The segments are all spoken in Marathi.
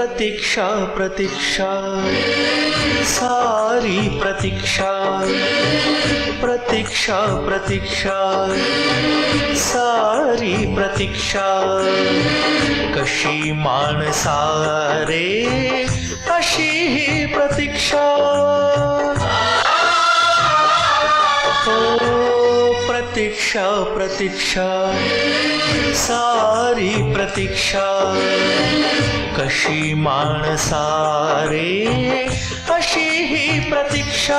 प्रतीक्षा प्रतीक्षा सारी प्रतीक्षा प्रतीक्षा प्रतीक्षा सारी प्रतीक्षा कशी माणसा रे अशी ही प्रतीक्षा प्रतीक्षा प्रतीक्षा सारी प्रतीक्षा कशी माणसा रे अशी ही प्रतीक्षा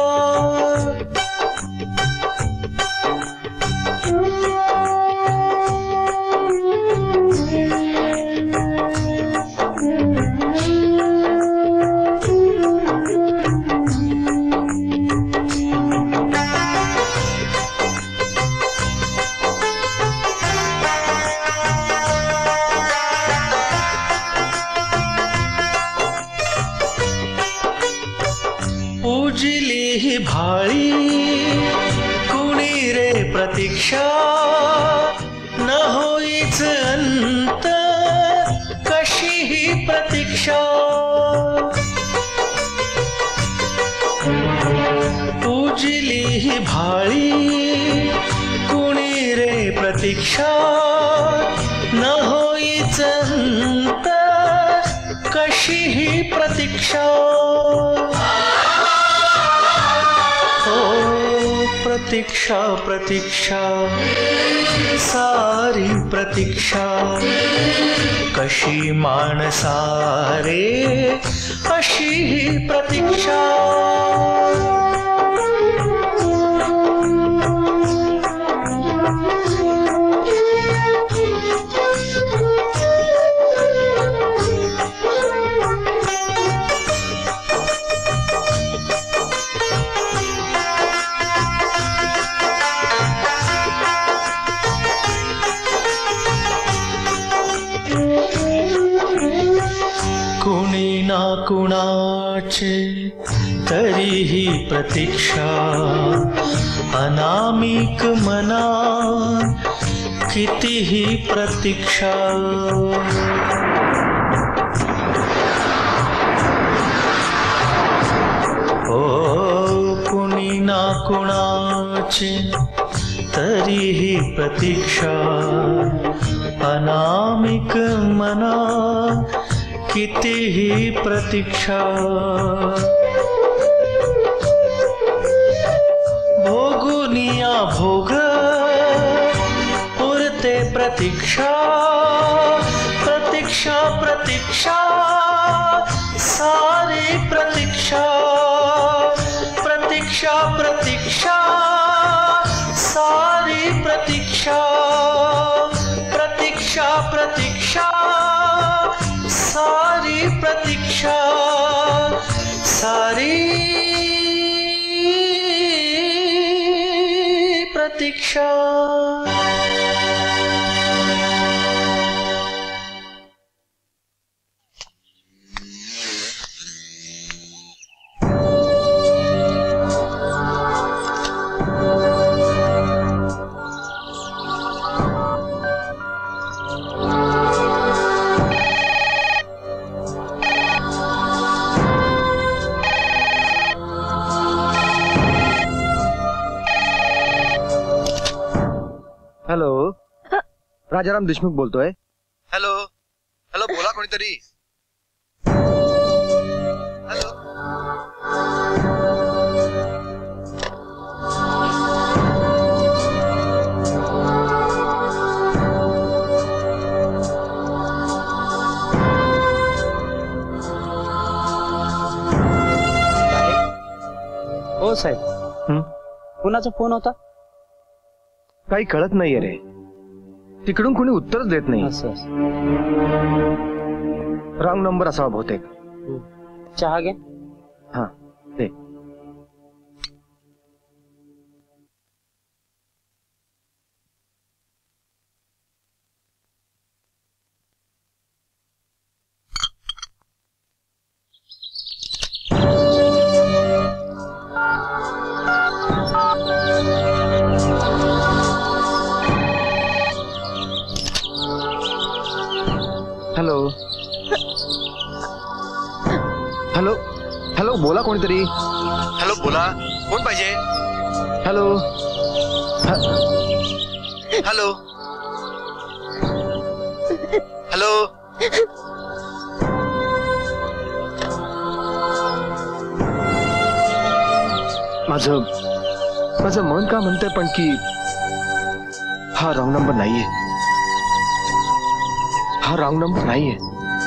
पूजली ही भाळी कुणी रे प्रतीक्षा न होईच अंत कशी ही प्रतीक्षा पूजली ही भाळी कुणी रे प्रतीक्षा न होईच अंत कशी ही प्रतीक्षा प्रतीक्षा प्रतीक्षा सारी प्रतीक्षा कशी माणसा रे अशी ही प्रतीक्षा कुणी ना कुणाचे तरीही प्रतीक्षा अनामिक मना कितीही प्रतीक्षा ओ कुणी ना कुणाचे तरीही प्रतीक्षा अनामिक मना कितीही प्रतीक्षा भोगुनिया भोग पुरते प्रतीक्षा प्रतीक्षा प्रतीक्षा सारी प्रतीक्षा प्रतीक्षा प्रतीक्षा सारी प्रतीक्षा प्रतीक्षा प्रतीक्षा सारी प्रतीक्षा सारी प्रतीक्षा हॅलो, राजाराम देशमुख बोलतोय. हॅलो हॅलो, बोला कोणीतरी. हॅलो, हो साहेब, कोणाचा फोन होता? काही कळत नाहीये रे, तिकडून कोणी उत्तरच देत नाही. रॉंग नंबर असावा बहुतेक. चहा घे. हा दे. हॅलो बोला कोणीतरी. हॅलो बोला, कोण पाहिजे? हॅलो. Hello hello. माझं मन का म्हणतंय पण की हा रॉंग नंबर नाहीये. हा रॉंग नंबर नाहीये.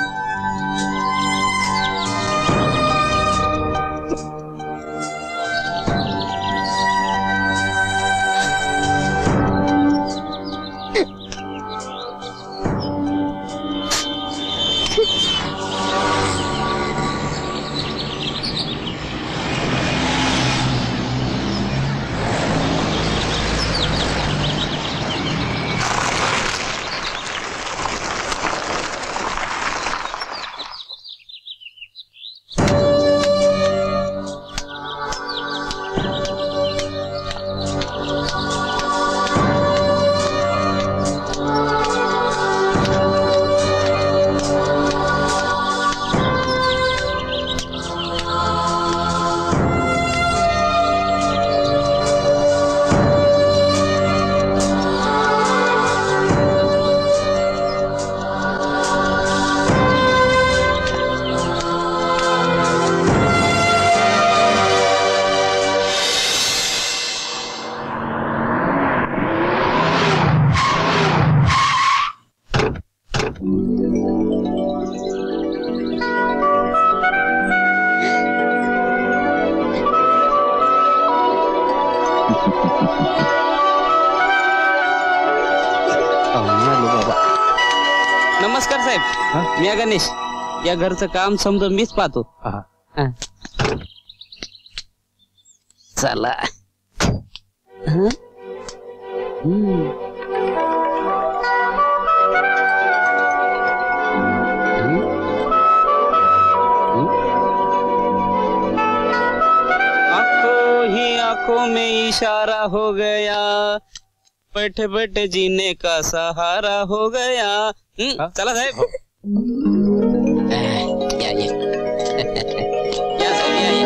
नमस्कार साहेब, मी गणेश. या घरचं काम समजा मीच पाहतो. चला. आंखों ही आंखों में इशारा हो गया, बैठे बैठे जीने का सहारा हो गया. चला साहेब. या या या साहेब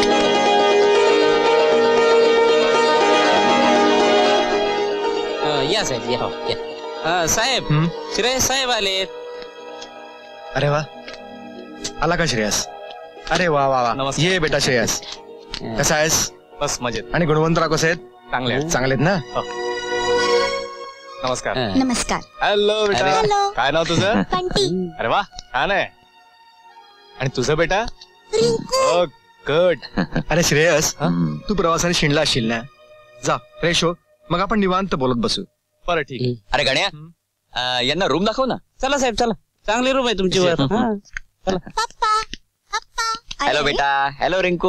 या साहेब या हो या. साहेब, श्रेयस साहेब आले. अरे वा, आला का श्रेयस? अरे वा वा वा. ये बेटा श्रेयस, कसा आहेस? बस मजेत. आणि गुणवंतराव कसे आहेत? चांगले आहेत. चांगलेत ना? नमस्कार. नमस्कार. हॅलो बेटा. हॅलो. काय नाव तुझं? बंटी. अरे वा, छान आहे. आणि तुझं बेटा? रिंकू. Oh good. अरे श्रेयस, तू प्रवासाने शिणला असशील ना? जा फ्रेश हो, मग आपण निवांत बोलत बसू. बरं ठीक आहे. अरे गण्या, यांना रूम दाखव ना. चला साहेब चला. चांगली रूम आहे तुमची वर. चला. पप्पा पप्पा. हॅलो बेटा. हॅलो रिंकू.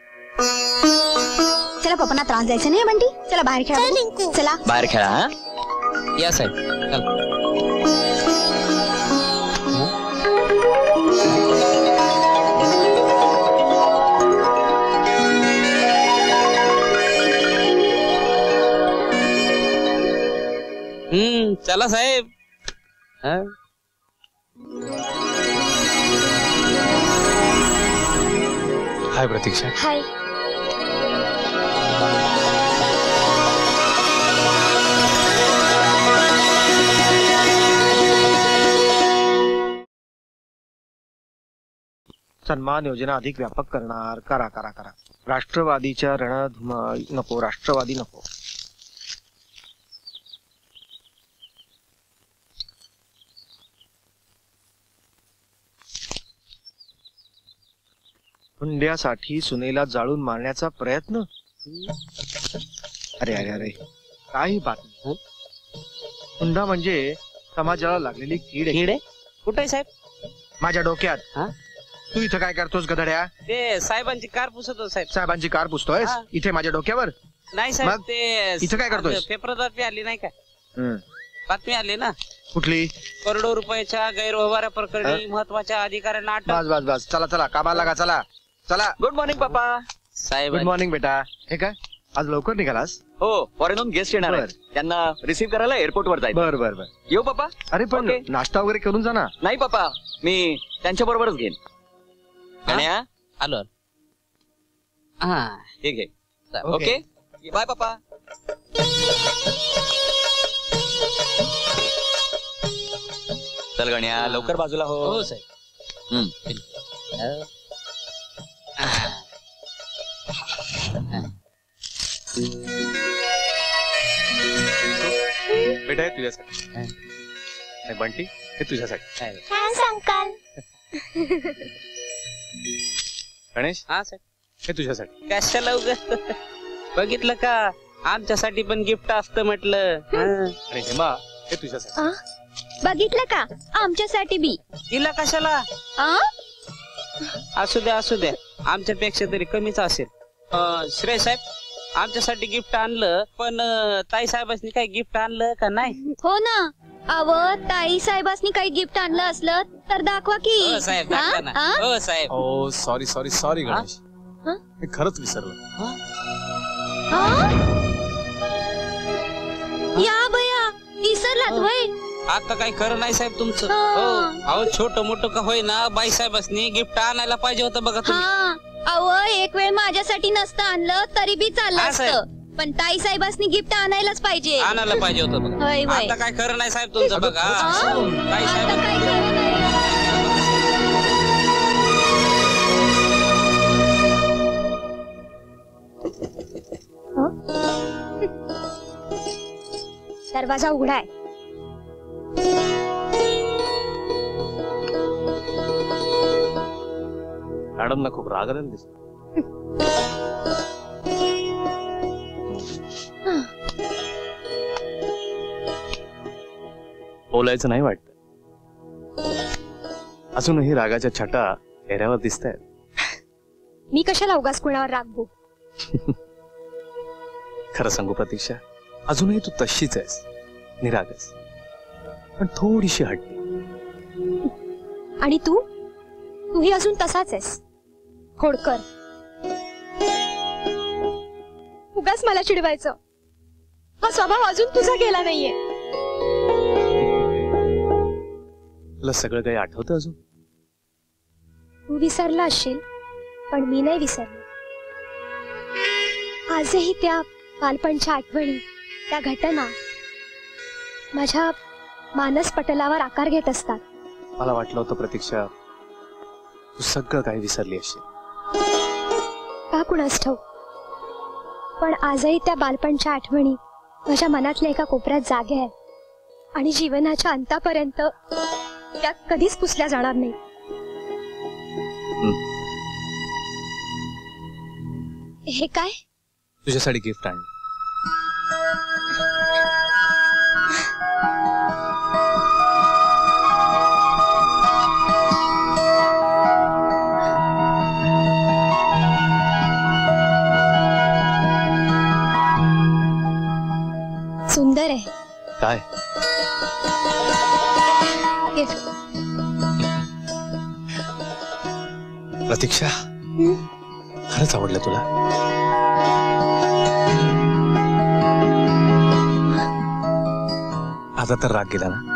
चला पप्पांना त्रास द्यायचा नाही बंटी. चला बाहेर खेळा. रिंकू चला बाहेर खेळा. हा या साहेब चला. चला साहेब. हाय प्रतीक्षा. हाय. सन्मान योजना अधिक व्यापक करणार. करा करा करा. राष्ट्रवादीच्या रणधुमाळ नको. राष्ट्रवादी नको. हुंड्यासाठी सुनेला जाळून मारण्याचा प्रयत्न. अरे अरे अरे, काही बातमी. हुंडा म्हणजे समाजाला लागलेली कीड आहे. किडे कुठे साहेब? माझ्या डोक्यात. हा? तू इथं काय करतोस गधड्या? ते साहेबांची कार पुसतो साहेब. साहेबांची कार पुसतोय हा. इथे माझ्या डोक्यावर? नाही साहेब, मग? ते इथं काय करतोयस? पेपरात बातमी आली नाही काय? बातमी आली ना, कुठली? करोडो रुपयाच्या गैरव्यवहारा प्रकरणी महत्वाच्या अधिकाऱ्यांना अटक. बस बस बस, चला चला, कामाला लागा. चला चला. गुड मॉर्निंग पापा. साहेब गुड मॉर्निंग बेटा. हे काय आज लवकर निघालास? हो, फॉरेनहून गेस्ट येणार आहेत. त्यांना रिसीव्ह करायला एअरपोर्ट वर जायचं. बर बर बर. येऊ पापा? अरे पण ओके. नाश्ता वगैरे करून जा ना. नाही पापा, मी त्यांच्या बरोबरच घेईन. गण्या, आलो. हा ठीक आहे. ओके बाय पापा. चल गण्या लवकर बाजूला हो. हो साहेब. बेटा हे तुझ्यासाठी आणि बंटी हे तुझ्यासाठी. गणेश हा साहेब. हे तुझ्यासाठी. कशाला उगाच बघितलं का आमच्यासाठी पण गिफ्ट असतं म्हटलं. आणि हेमा हे तुझ्यासाठी. बघितलं का आमच्यासाठी बी. तिला कशाला. आ? असू द्या असू द्या आमच्यापेक्षा तरी कमीच असेल. श्रेय साहेब आमच्यासाठी गिफ्ट आणलं पण ताई साहेबांनी काही गिफ्ट आणलं का नाही. हो ना. अव ताई साहेबांनी काही गिफ्ट आणलं असलं तर दाखवा की. हो साहेब दाखवा ना. हा? हो साहेब. Oh sorry sorry sorry Ganesh. हा? हे खरंच विसरलं. हा? या बया विसरलात वय. आता काही खरं नाही साहेब तुमचं. हा. हो अहो छोट मोठं का होईना बाई साहेबांनी गिफ्ट आणायला पाहिजे होतं बघा तुम्ही. हा अव एक वेळ माझ्यासाठी नसतं आणलं तरी बी चाललं हा, साहेब. असतं. पण ताई साहेबांनी गिफ्ट आणायलाच पाहिजे. आणायला पाहिजे होतं बघा. होय होय. आता काय खरं नाही साहेब तुमचं बघा. हा? ताई आता साहेब काय खरं नाही. दरवाजा उघडाय. मॅडमना खूप राग आलेला दिसतो. बोलायचं नाही वाटत. अजूनही रागाच्या छटा चेहऱ्यावर दिसत आहेत. मी कशाला उगाच कुणावर रागवू. खरं सांगू प्रतीक्षा अजूनही तू तशीच आहेस. निरागस पण थोडीशी हटली. आणि तूही अजून तसाच आहेस. खोडकर. उगाच मला चिडवायचं. हा स्वभाव अजून तुझा गेला नाहीये. तुला सगळं काही आठवतं अजून. तू विसरला असशील पण मी नाही विसरले. आजही त्या बालपणच्या आठवणी त्या घटना माझ्या मानस पटलावर आकार घेत असतात. मला वाटलं होतं प्रतीक्षा तू सगळं काही विसरली असशील. का कुणास ठाऊक पण आजही त्या बालपणच्या आठवणी माझ्या मनातल्या एका कोपऱ्यात जागे आहेत आणि जीवनाच्या अंतापर्यंत त्या कधीच पुसल्या जाणार नाही. हे काय. तुझ्यासाठी गिफ्ट आणलं. सुंदर आहे. काय गिफ्ट. प्रतीक्षा खरंच आवडलं तुला. आता तर राग गेला ना.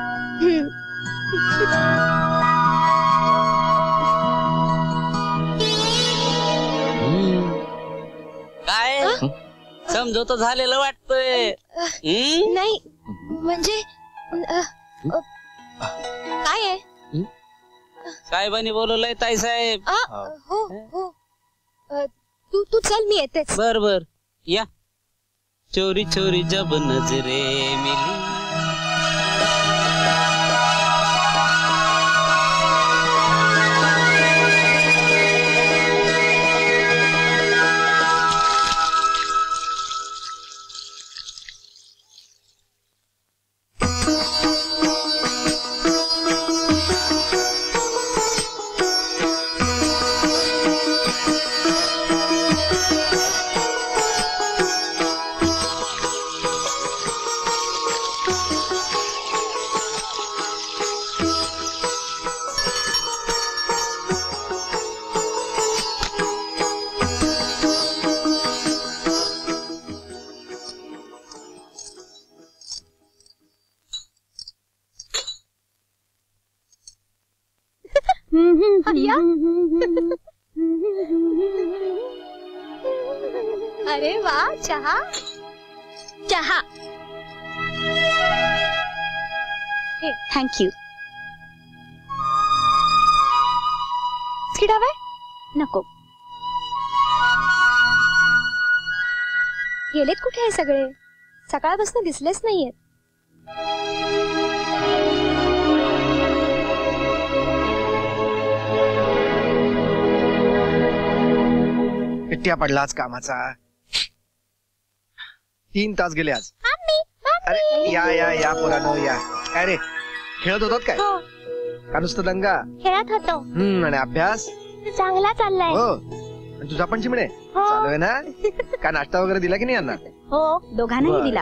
काय समजवत झालेलं वाटतंय. नाही म्हणजे काय आहे. साहेबांनी बोलवलंय ताई साहेब. हो हो. तू चल मी येतेच. बर बर या. चोरी चोरी जब नजरे मिली. अरे वा, चहा चहा. थँक्यू. बिस्किट हवंय? नको. गेलेत कुठे हे सगळे? सकाळपासून दिसलेच नाहीयेत. पिट्ट्या पडला आज कामाचा. 3 तास गेले आज. अरे या या या पोरानो या. काय रे, खेळत होतात काय? का नुसतं दंगा? खेळत होतो. आणि अभ्यास चांगला चाललाय. हो. आणि तुझा पण चिमणे चालू आहे ना? का नाश्ता वगैरे दिला की नाही यांना? हो, दोघांनाही दिला.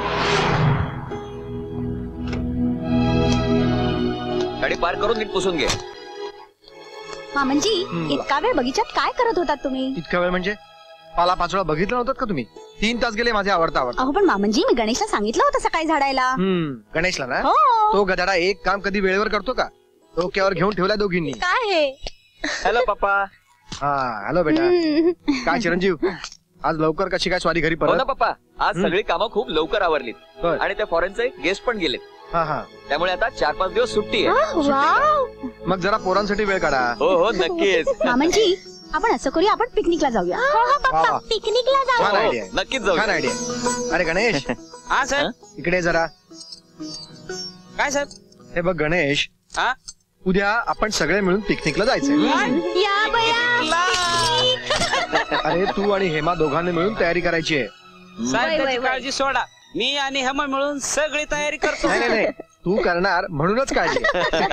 गाडी पार्क करून नीट पुसून घे. मामनजी, इतका वेळ बगीचात काय करत होतात तुम्ही? इतका वेळ म्हणजे पाला पाचोळा बघितला नव्हतात का तुम्ही? 3 तास गेले माझे आवडता. अहो पण मामनजी, मी गणेशला सांगितलं होतं सकाळी झाडायला. गणेशला ना? हो. तो गधाडा एक काम कधी वेळेवर करतो का? डोक्यावर घेऊन ठेवला दोघींनी. काय हे? हॅलो पप्पा. हा हॅलो बेटा. काय चिरंजीव, आज लवकर कशी काय स्वारी घरी हो ना परत? पप्पा, आज सगळी कामं खूप लवकर आवरलीत. बर. आणि त्या फॉरेनचे गेस्ट पण गेलेत. हा हा. त्यामुळे आता 4-5 दिवस सुट्टी आहे. वाव. मग जरा पोरांसाठी वेळ काढा. हो हो नक्कीच. मामनजी, आपण असं करूया, आपण पिकनिकला जाऊया. वा वा. पिकनिकला जाऊ. छान हो, आयडिया आहे. नक्कीच जाऊ. छान आयडिया. अरे गणेश, हा सर. इकडे जरा. काय सर? हे बघ गणेश, हा उद्या आपण सगळे मिळून पिकनिकला जायचंय. या बया. अरे तू आणि हेमा दोघांनी मिळून तयारी करायची आहे. साहेब त्याची काळजी सोडा. मी आणि हेमा मिळून सगळी तयारी करतो. नाही नाही नाही, तू करणार म्हणूनच काळजी आहे.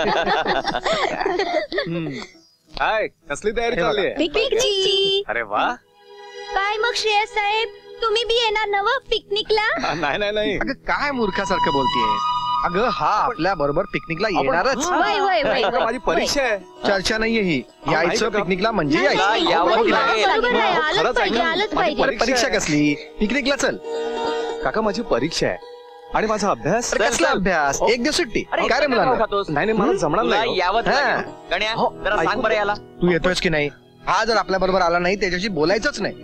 काय कसली तयारी हे बघा. चालली आहे? पिकनिकची. अरे वा. काय मग श्रेयस साहेब, तुम्ही बी येणार नव पिकनिकला? नाही नाही नाही. अगं काय मूर्खासारखं बोलतीये? अगं हा आपल्या बरोबर पिकनिकला येणारच. वय वय वय. अगं, माझी परीक्षा आहे. चर्चा नाहीये ही. यायचं ऐका. पिकनिकला म्हणजे नाही, यायचं. नाही, यावं हो की लागेल. नाही? बरोबर आहे, आलंच खरंच पाहिजे, ऐका. आलंच माझी पाहिजे. परीक्षा कसली? पिकनिकला चल. काका माझी परीक्षा आहे आणि माझा अभ्यास. अरे कसला अभ्यास? एक दिवस सुट्टी. अरे काय रे इतकं मुलांना? खातोस? नाही नाही मला जमणार तुला नाही. यावंच हा. लागेल. गण्या, हो, जरा सांग ऐकू बरं दे. याला. तू येतोयस की नाही? हा जर आपल्या बरोबर आला नाही त्याच्याशी बोलायचंच नाही.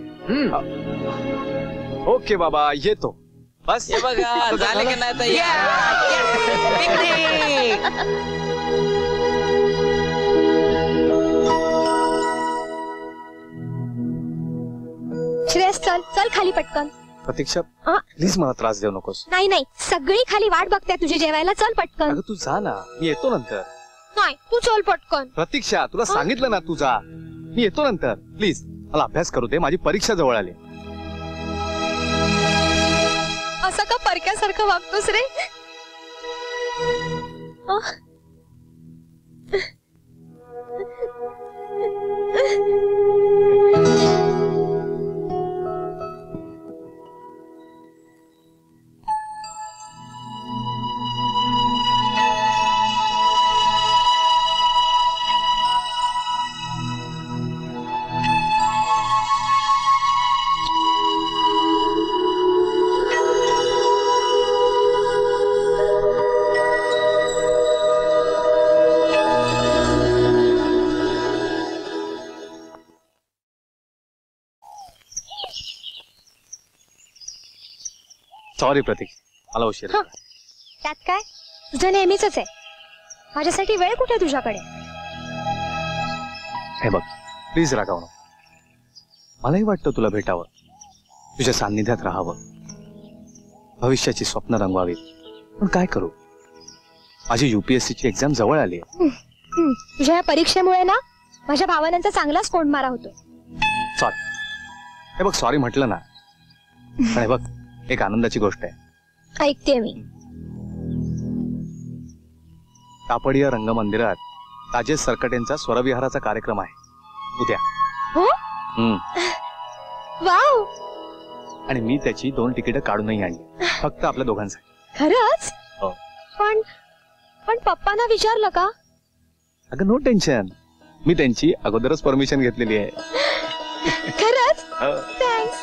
ओके बाबा, येतो. बस हे बघा झाले की नाही तर या. श्रेयस चल चल खाली पटकन. प्रतीक्षा, आ? प्लीज मला त्रास देऊ नकोस. नाही नाही, सगळी खाली वाट बघते तुझी जेवायला. चल पटकन. अगं तू जा ना, मी येतो नंतर. नाही तू चल पटकन. प्रतीक्षा, तुला सांगितलं ना तू जा. मी येतो नंतर. प्लीज मला अभ्यास करू दे, माझी परीक्षा जवळ आली. असं का परक्यासारखं वागतोस रे? सॉरी प्रतीक, मला उशीर झाला. त्यात काय, तुझं नेहमीच आहे. माझ्यासाठी वेळ कुठे तुझ्याकडे? हे बघ, प्लीज रागावू नको. मलाही वाटतं तुला भेटावं, तुझ्या सान्निध्यात राहावं, भविष्याची स्वप्न रंगवावीत. पण काय करू, माझी UPSCची एक्झाम जवळ आली आहे. तुझ्या या परीक्षेमुळे ना माझ्या भावनांचा चांगलाच कोंडमारा होतो. सॉरी. हे बघ, सॉरी म्हटलं ना. पण हे बघ, एक आनंदाची गोष्ट आहे. ऐकते मी. तापडिया रंगमंदिरात राजेश सरकटेंचा स्वरविहाराचा कार्यक्रम आहे उद्या. हो? वाव. आणि मी त्याची 2 तिकीट काढूनही आणली, फक्त आपल्या दोघांसाठी. खरंच? हो. पण पण पप्पांना विचारलं का? अगं नो टेन्शन, मी त्यांची अगोदरच परमिशन घेतलेली आहे. खरंच? हो. थँक्स.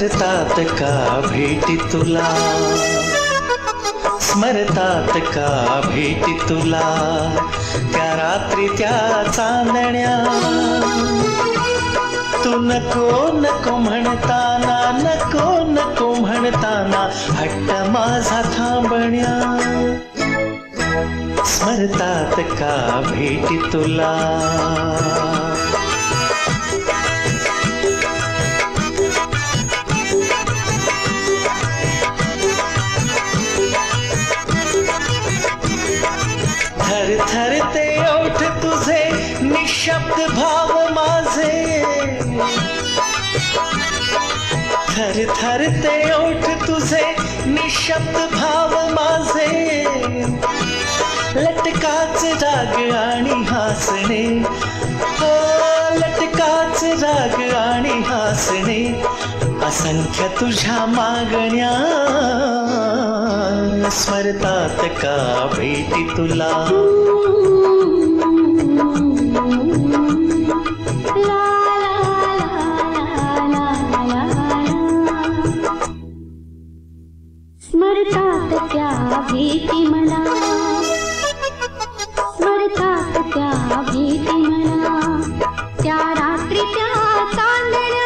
स्मरतात का भेटी तुला, स्मरतात का भेटी तुला, त्या रात्री त्या चांदण्या, तू नको नको म्हणताना, नको नको म्हणताना हट्ट माझा थांबण्या, स्मरतात का भेटी तुला. थर थर ते ओठ तुझे, निशब्द भाव माझे, थर थर ते ओठ तुझे, निशब्द भाव माझे, लटकाच राग आणि हासणे, हो लटकाच राग आणि हासणे, असंख्य तुझ्या मागण्या, स्मरतात का भेटी तुला. स्मरतात त्या भेटी मला, स्मरतात त्या भेटी मला, त्या रात्री त्या चांदण्या,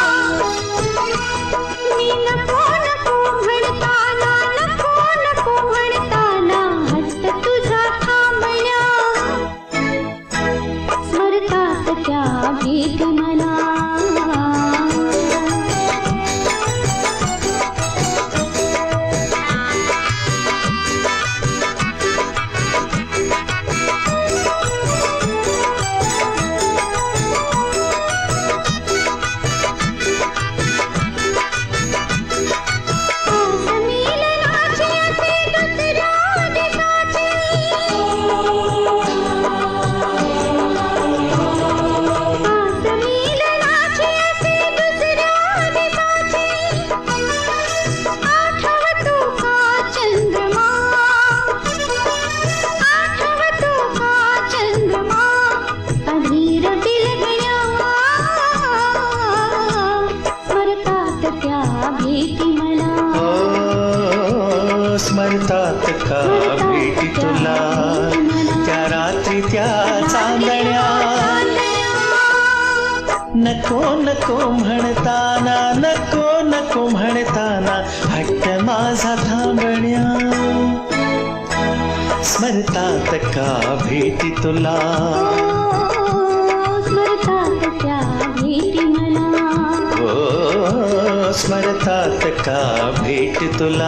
मी नको नको म्हणताना, नको नको म्हणताना हट्ट तुझा थांबण्या, स्मरतात त्या भेटी मला. स्मरतात का भेटी तुला, त्या रात्री त्या चांदण्या, नको नको म्हणताना, नको नको म्हणताना हट्ट माझा थांबण्या, स्मरतात का भेटी तुला. स्मरतात त्या भेटी मला, हो स्मरतात का भेट तुला.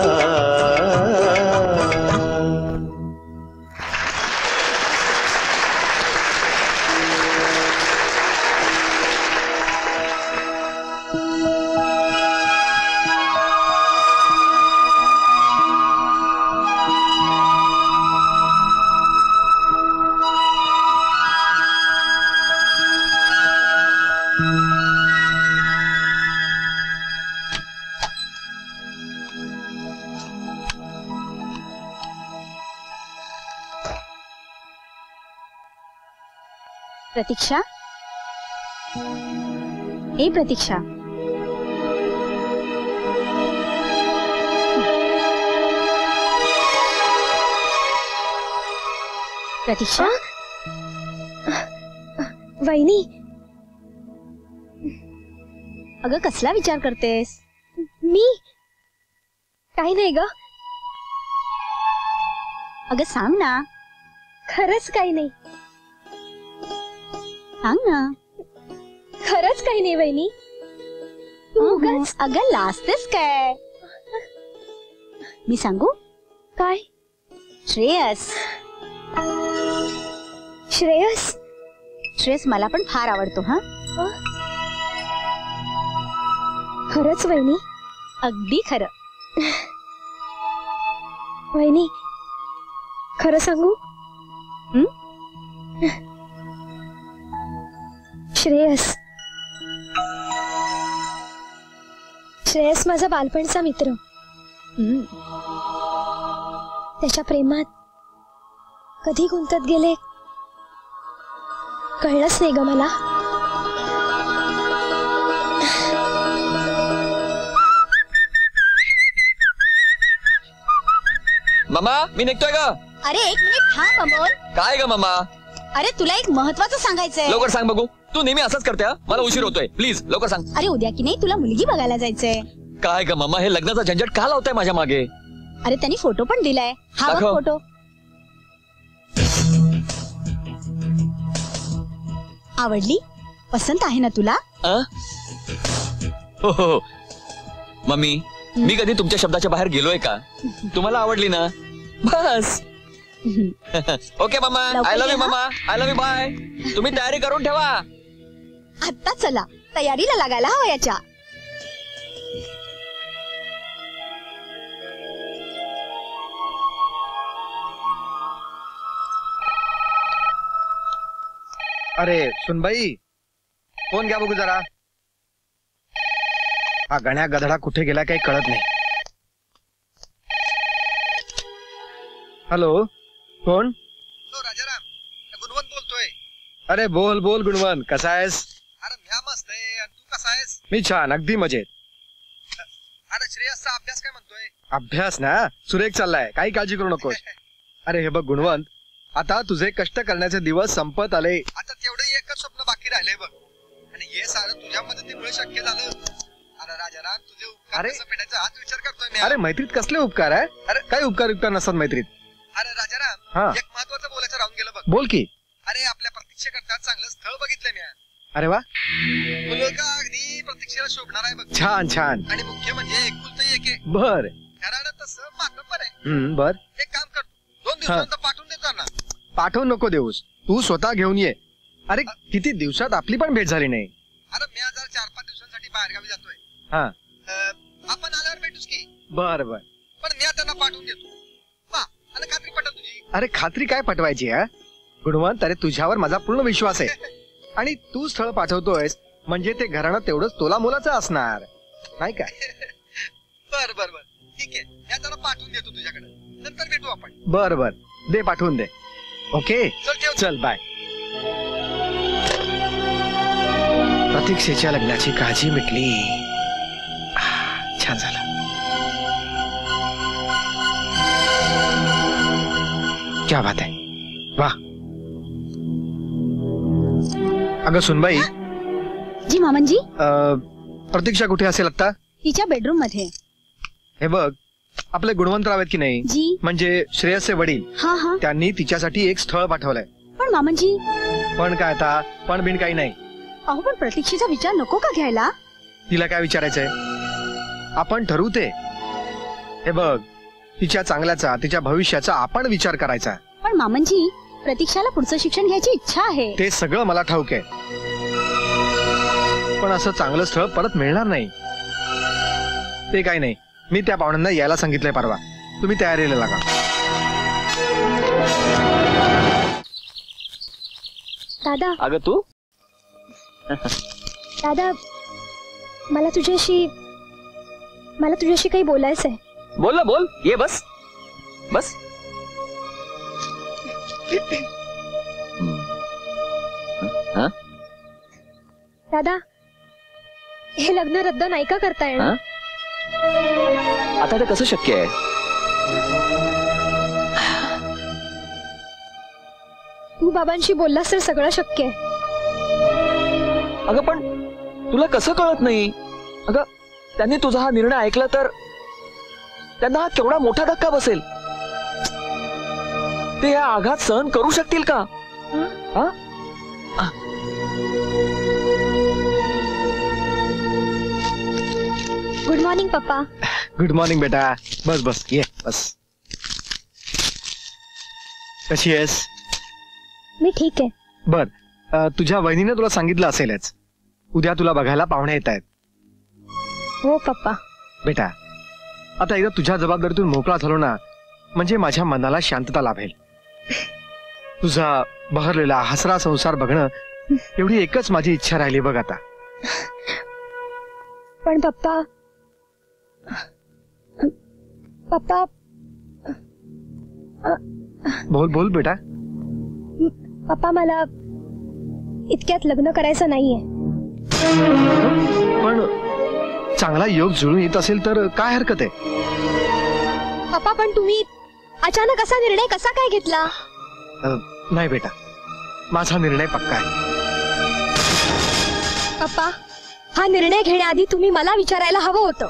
प्रतीक्षा, ए प्रतीक्षा, प्रतीक्षा. वहिनी, अगं कसला विचार करतेस? मी काही नाही ग. अगं सांग ना. खरंच काही नाही. सांग ना. खरंच काही नाही वहिनी. उगाच अगं लाजतेस काय? मी सांगू काय? श्रेयस. श्रेयस? श्रेयस मला पण फार आवडतो. हा खरंच वहिनी? अगदी खरं. वहिनी खरं सांगू? श्रेयस, श्रेयस माझा बालपणचा मित्र. त्याच्या प्रेमात कधी गुंतत गेले कळलंच नाही ग मला. मामा मी निघतोय ग. अरे एक मिनिट थांब अमोल. काय ग मामा? अरे तुला एक महत्वाचं सांगायचंय. लवकर सांग बघू. तू नेहमी असंच करते हा? मला उशीर होतोय. प्लीज लवकर सांग. अरे उद्या की नाही तुला मुलगी बघायला जायचंय. काय ग मामा, हे लग्नाचा झंझट का लावताय माझ्या मागे? अरे त्यांनी फोटो पण दिलाय. हा बघ दाखव. फोटो. आवडली? पसंत आहे ना तुला? हो हो मम्मी, मी कधी तुमच्या शब्दाच्या बाहेर गेलोय का? तुम्हाला आवडली ना? बस. ओके मामा, आय लव्ह यू मामा, आय लव्ह यू, बाय. तुम्ही तयारी करून ठेवा. आता चला तयारीला लागायला हवं याच्या. अरे सुनबाई, फोन घ्या बघू जरा. हा गण्या गधडा कुठे गेला काही कळत नाही. हॅलो, कोण? राजाराम, गुणवंत बोलतोय. अरे बोल बोल गुणवंत, कसा आहेस? अरे म्या मस्त आहे, आणि तू कसा आहेस? मी छान, अगदी मजेत. अरे श्रेयसचा अभ्यास काय म्हणतोय? अभ्यास ना सुरेख चाललाय, काही काळजी करू नकोस. अरे हे बघ गुणवंत, आता तुझे कष्ट करण्याचे दिवस संपत आले. आता तेवढं एकच स्वप्न बाकी राहिले बघ, आणि हे सारं तुझ्या मदतीमुळे शक्य झालं. अरे राजाराम, तुझे उपकार कसं फेडायचा हाच विचार करतोय मी. अरे मैत्रीत कसले उपकार आहे? अरे काही उपकार नसतात मैत्रीत. अरे राजाराम, हा. एक महत्वाचं बोलायचं राहून गेलं बघ. बोल की. अरे आपल्या प्रतीक्षेकरता चांगलं स्थळ बघितलंय मी. अरे वा, मुलगा अगदी प्रतीक्षेला शोभणार आहे बघ. छान छान. आणि मुख्य म्हणजे एकुलतं एक आहे. बर. घराणं तसं मातब्बर आहे. बर. एक काम करतो, 2 दिवसांत पाठवून देतो ना. पाठवून नको देऊस, तू स्वतः घेऊन ये. अरे किती दिवसात आपली पण भेट झाली नाही. अरे मी आज 4-5 दिवसांसाठी बाहेरगावी जातोय. हा, आपण आल्यावर भेटूस की. बर बर. पण मी त्यांना पाठवून देतो. वा, आणि खात्री पटल तुझी. अरे खात्री काय पटवायची हा गुणवंत? अरे तुझ्यावर माझा पूर्ण विश्वास आहे. आणि तू स्थळ पाठवतोयस म्हणजे ते घराणं तेवढंच तोला मोलाचं असणार, नाही काय? बर बर बर, ठीक आहे. मी त्यांना पाठवून देतो तुझ्याकडे, नंतर भेटू आपण. बर बर, दे पाठवून दे. ओके चल ठेव. चल बाय. प्रतीक्षेच्या लग्नाची काळजी मिटली. छान झालं. क्या बात आहे, वाह. अगं सुनबाई. जी मामनजी. प्रतीक्षा कुठे असेल आता? तिच्या बेडरूम मध्ये. हे बघ, आपले गुणवंतराव आहेत की नाही, जी म्हणजे श्रेयसचे वडील, हा हा. त्यांनी तिच्यासाठी एक स्थळ पाठवलंय. पण मामनजी. पण काय आता, पण बिन काही नाही. अहो पण प्रतीक्षेचा विचार नको का घ्यायला? तिला काय विचारायचंय? आपण ठरवू ते. हे बघ, तिच्या चांगल्याचा, तिच्या भविष्याचा आपण विचार करायचा. पण मामनजी, प्रतीक्षाला पुढचं शिक्षण घ्यायची इच्छा आहे. ते सगळं मला ठाऊक आहे, पण असं चांगलं स्थळ परत मिळणार नाही. ते काही नाही, मी त्या पाहुण्यांना यायला सांगितलंय परवा. तुम्ही तयारीला लागा. दादा. अगं तू? दादा, मला तुझ्याशी काही बोलायचंय. बोल ना, बोल. ये बस बस. हा? दादा, हे लग्न रद्द नाही का करता येणार? आता ते कसं शक्य आहे? तू बाबांशी बोललास तर सगळं शक्य आहे. अगं पण तुला कसं कळत नाही? अगं त्यांनी तुझा हा निर्णय ऐकला तर त्यांना हा केवढा मोठा धक्का बसेल. ते हा आघात सहन करू शकतील का? हा? गुड मॉर्निंग पप्पा. गुड मॉर्निंग बेटा. बस बस, ये बस. कशी आहेस? मी ठीक आहे. बर, तुझ्या वहिनीने तुला सांगितलं असेलच, उद्या तुला बघायला पाहुणे येत आहेत. हो पप्पा. बेटा, आता एकदा तुझ्या जबाबदारीतून मोकळा झालो ना, म्हणजे माझ्या मनाला शांतता लाभेल. तुझा बहरलेला हसरा संसार बघणं एवढी एकच माझी इच्छा राहिली बघ आता. पण पप्पा बोल बोल बेटा. पप्पा, मला इतक्यात लग्न करायचं नाहीये. पण चांगला योग जुळून येत असेल तर काय हरकत आहे? पप्पा, पण तुम्ही अचानक असा निर्णय कसा काय घेतला? नाही बेटा, माझा निर्णय पक्का आहे. पप्पा, हा निर्णय घेण्याआधी तुम्ही मला विचारायला हवं होतं.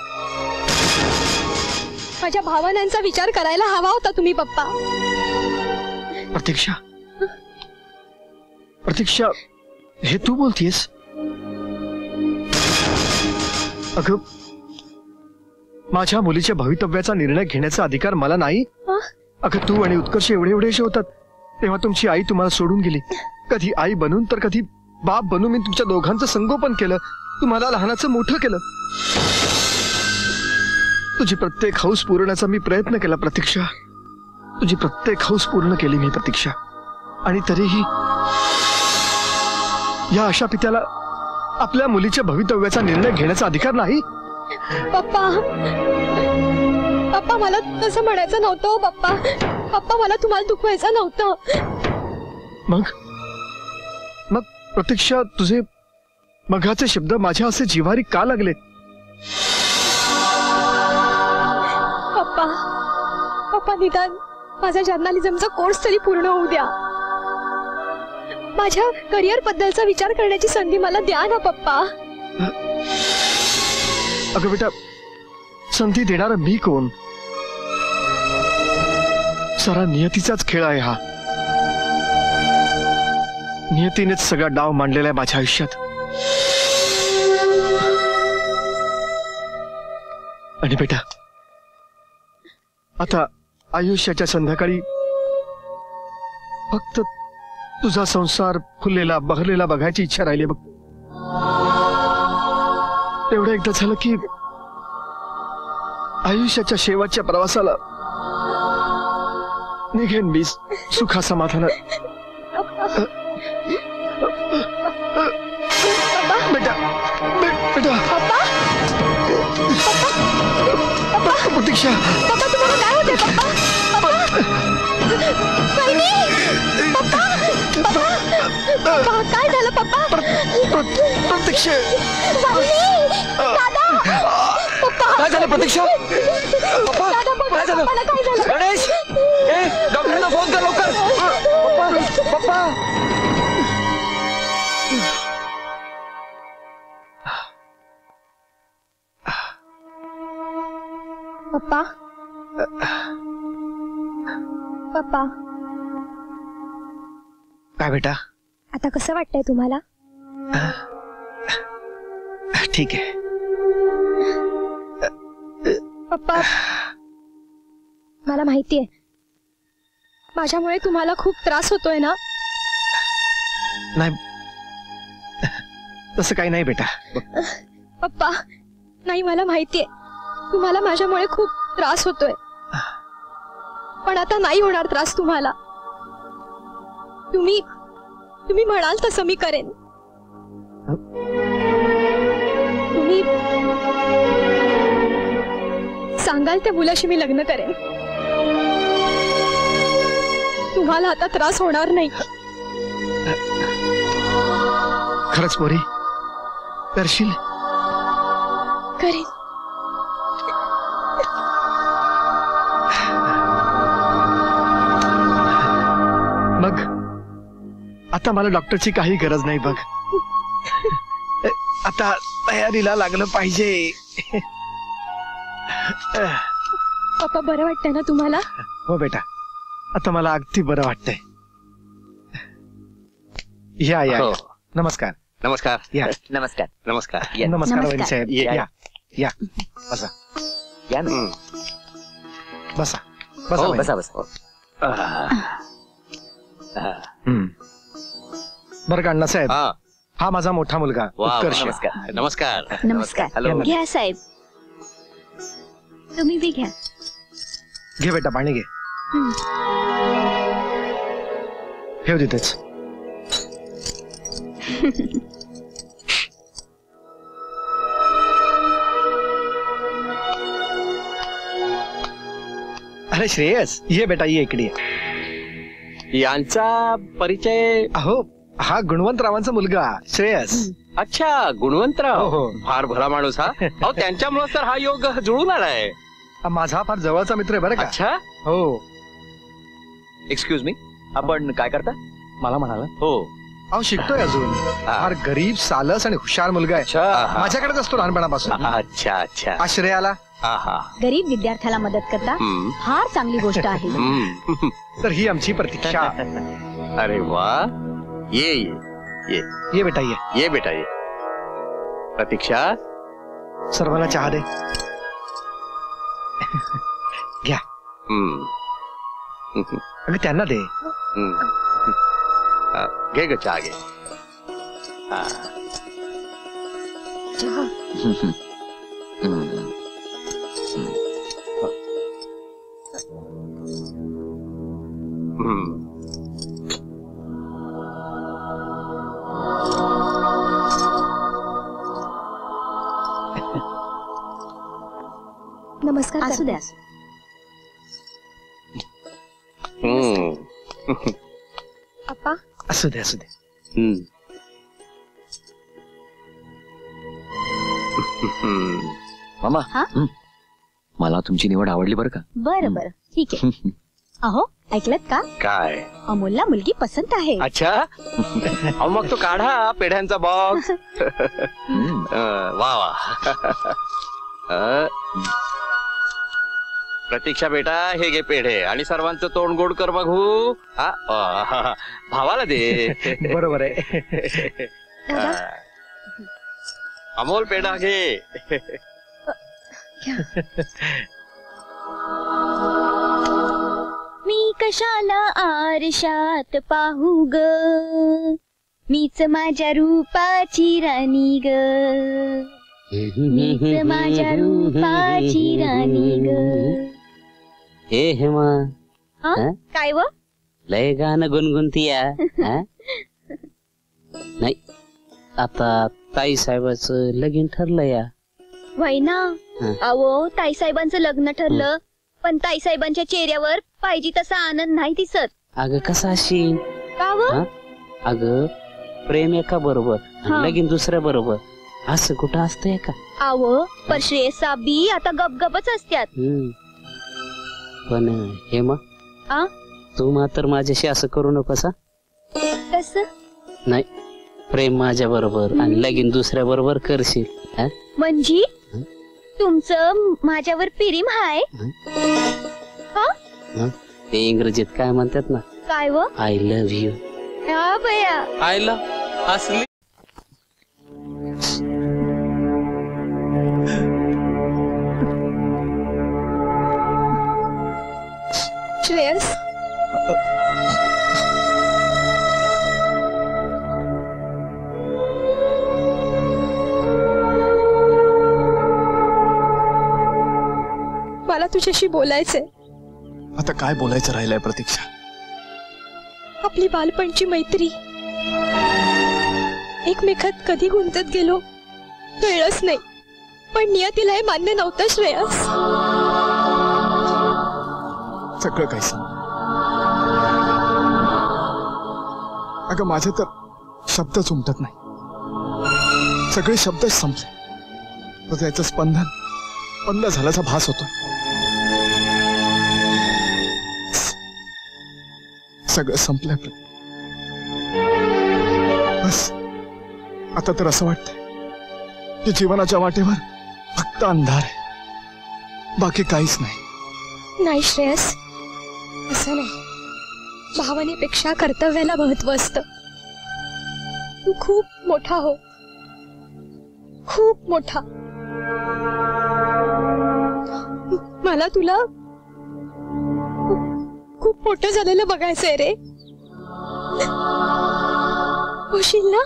माझ्या भावनांचा विचार करायला हवा होता तुम्ही पप्पा. प्रतीक्षा, प्रतीक्षा, हे तू बोलतीयस? अगं, माझ्या मुलीच्या भवितव्याचा निर्णय घेण्याचा अधिकार मला नाही? अगं, तू आणि उत्कर्ष एवढे एवढेशे होतात तेव्हा तुमची आई तुम्हाला सोडून गेली. कधी आई बनून तर कधी बाप बनून मी तुमच्या दोघांचं संगोपन केलं, तुम्हाला लहानाचं मोठं केलं. तुझी प्रत्येक हौस पुरवण्याचा मी प्रयत्न केला प्रतीक्षा, तुझी प्रत्येक हौस पूर्ण केली मी प्रतीक्षा. आणि तरीही या अशा पित्याला आपल्या मुलीच्या भवितव्याचा निर्णय घेण्याचा अधिकार नाही? पप्पा, पप्पा मला तसं म्हणायचं नव्हतं. पप्पा, पप्पा मला तुम्हाला दुखवायचं नव्हतं. मग मग प्रतीक्षा, तुझे मघाचे शब्द माझ्या असे जिव्हारी का लागले? पप्पा, पप्पा निदान माझा जर्नलिझमचा कोर्स तरी पूर्ण होऊ द्या. माझ्या करिअर बद्दलचा विचार करण्याची संधी मला द्या ना पप्पा. अगं बेटा, संधी देणारा मी कोण? सारा नियतीचाच खेळ आहे हा. नियतीनेच सगळा डाव मांडलेला आहे माझ्या आयुष्यात. आणि बेटा, आता आयुष्याच्या संध्याकाळी फक्त तुझा संसार फुललेला बहरलेला बघायची इच्छा राहिली बघ. तेवढं एकदा झालं की आयुष्याच्या शेवटच्या प्रवासाला निघेन मी सुखा समाधानात. बेटा, बेटा, प्रतीक्षा, पप्पा तुम्हाला काय होते? पप्पा, पप्पा काय झालं? पप्पा, प्रतीक्षा, दादा, पप्पा काय झालं? प्रतीक्षा, पप्पा काय झालं? गणेश, डॉक्टरला फोन कर लवकर. पप्पा, पप्पा. पप्पा, पप्पा, काय बेटा? आता कसं वाटतंय तुम्हाला? ठीक आहे. पप्पा, मला माहितीये माझ्यामुळे तुम्हाला खूप त्रास होतोय ना? नाही, तसं काही नाही बेटा. पप्पा, नाही, मला माहितीये तुम्हाला माझ्यामुळे खूप त्रास होतोय, पण आता नाही होणार त्रास तुम्हाला. तुम्ही तुम्ही म्हणाल तसं मी करेन. तुम्ही सांगाल त्या मुलाशी मी लग्न करेन. तुम्हाला आता त्रास होणार नाही. खरंच पोरी करशील? करेन. मग आता मला डॉक्टरची काही गरज नाही बघ. आता तयारीला लागलं पाहिजे. पप्पा, बरं वाटतंय ना तुम्हाला? हो बेटा, आता मला अगदी बरं वाटतंय. या या, नमस्कार. नमस्कार. या, नमस्कार. नमस्कार. नमस्कार वैद्य साहेब. या या, बसा. या ना. बसा बसा बसा बसा. बरं का अण्णा साहेब, हा माझा मोठा मुलगा उत्कर्ष. नमस्कार. नमस्कार. नमस्कार. हॅलो. घ्या साहेब, तुम्ही बी घ्या. घे बेटा, पाणी घे. ठेव तिथेच. अरे श्रेयस, ये बेटा, ये इकडे. यांचा परिचय? अहो, हा गुणवंतरावांचा मुलगा श्रेयस. अच्छा, गुणवंतराव. हो. फार भला माणूस हा. अहो, त्यांच्यामुळे तर हा योग जुळून आलाय. माझा फार जवळचा मित्र आहे बरं का. अच्छा. हो, एक्सक्यूज मी, आपण काय करता? मला म्हणाला हो. अहो शिकतोय अजून. फार गरीब, सालस आणि हुशार मुलगा आहे. माझ्याकडेच असतो लहानपणापासून. अच्छा अच्छा. आश्रयाला. गरीब विद्यार्थ्याला मदत करता फार चांगली गोष्ट आहे. तर ही आमची प्रतीक्षा. अरे वा. ये ये ये ये बेटा ये. ये बेटा ये. प्रतीक्षा, सर्वांना चहा दे. घ्या. अगं त्यांना दे. घे ग चहा घे. चहा. नमस्कार. असू द्या. अप्पा. असू दे असू दे. मामा, मला तुमची निवड आवडली बरं का. बरं बरं ठीक आहे. अहो ऐकलत का? काय? अमोलला मुलगी पसंत आहे. अच्छा. अहो मग तो काढा पेढ्यांचा बॉक्स. वा वा. प्रतीक्षा बेटा, हे घे पेढे आणि सर्वांचं तोंड गोड कर बघू. भावाला दे. बरोबर आहे. अमोल पेढा घे. मी कशाला आरशात पाहू ग, मीच माझ्या रूपाची राणी ग, मीच माझ्या रूपाची राणी ग. हे हेमा, काय व? लय गाणं गुणगुणतीया. नाही, आता ताई साहेबाचं लगीन ठरलं या. वय ना. अहो ताईसाहेबांचं लग्न ठरलं, पण ताईसाहेबांच्या चेहऱ्यावर पाहिजे तसा आनंद नाही दिसत. अगं कसा अशी? का व? अगं प्रेम एका बरोबर, लगीन दुसऱ्या बरोबर, असं कुठं असतंय का? अहो पण श्रेयस साबी आता गपगपच असत्यात. पण हेमा, तू मात्र माझ्याशी असं करू नकोस. कस? नाही, प्रेम माझ्या बरोबर आणि लगीन दुसऱ्या बरोबर करशील. म्हणजे तुमचं माझ्यावर प्रेम हाय? ते इंग्रजीत काय म्हणतात ना, काय व? I love you. हा बया. आय लव्ह असली. श्रेयस, मला तुझ्याशी बोलायचंय. आता काय बोलायचं राहिलंय प्रतीक्षा? आपली बालपणची मैत्री, एकमेकात कधी गुंतत गेलो कळलंच नाही, पण नियतीला हे मान्य नव्हतं श्रेयस. सगळं काही सांग. अगं माझे तर शब्दच उमटत नाही, सगळे शब्दच संपले. तर त्याचं स्पंदन बंद झाल्याचा भास होतो. सगळं संपलंय. बस आता तर असं वाटतंय की जीवनाच्या वाटेवर फक्त अंधार आहे, बाकी काहीच नाही. नाही श्रेयस, असं नाही. भावनेपेक्षा कर्तव्याला महत्व असतं. तू खूप मोठा हो, खूप मोठा. मला तुला खूप मोठं झालेलं बघायचंय रे. होशील ना?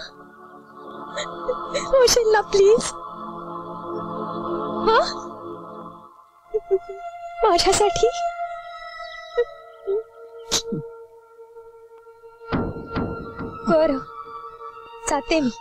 होशील ना प्लीज? हा, माझ्यासाठी. बरं, जाते मी.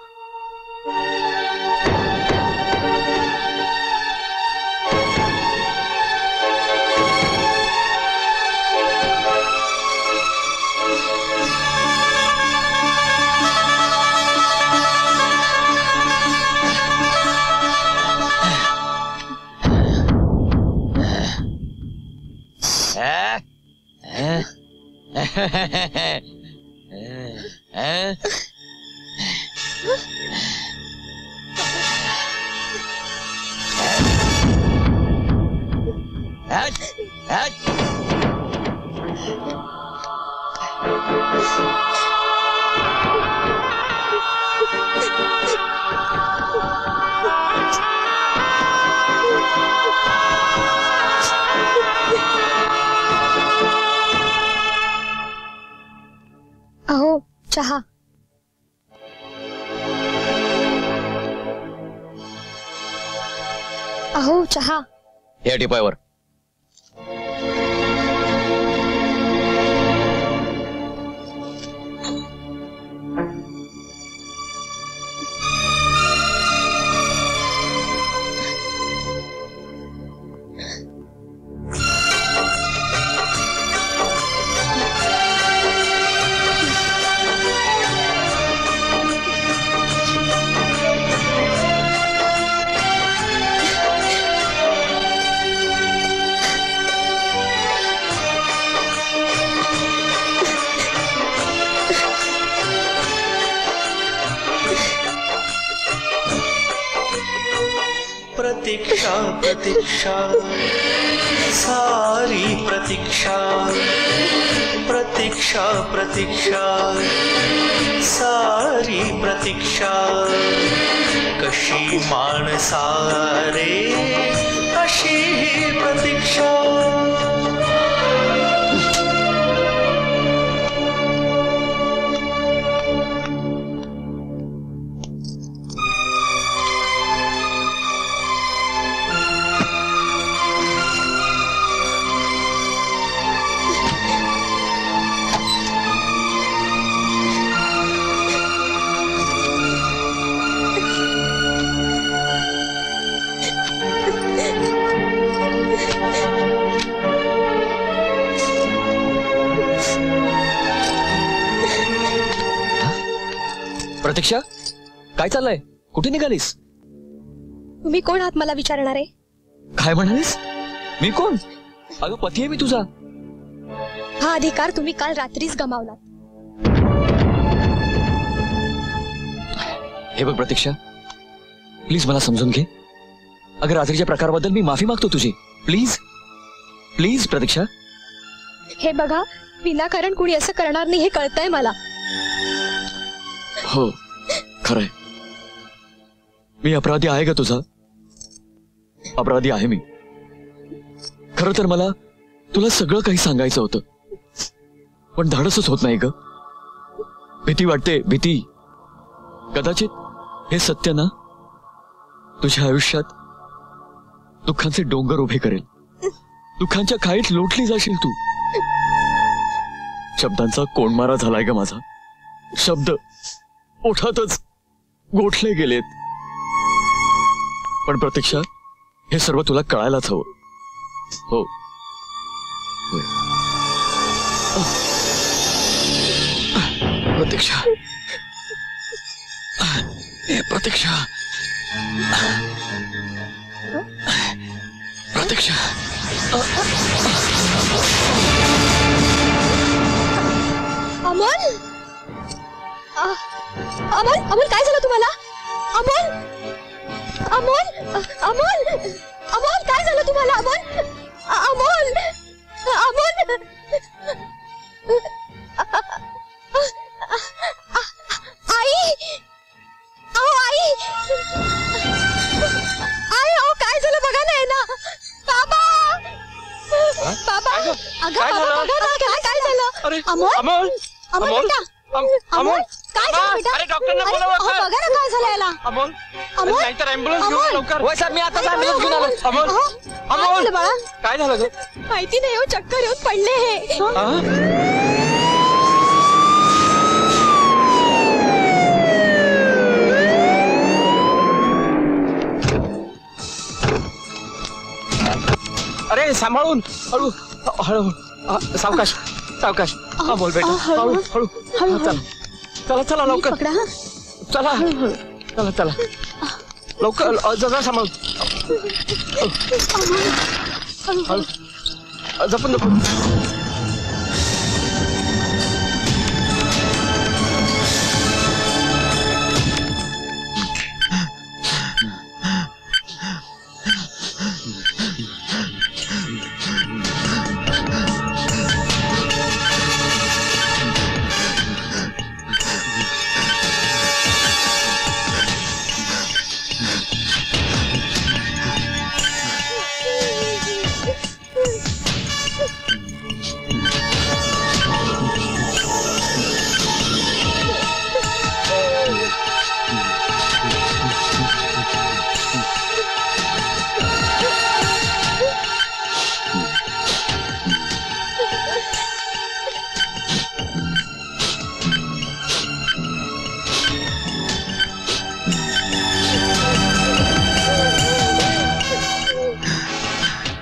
अहो चहा. अहो चहा. या टिपायवर. प्रतीक्षा प्रतीक्षा सारी प्रतीक्षा प्रतीक्षा प्रतीक्षा सारी प्रतीक्षा कशी माणसारे अशी ही प्रतीक्षा. प्रतीक्षा काय चाललंय? कुठे निघालीस? तुम्ही कोण आहात मला विचारणारे? काय म्हणालीस? मी कोण? अगं पती आहे मी तुझा. हा अधिकार तुम्ही काल रात्रीच गमावलात. हे बघ प्रतीक्षा, प्लीज मला समजून घे. अगं रात्रीच्या प्रकाराबद्दल मी माफी मागतो तुझी. Please please Pratiksha. हे बघा, विनाकारण कुणी असं करणार नाही हे कळतंय मला. हो खरंय, मी अपराधी आहे ग तुझा. अपराधी आहे मी. खरं तर मला तुला सगळं काही सांगायचं होतं, पण धाडसच होत नाही ग. भीती वाटते, भीती. कदाचित हे सत्य ना तुझ्या आयुष्यात दुःखांचे डोंगर उभे करेल. दुःखांच्या खाईत लोटली जाशील तू. शब्दांचा कोंडमारा झालाय ग माझा. शब्द ओठातच गोठले गेलेत. पण प्रतीक्षा, हे सर्व तुला कळायलाच हवं. हो प्रतीक्षा, प्रतीक्षा, प्रतीक्षा. अमोल, अमोल, अमोल काय झालं तुम्हाला? अमोल, अमोल, अमोल, अमोल काय झालं तुम्हाला? अमोल, अमोल, अमोल. आई, अहो आई, आई, अहो काय झालं बघा ना. ना बाबा, बाबा, अगं बाबा बघा ना काय झालं. अमोल, अमोल, अमोल बेटा, अमोल काय झालं बेटा? अरे डॉक्टरना बोलवा. बघा ना काय झालं याला. अमोल, अमोल, नाहीतर ॲम्ब्युलन्स घेऊन लवकर. होय साहेब, मी आता ॲम्ब्युलन्स घेऊन आलो. अमोल, अमोल बाळा, काय झालं ग? माहिती नाही हो, चक्कर येऊन पडले हे. अरे सांभाळून, हळू हळू, सावकाश सावकाश. अमोल बेटा, हळू हळू. चला चला चला लवकर. चला चला चला लवकर. जरा सांभाळून, जपून जपून.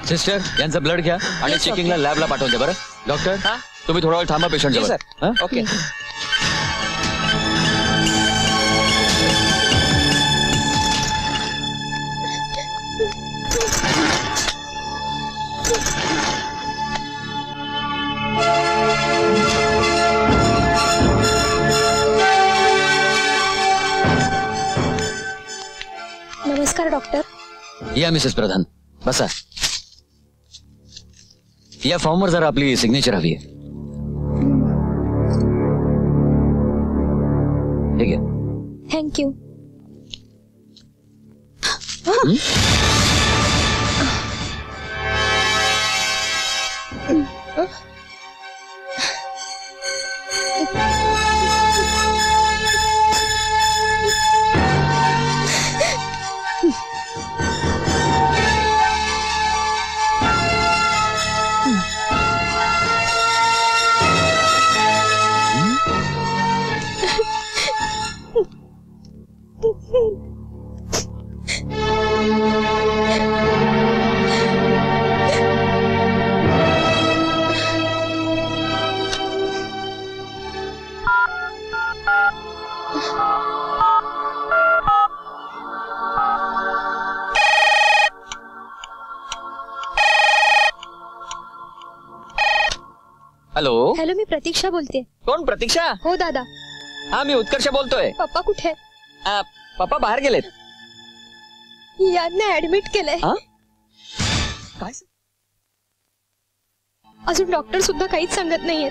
सिस्टर यांचं ब्लड घ्या आणि चेकिंगला लॅबला पाठवून द्या बरं. डॉक्टर तुम्ही थोडा वेळ थांबा पेशंट जवळ. ओके. नमस्कार डॉक्टर. या मिसेस प्रधान बसा. या फॉर्मवर जरा आपली सिग्नेचर हवी आहे. ठीक आहे. थँक्यू. हॅलो. हॅलो, मी प्रतीक्षा बोलते. कोण प्रतीक्षा? हो दादा. हा मी उत्कर्ष बोलतोय. पप्पा कुठे? पप्पा बाहेर गेलेत. यांना ऍडमिट केलंय. काय? अजून डॉक्टर सुद्धा काहीच सांगत नाहीये.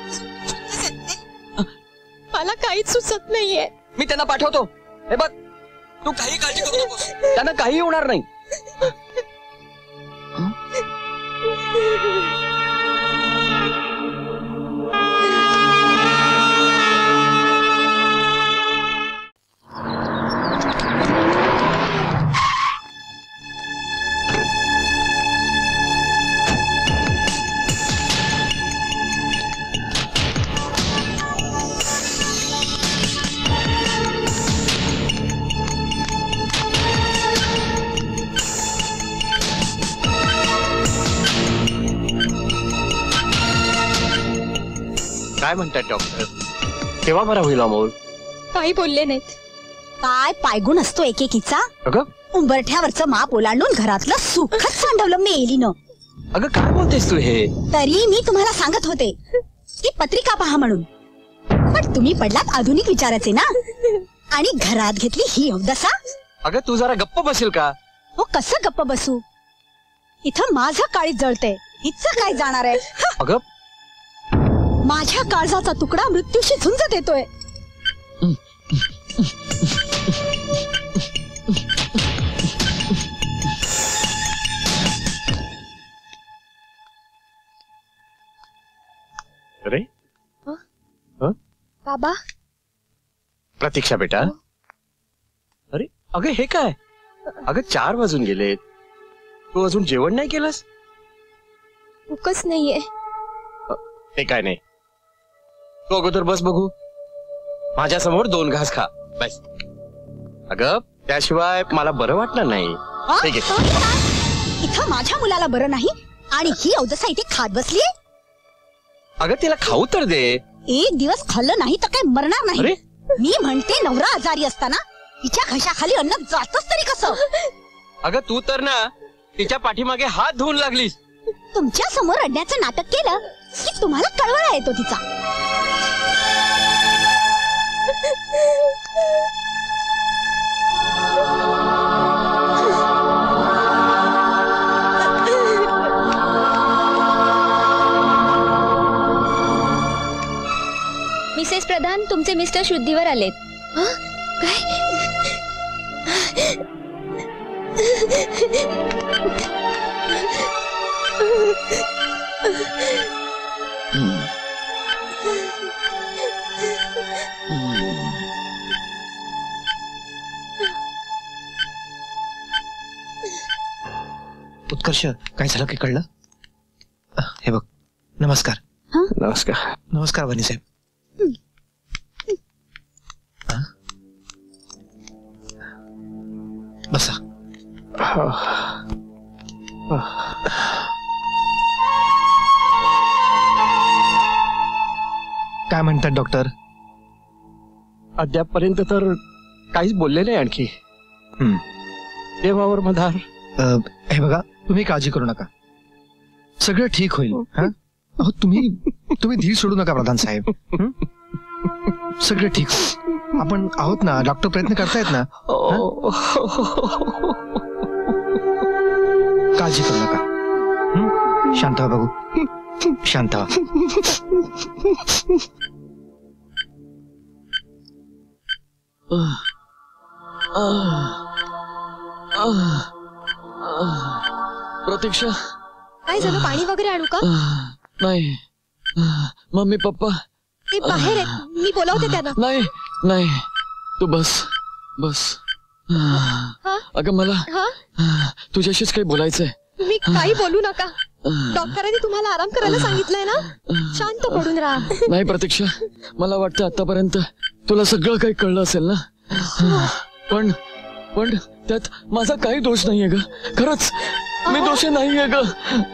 मला काहीच सुचत नाहीये. मी त्यांना पाठवतो. हे बघ तू काही काळजी करू नकोस. त्यांना काही होणार नाही. काय म्हणतात डॉक्टर? केव्हा बरा होईल अमोल? काही बोलले नाहीत. काय पायगुण असतो एकेकीचा. अगं उंबरठ्यावरचं माप ओलांडून घरातलं सुखच सांडवलं मेलीनं. अगं काय बोलतेस तू हे? तरी मी तुम्हाला सांगत होते की पत्रिका पहा म्हणून, पण तुम्ही पडलात आधुनिक विचाराचे ना आणि घरात घेतली ही अवदसा. अगं तू जरा गप्प बसेल का? हो कसं गप्प बसू? इथं माझं काळीज जळतंय. हिचं काय जाणार आहे? अगं माझ्या काळजाचा तुकडा मृत्यूशी झुंज देतोय. अरे बाबा. प्रतीक्षा बेटा. अरे अगं हे काय? अगं 4 वाजून गेलेत. तू अजून जेवण नाही केलंस? भूकच नाहीये. ते काय नाही. तू अगोदर बस बघू. माझ्या समोर 2 घास खा बस. अगं त्याशिवाय मला बरं वाटणार नाही. ठीक आहे. इथं माझ्या मुलाला बरं नाही आणि ही अवदसा इथे खात बसली. अगं तिला खाऊ तर दे. एक दिवस खाल्लं नाही तर काय मरणार नाही. अरे मी म्हणते नवरा आजारी असताना तिच्या घशाखाली अन्न जातच तरी कसं? अगं तू तर ना तिच्या पाठीमागे हात धुवून लागलीस. तुमच्या समोर रडण्याचं नाटक केलं की तुम्हाला कळवळा येतो तिचा. मिसेस प्रधान, तुमचे मिस्टर शुद्धीवर आलेत. काय? उत्कर्ष काय झालं की कळलं? हे बघ. नमस्कार. नमस्कार. नमस्कार वनी साहेब. बसा. काय म्हणतात डॉक्टर? अद्यापपर्यंत तर काहीच बोलले नाही आणखी. देवावर मधार. हे बघा, तुम्ही काळजी करू नका, सगळं ठीक होईल. अहो तुम्ही धीर सोडू नका प्रधान साहेब. सगळं ठीक होईल. आपण आहोत ना, डॉक्टर प्रयत्न करतायत ना. काळजी करू नका. शांत व्हा बघू, शांत व्हा. प्रतीक्षा, काय झालं? पाणी वगैरे आणू का? नाही. मम्मी पप्पा ते बाहेर आहेत, मी बोलावते त्यांना. नाही नाही, तू बस बस. अगं मला तुझ्याशीच काही बोलायचंय. तुम्ही काही बोलू नका. डॉक्टरांनी तुम्हाला आराम करायला सांगितलंय ना. शांत पडून राहा. नाही प्रतीक्षा, मला वाटतं आतापर्यंत तुला सगळं काही कळलं असेल ना. पण पण त्यात माझा काही दोष नाहीये ग. खरंच मी दोषी नाहीये ग.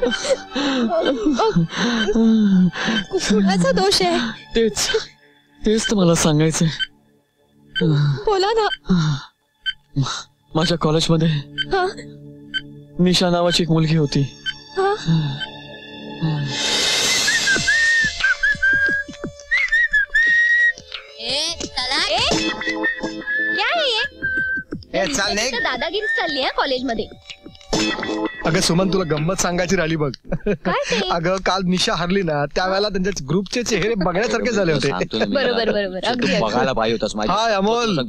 कुणाचा दोष आहे? तेच तर मला सांगायचंय. बोला ना. माझ्या कॉलेजमध्ये निशा नावाची एक मुलगी होती. दादागिरी चालली आहे कॉलेजमध्ये. अगं सुमन, तुला गंमत सांगायची राहिली बघ. काय ते? अगं काल निशा हरली ना, त्यावेळेला त्यांच्या ग्रुपचे चेहरे बघण्यासारखे झाले होते. बरोबर बरोबर, अगदी बघायला पाहिजे होतास. हाय अमोल.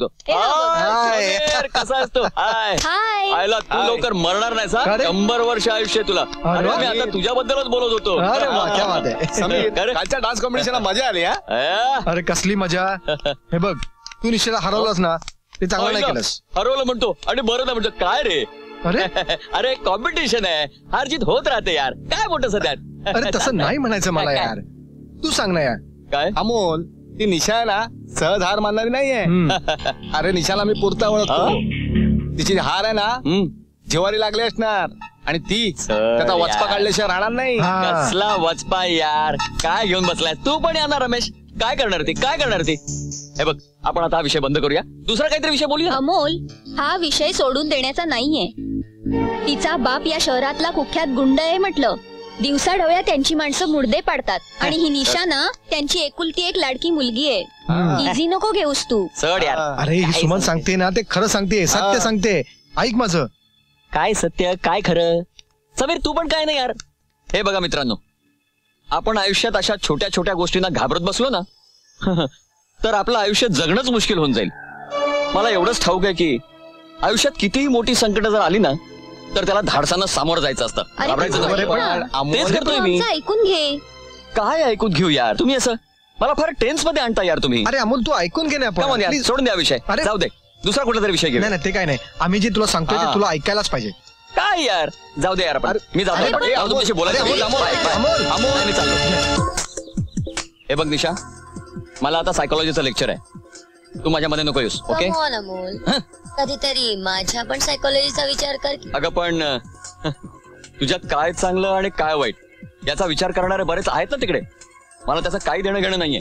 कसा असतो? हाय. आयला तू लवकर मरणार नाही सा. 100 वर्ष आयुष्य तुला. अरे मी आता तुझ्याबद्दलच बोलत होतो. अरे वा, क्या बात आहे. कालच्या डान्स कॉम्पिटिशनला मजा आली. अरे कसली मजा. हे बघ, तू निशाला हरवलंस ना, ते चांगलं नाही केलंस. हरवलं म्हणतो आणि बरं नाही म्हणतो. काय रे? अरे कॉम्पिटिशन आहे, हार जीत होत राहते यार. काय मोठं सध्यात. अरे तसं नाही म्हणायचं मला यार. तू सांग ना यार. काय अमोल, ती निशा आहे ना, सहज हार मानणारी नाहीये. अरे निशाला मी पुरता ओळखतो. तिची हार आहे ना, जिवारी लागली असणार आणि ती त्याचा वचपा काढल्याशिवाय राहणार नाही. कसला वचपा यार. काय घेऊन बसलाय तू पण? यार रमेश, काय करणार ती? काय करणार ती? हे बघ, आपण आता हा विषय बंद करूया, दुसरा काहीतरी विषय बोलूया. अमोल, हा विषय सोडून देण्याचा नाहीये. तिचा बाप या शहरातला कुख्यात गुंड आहे म्हटलं. दिवसा ढवळ्या त्यांची माणसं मुर्दे पाडतात. आणि ही निशा ना, त्यांची एकुलती एक लाडकी मुलगी आहे. इझी नको घेऊस तू. चढ यार. अरे ही सुमन सांगते ना, ते खरं सांगते, सत्य सांगते. ऐक माझं. काय सत्य, काय खरं? समीर तू पण काय नाही यार. हे बघा मित्रांनो, आपण आयुष्यात अशा छोट्या छोट्या गोष्टींना घाबरत बसलो ना, तर आपलं आयुष्य जगणंच मुश्किल होऊन जाईल. मला एवढंच ठाऊक आहे की आयुष्यात कितीही मोठी संकट जर आली ना, तर त्याला धाडसानं सामोरं जायचं असतं. घाबरायचं नाही. तेच करतोय मी. ऐकून घे. काय ऐकून घेऊ यार? तुम्ही असं मला फार टेन्स मध्ये आणता यार तुम्ही. अरे अमोल, तू ऐकून घे ना. सोडून द्या विषय. जाऊ दे, दुसरा कुठला तरी विषय घे. नाही ते काय नाही, आम्ही जे तुला सांगतोय ते तुला ऐकायलाच पाहिजे. काय यार, जाऊ दे यार. आपण मी जातो, तुमच्याशी बोलायचं. मी चाललो. हे बघ निशा, मला आता सायकोलॉजीचं लेक्चर आहे. तू माझ्या मध्ये नको येऊस. ओके? कधीतरी माझ्या पण सायकोलॉजीचा विचार कर. अगं पण तुझ्यात काय चांगलं आणि काय वाईट याचा विचार करणारे बरेच आहेत ना तिकडे. मला त्याचं काही देणं घेणं नाहीये.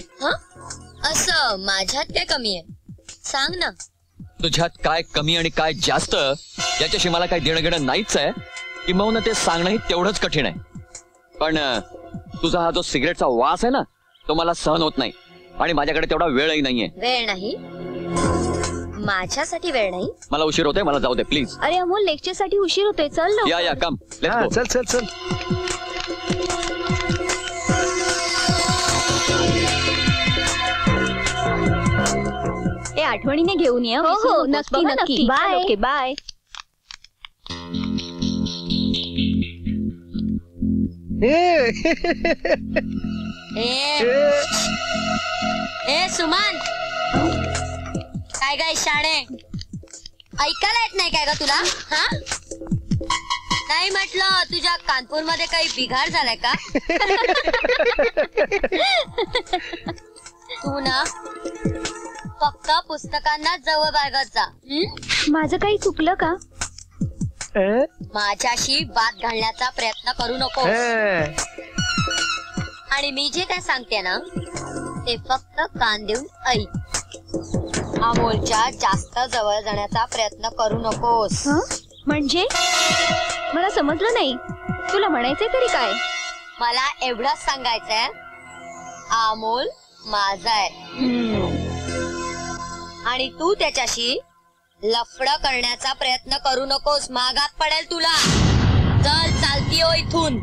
असं माझ्यात काय कमी आहे सांग ना. तुझ्यात काय कमी आणि काय जास्त याच्याशी मला काही देणं घेणं नाहीच आहे. किंबहुना ते सांगणंही तेवढंच कठीण आहे. पण तुझा हा जो सिगरेटचा वास आहे ना, तो मला सहन होत नाही. आणि माझ्याकडे तेवढा वेळही नाहीये. वेळ नाही? माझ्यासाठी वेळ नाही? मला उशीर होतोय, मला जाऊ दे प्लीज. अरे अमोल, लेक्चर साठी उशीर होतोय. चल ना. या कम. चल चल चल. आठवणीने घेऊन ये. हो नक्की नक्की. बाय. Okay bye. सुमन, काय काय शाणे ऐकायला येत नाही काय ग तुला? हा नाही म्हटलं, तुझ्या कानपूर मध्ये काही बिघाड झालाय का? तू ना फक्त पुस्तकांना जवळ बाळगत जा. माझं काही चुकलं का? माझ्याशी बात घालण्याचा प्रयत्न करू नको. आणि मी जे काय सांगते ना ते फक्त कान देऊन ऐक. अमोलच्या जास्त जवळ जाण्याचा प्रयत्न करू नकोस. म्हणजे मला समजलं नाही, तुला म्हणायचंय तरी काय? मला एवढंच सांगायचंय, अमोल माझा आहे आणि तू त्याच्याशी लफडं करण्याचा प्रयत्न करू नकोस. मागात पडेल तुला. चल चालती हो इथून.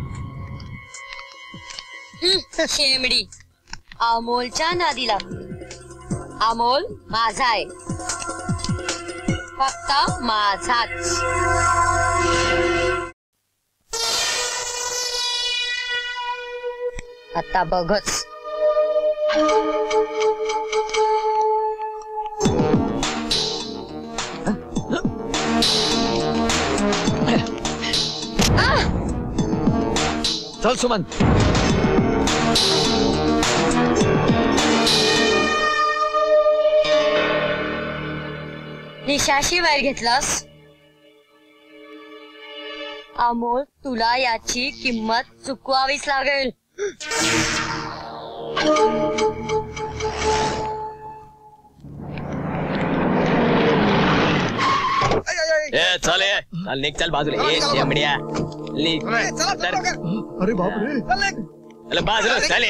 शेमडी अमोलच्या नादी लागली. अमोल माझा आहे, फक्त माझाच. आता बघच. चल सुमन. निशाशी वैर घेतलास. अमोल तुला याची किंमत चुकवावीच लागेल. चल निघ, चल बाजूला. अरे बापरे, बाजूला चल.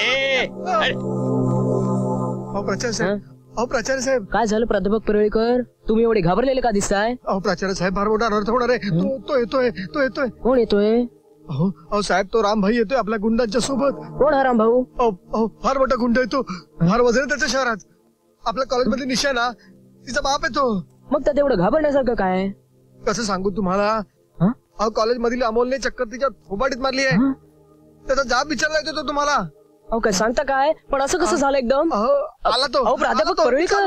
अहो प्राचार्य साहेब. काय झालं प्राध्यापक परुळेकर, तुम्ही एवढे घाबरलेले का दिसताय? अहो प्राचार्य साहेब, फार मोठा अनर्थ होणार आहे. तो येतोय. कोण येतोय? अहो साहेब, तो राम भाई येतोय आपल्या गुंडांच्या सोबत. कोण हा राम भाऊ? अहो फार मोठा गुंड आहे तो. फार वजन आहे त्याच्या शहरात. आपल्या कॉलेजमधली निशा ना, तिचा बाप आहे तो. मग त्यात एवढं घाबरण्यासारखं काय? कसं सांगू तुम्हाला. अहो कॉलेज मधील अमोलने चक्कर तिच्या फोबाडीत मारली आहे. त्याचा जाब विचारला येतो तो तुम्हाला. अहो काय सांगता काय? पण असं कसं झालं एकदम? आला तो. अहो प्राध्यापक परुळेकर.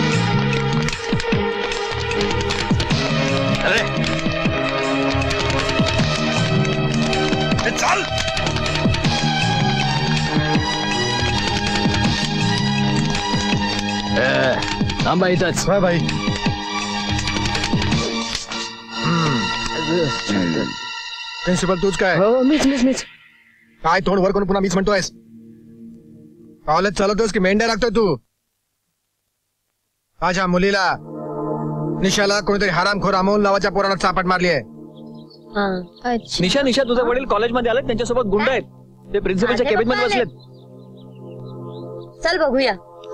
चल. थांबा इथंच. भाई प्रिन्सिपल तूच काय? मीच. काय तोंड वर करून पुन्हा मीच म्हणतोयस? कॉलेज चालवतोस की मेंढ्या लागतोय तू? माझ्या मुलीला निशाला कोणीतरी हरामखोर अमोल नावाच्या पोराला चापट मारली आहे. निशा तुझे वडील कॉलेजमध्ये आले, त्यांच्यासोबत गुंड आहेत. ते प्रिन्सिपलच्या केबिन मध्ये बसलेत. चल बघूया.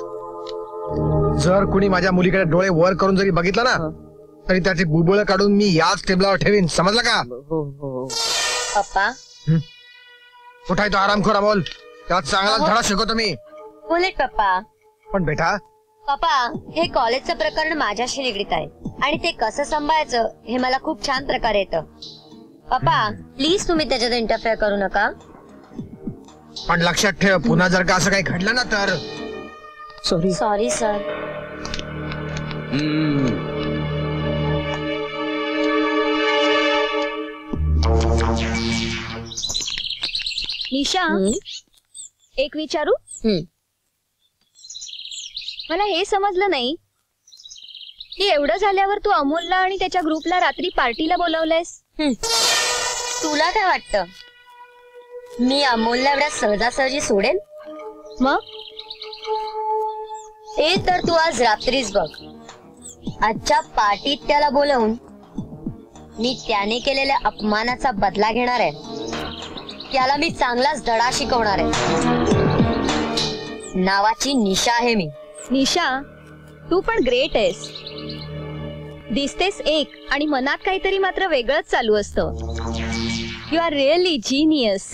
जर कुणी माझ्या मुलीकडे डोळे वर करून जरी बघितलं ना तरी त्याची बुबुळ काढून मी याच टेबलावर ठेवीन. समजलं का? पप्पा कुठे तो आरामखोर अमोल? त्याला चांगला धडा शिकवतो मी. बुलेट पप्पा. पण बेटा पप्पा, हे कॉलेजचं प्रकरण माझ्याशी निगडीत आहे आणि ते कसं सांभाळायचं हे मला खूप छान प्रकारे येतं. पप्पा प्लीज तुम्ही त्याच्यात इंटरफेअर करू नका. पण लक्षात ठेव, पुन्हा जर का असं काही घडलं ना तर. Sorry sir. निशा, एक विचारू? मला हे समजलं नाही की एवढं झाल्यावर तू अमोलला आणि त्याच्या ग्रुपला रात्री पार्टीला बोलावलंयस. तुला काय वाटतं मी अमोलला एवढ्या सहजासहजी सोडेन? मग ते तर तू आज रात्रीच बघ. आजच्या पार्टीत त्याला बोलवून मी त्याने केलेल्या अपमानाचा बदला घेणार आहे. त्याला मी चांगलाच धडा शिकवणार आहे. नावाची निशा आहे मी. निशा, तू पण ग्रेट आहेस. दिसतेस एक आणि मनात काहीतरी मात्र वेगळंच चालू असतं. You are really genius.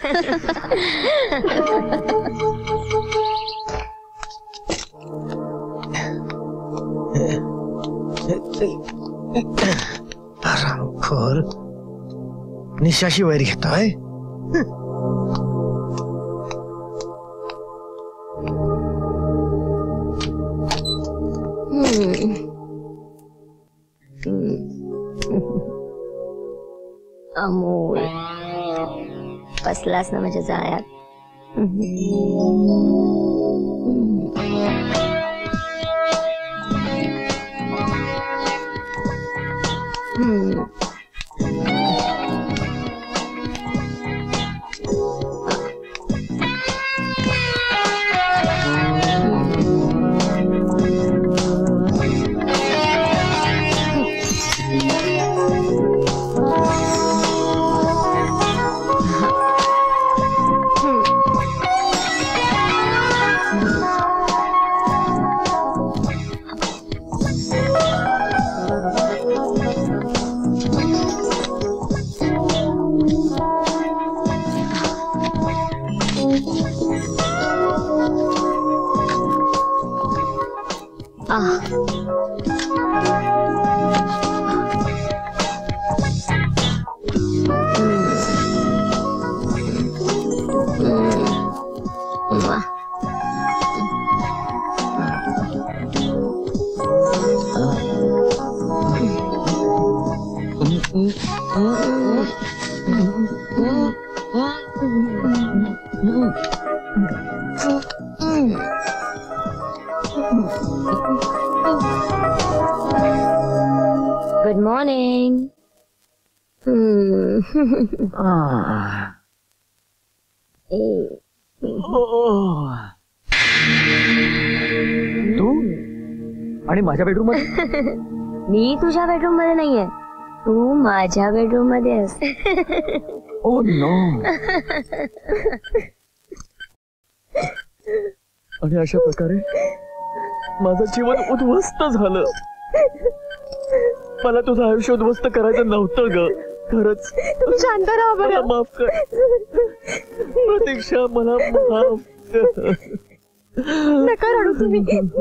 आरामखोर निशाशी वैर घेतोय. अमोल बसलास ना माझ्या जाळ्यात. Good morning. तू आणि माझ्या बेडरूम मध्ये? मी तुझ्या बेडरूम मध्ये नाहीये, तू माझ्या बेडरूम मध्ये आहेस. Oh no. आणि अशा प्रकारे माझं जीवन उद्ध्वस्त झालं. मला तुझं आयुष्य उद्ध्वस्त करायचं नव्हतं ग. खरंच. तुम्ही शांत राहा बरं. मला माफ कर प्रतीक्षा, मला माफ कर. नका रडू तुम्ही,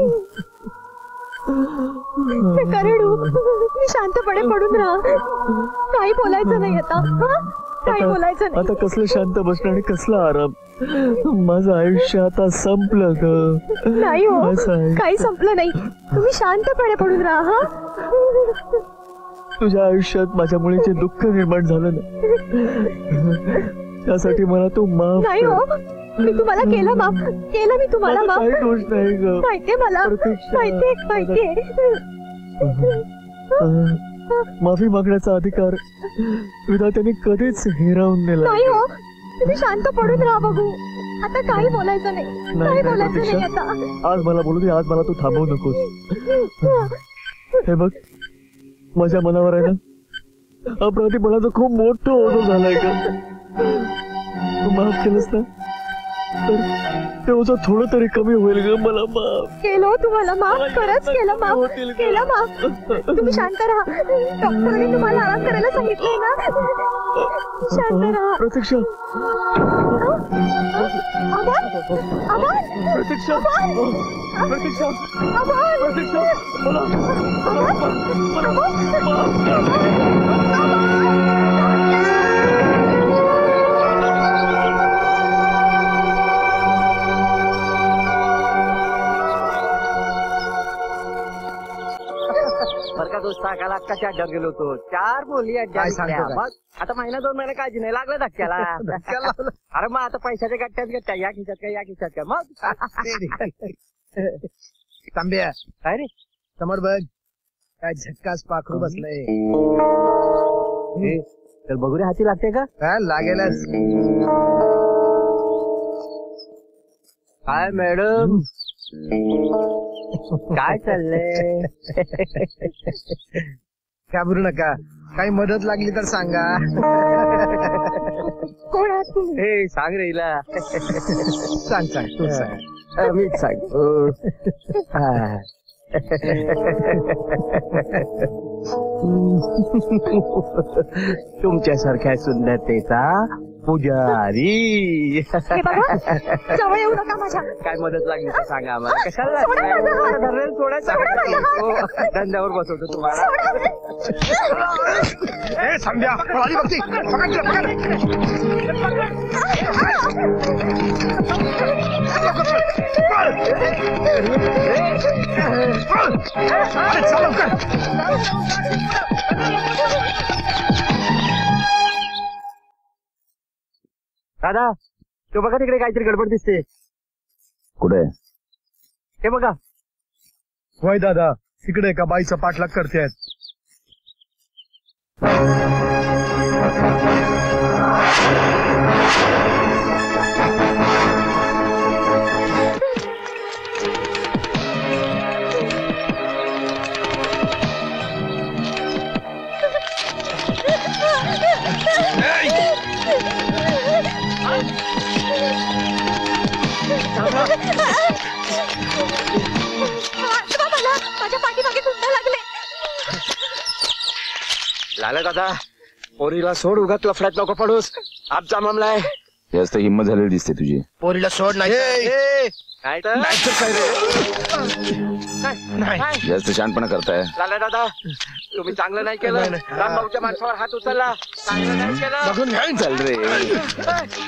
नका रडू. तुम्ही शांतपणे पडून राहा. काही बोलायचं नाही आता. काही बोलायचं नाही. आता कसलं शांत बसणं आणि कसला आराम. माझं आयुष्य आता संपलं ग. नाही हो, काही संपलं नाही. तुम्ही शांतपणे पडून राहा. तुझ्या आयुष्यात माझ्यामुळे जे दुःख निर्माण झालं ना, त्यासाठी मला तू माफ. नाही हो, मी तुम्हाला केलं माफ. केलं मी तुम्हाला माफ. काही दोष नाही ग. माहितीये मला, माहितीये. माफी मागण्याचा अधिकार विधात्याने कधीच हिरावून नेला नाही हो. तुम्ही शांत पडून राहा बघू. आता काही बोलायचं नाही. काही बोलायचं नाही आता. आज मला बोलू दे. आज मला तू थांबवू नकोस. हे बघ, माझ्या मनावर आहे ना अपराधीपणाचं खूप मोठं ओझं झालंय का. तू माफ केलंस ना तर ते ओझं थोडं तरी कमी होईल ग. मला माफ केलं तुम्हाला माफ. खरंच केलं माफ. केलं माफ. तुम्ही शांत राहा. डॉक्टरने तुम्हाला आराम करायला सांगितलंय ना. शांत राहा. प्रतीक्षा. प्रतीक्षा. प्रतीक्षा. प्रतीक्षा. बरं का दोस्ता, काल अक्काच्या अड्ड्यावर गेलो होतो. 4 बोली आता महिना 2 महिने काळजी नाही लागलं धक्क्याला. अरे मग आता पैशाच्या गट्ट्यात गट्ट्या, या खिशात काय या खिशात काय. मग तांब्या काय रे समोर बघ, काय झटकास पाखरू बसलंय. तर बघू रे, हाती लागते का? लागेलच. काय मॅडम, काय चाललंय? घाबरू नका, काही मदत लागली तर सांगा. कोण आहात तुम्ही? हे सांग रे हिला. सांग सांग, तू सांग. मीच सांग. तुमच्यासारख्या सुंदरतेचा पुजारी. जवळ येऊ नका माझ्या. काय मदत लागली तर सांगा आम्हाला. कशाला सोडायचं, धंद्यावर बसवतो तुम्हाला. संध्या पळाली बघती. दादा, तो बघा तिकडे काहीतरी गडबड दिसते. कुठे? ते बघा. होय दादा, तिकडे एका बाईचा पाठलाग करतायत. माझ्या पाठीमागे गुंडा लागले. लाला दादा, पोरीला सोड, उगाच लफड्यात नको पडूस. आमचा मामला आहे. जास्त हिंमत झालेली दिसते तुझी. पोरीला सोड. नाही जास्त शहाणपणा करताय. लाला दादा, तुम्ही चांगलं नाही केलं. रामभाऊच्या माणसावर हात उचलला. चांगलं नाही केलं. बघून घ्यायन चाल रे.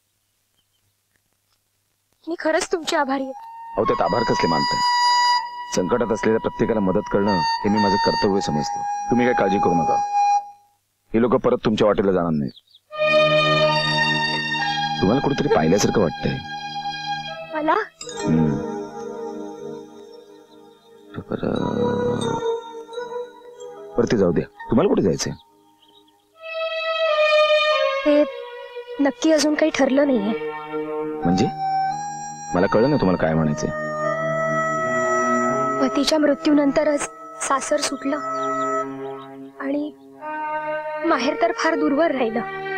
मी खरंच तुमची आभारी आहे. अहो, त्यात आभार कसले मानताय? संकटात असलेल्या प्रत्येकाला मदत करणं हे मी माझं कर्तव्य समजतो. तुम्ही काही काळजी करू नका. हे लोक परत तुमच्या वाटेला जाणार नाही. तुम्हाला कुठेतरी पाहिल्यासारखं वाटतंय मला. परत जाऊ द्या. तुम्हाला कुठे जायचंय? हे नक्की अजून काही ठरलं नाहीये. म्हणजे मला कळलं ना तुम्हाला काय म्हणायचंय. पतीच्या मृत्यूनंतरच सासर सुटलं आणि माहेर तर फार दूरवर राहिलं.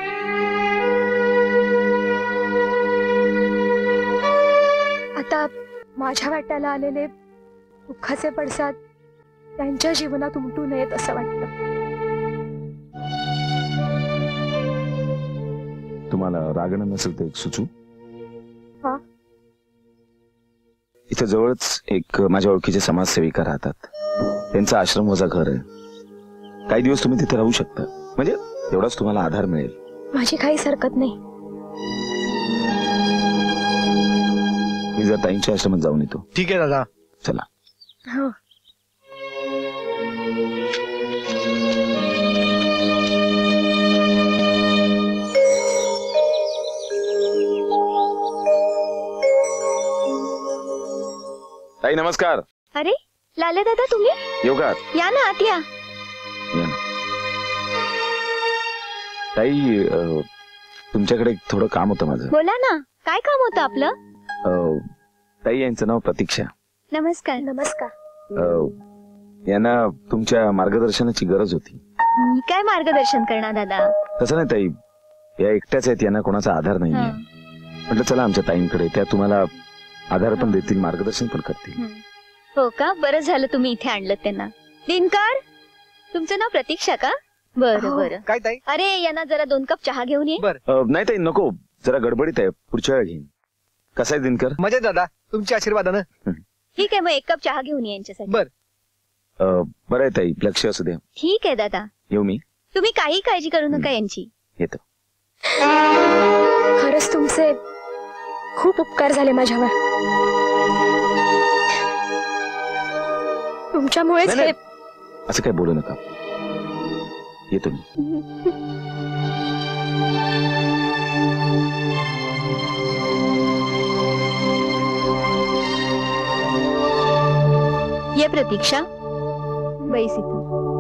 आता माझ्या वाट्याला आलेले दुःखाचे पडसाद त्यांच्या जीवनात उमटू नयेत असं वाटतं. तुम्हाला रागणं नसेल तर एक सुचू. हा? इथे जवळच एक माझ्या ओळखीचे समाजसेविका राहतात. त्यांचा आश्रम वजा घर आहे. काही दिवस तुम्ही तिथे राहू शकता. म्हणजे तेवढाच तुम्हाला आधार मिळेल. माझी काहीच हरकत नाही. मी जर ताईंच्या आश्रमात जाऊन येतो. ठीक आहे दादा. चला. हो. ताई नमस्कार. अरे लाले दादा तुम्ही येऊ का? या ना आत या. या ना. ताई तुमच्याकडे थोडं काम होतं माझं. बोला ना, काय काम होतं आपलं? ताई यांचं नाव प्रतीक्षा. नमस्कार. नमस्कार. यांना तुमच्या मार्गदर्शनाची गरज होती. मी काय मार्गदर्शन करणार दादा? तसं नाही ताई, या एकट्याच आहेत, यांना कोणाचा आधार नाहीये. म्हटलं चला आमच्या ताईंकडे, त्या तुम्हाला आधार पण देतील, मार्गदर्शन पण करतील. हो का? बरं झालं तुम्ही इथे आणलं त्यांना. दिनकर, तुमचं नाव प्रतीक्षा का? बरं बरं. काय ताई? अरे यांना जरा 2 कप चहा घेऊन ये. नाही ताई नको, जरा गडबडीत आहे, पुढच्या वेळी घेईन. कसं आहे दिनकर? मजेत दादा, तुमच्या आशीर्वादानं. ठीक आहे, मग 1 कप चहा घेऊन ये यांच्यासाठी. बरं आहे ताई, लक्ष असू द्या. ठीक आहे दादा. येऊ मी. तुम्ही काही काळजी करू नका यांची. येतो. खरंच तुमचे खूप उपकार झाले माझ्यावर. तुमच्यामुळेच हे. असं काय बोलू नका. येतो मी. ये प्रतीक्षा, बैस इथं.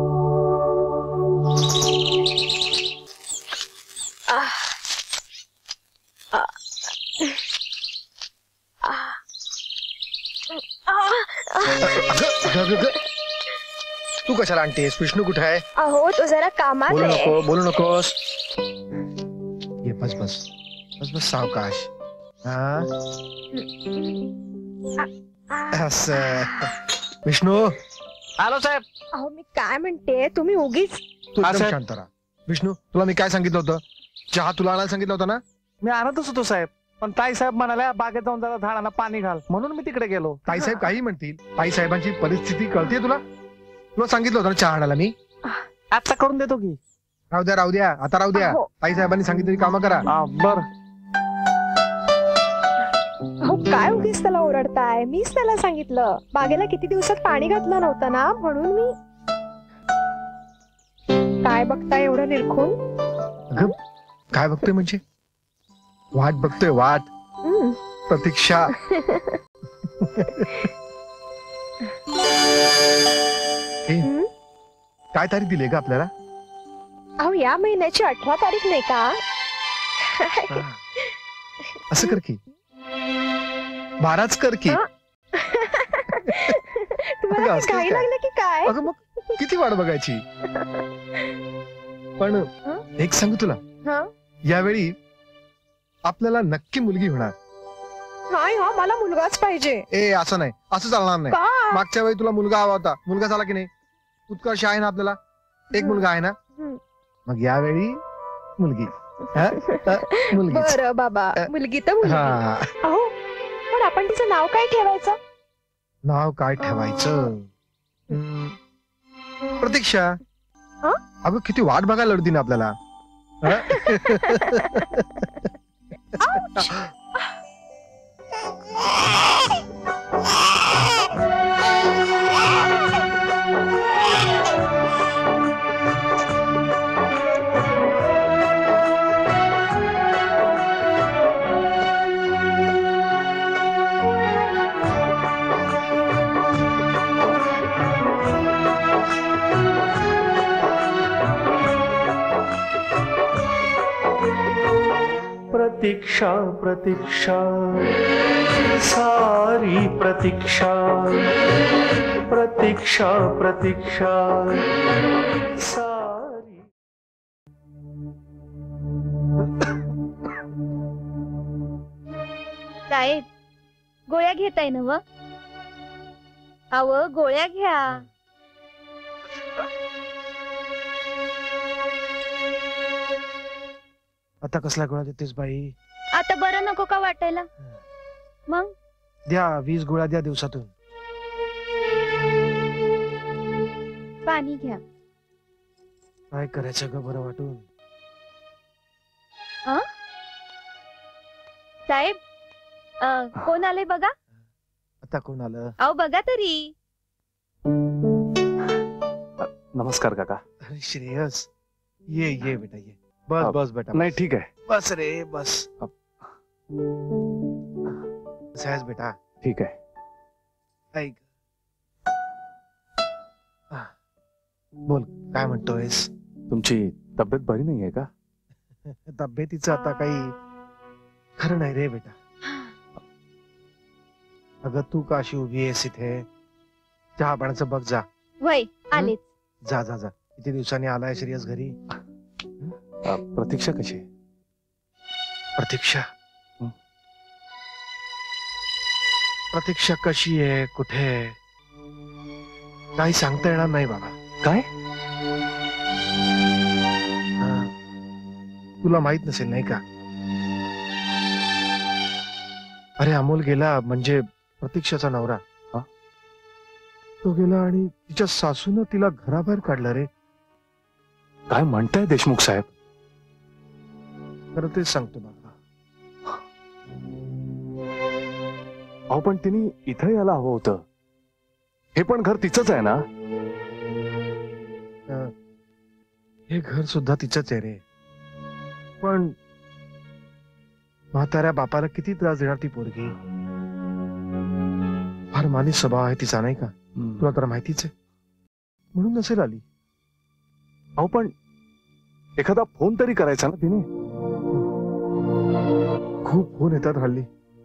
तू कशाला आणतेस? विष्णू कुठे आहे? अहो तो जरा कामात बोलू आहे. नको, बोलू नकोस. ये बस बस बस बस, सावकाश. असं. विष्णू. हॅलो साहेब. अहो मी काय म्हणते, तुम्ही उगीच. तू एकदम शांत राहा. विष्णू, तुला मी काय सांगितलं होतं? चहा तुला आणायला सांगितलं होतं ना? मी आणतच होतो साहेब, पण ताई साहेब म्हणाल्या बागेत जाऊन जरा झाडांना पाणी घाल, म्हणून मी तिकडे गेलो. ताई साहेब काही म्हणतील. ताई साहेबांची परिस्थिती कळते तुला? तुला सांगितलं होतं ना चहा आणायला मी? आता करून देतो की. राहू द्या, राहू द्या, आता राहू द्या. ताई साहेबांनी सांगितलेली कामं करा. बर. अहो काय उगीच त्याला ओरडताय? मीच त्याला सांगितलं, बागेला किती दिवसात पाणी घातलं नव्हतं ना, म्हणून मी. काय बघताय एवढं निरखून? काय बघतोय म्हणजे? वाट बघतोय, वाट. प्रतीक्षा. काय तारीख दिली का आपल्याला? अहो या महिन्याची 18 तारीख नाही का? असं कर की, 12च कर की. तुम्हाला काही लागलं की काय? अगं मग किती वाट बघायची? पण एक सांगू तुला, यावेळी आपल्याला नक्की मुलगी होणार. नाही हा, मला मुलगाच पाहिजे. ए असं नाही, असं चालणार नाही. मागच्या वेळी तुला मुलगा हवा होता, मुलगा झाला की नाही? उत्कर्ष आहे ना आपल्याला, एक मुलगा आहे ना? मग यावेळी मुलगी. मुलगी. बरं बाबा, मुलगी तर मुलगी. अहो पण आपण तिचं नाव काय ठेवायचं? नाव काय ठेवायचं? प्रतीक्षा. अगं किती वाट बघायला लढती ना आपल्याला. प्रतीक्षा प्रतीक्षा सारी प्रतीक्षा प्रतीक्षा प्रतीक्षा सारी. साहेब गोळ्या घेताय ना व? अव गोळ्या घ्या. आता कसला गोळ्या देतेस बाई? आता बरं नको का वाटायला? मग द्या 20 गोळ्या द्या दिवसातून. पाणी घ्या. काय करायचं ग बरं वाटून? साहेब कोण आले बघा? आता कोण आलं? अहो बघा तरी. नमस्कार काका. अरे श्रेयस ये ये बेटा ये. बस बस बेटा. नाही ठीक आहे. बस रे बस. सहज बेटा. ठीक आहे. ऐक बोल काय म्हणतोयस? तुमची तब्येत बरी नाहीये का? तब्येतीचं आता काही खरं नाही रे बेटा. अगं तू काशी उभी आहेस इथे? चहा पाण्याचं बघ जा. वय आलेच. जा जा जा. किती दिवसांनी आलाय श्रेयस घरी? प्रतीक्षा कशी आहे? प्रतीक्षा प्रतीक्षा कशी आहे कुठे आहे काही सांगता येणार नाही बाबा. काय? तुला माहित नसेल नाही का? अरे अमोल गेला म्हणजे प्रतीक्षाचा नवरा. तो गेला आणि तिच्या सासून तिला घराबाहेर काढलं रे. काय म्हणताय देशमुख साहेब? खरं तेच सांगतो बाबा. अहो पण तिने इथं यायला हवं होतं. हे पण घर तिचंच आहे ना? हे घर सुद्धा तिचंच आहे रे. पण म्हाताऱ्या बापाला किती त्रास देणार ती पोरगी. फार मानिस स्वभाव आहे तिचा नाही का? तुला तर माहितीच आहे. म्हणून नसेल आली. अहो पण एखादा फोन तरी करायचा ना तिने. खूप फोन येतात हल्ली.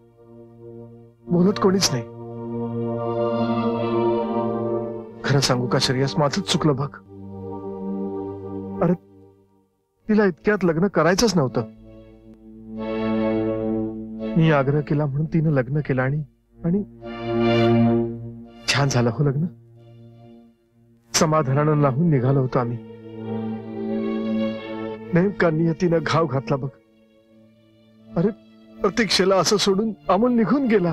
बोलत कोणीच नाही. खरं सांगू का श्रेयस माझंच चुकलं बघ. अरे तिला इतक्यात लग्न करायचंच नव्हतं. मी आग्रह केला म्हणून तिने लग्न केलं आणि छान झालं हो लग्न. समाधानानं लावून निघालो होतो आम्ही. नेमका नियतीनं घाव घातला बघ. अरे प्रतीक्षेला असं सोडून अमोल निघून गेला.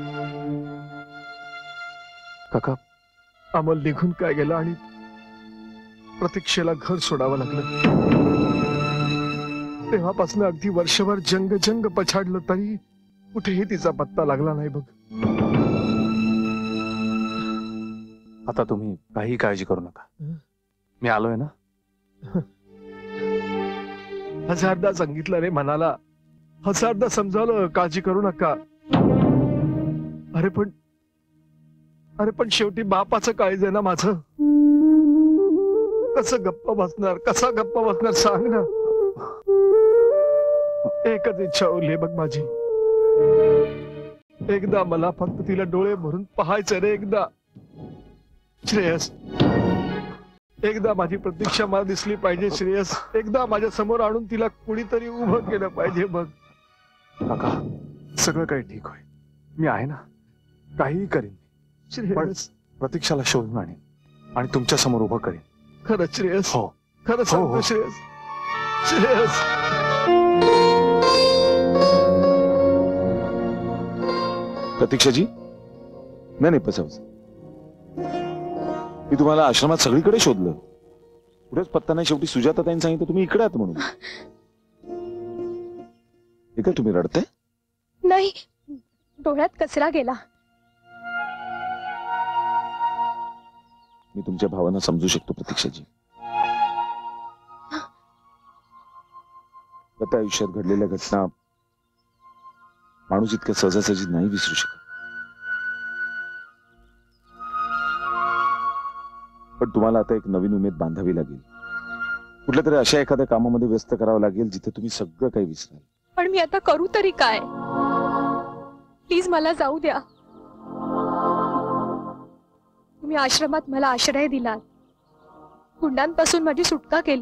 काका अमोल निघून काय गेला आणि प्रतीक्षेला घर सोडावं लागलं. तेव्हापासून अगदी वर्षभर जंग जंग पछाडलं तरी कुठेही तिचा पत्ता लागला नाही बघ. आता तुम्ही काही काळजी करू नका. मी आलोय ना. हजारदा सांगितलं रे मनाला. हजारदा समजावलं काळजी करू नका. अरे पण शेवटी बापाचं काळज आहे ना माझं. कसं गप्पा बसणार सांग ना. एकच इच्छा उरली बघ माझी. एकदा मला फक्त तिला डोळे भरून पाहायचं रे. एकदा श्रेयस. एकदा माझी प्रतीक्षा मला दिसली पाहिजे श्रेयस. एकदा माझ्या समोर आणून तिला कुणीतरी उभं केलं पाहिजे बघ. काका सगळं काही ठीक होईल. मी आहे ना. काहीही करीन. पण प्रतीक्षाला शोधून आणीन आणि तुमच्या समोर उभं करीन. खरंच श्रेयस? हो खरं सांगतो श्रेयस. श्रेयस प्रतीक्षाजी नाही पसावच. मी तुम्हाला आश्रमात सगळीकडे शोधलं. कुठेच पत्ता नाही. शेवटी सुजाताताईंनी सांगितलं तुम्ही इकडे आहात म्हणून. हे काय तुम्ही रडताय? नाही डोळ्यात कचरा गेला. मी तुमच्या भावना समजू शकतो प्रतीक्षाजी. आता आयुष्यात घडलेल्या घटना माणूस इतक्या सहजासहजी नाही विसरू शकत. पण तुम्हाला आता एक नवीन उमेद बांधावी लागेल. कुठल्या तरी अशा एखाद्या कामामध्ये व्यस्त करावं लागेल जिथे तुम्ही सगळं काही विसराल. पण मी आता करू तरी काय? प्लीज मला जाऊ द्या. तुम्ही आश्रमात मला आश्रय दिलात, गुंडांपासून माझी सुटका केली.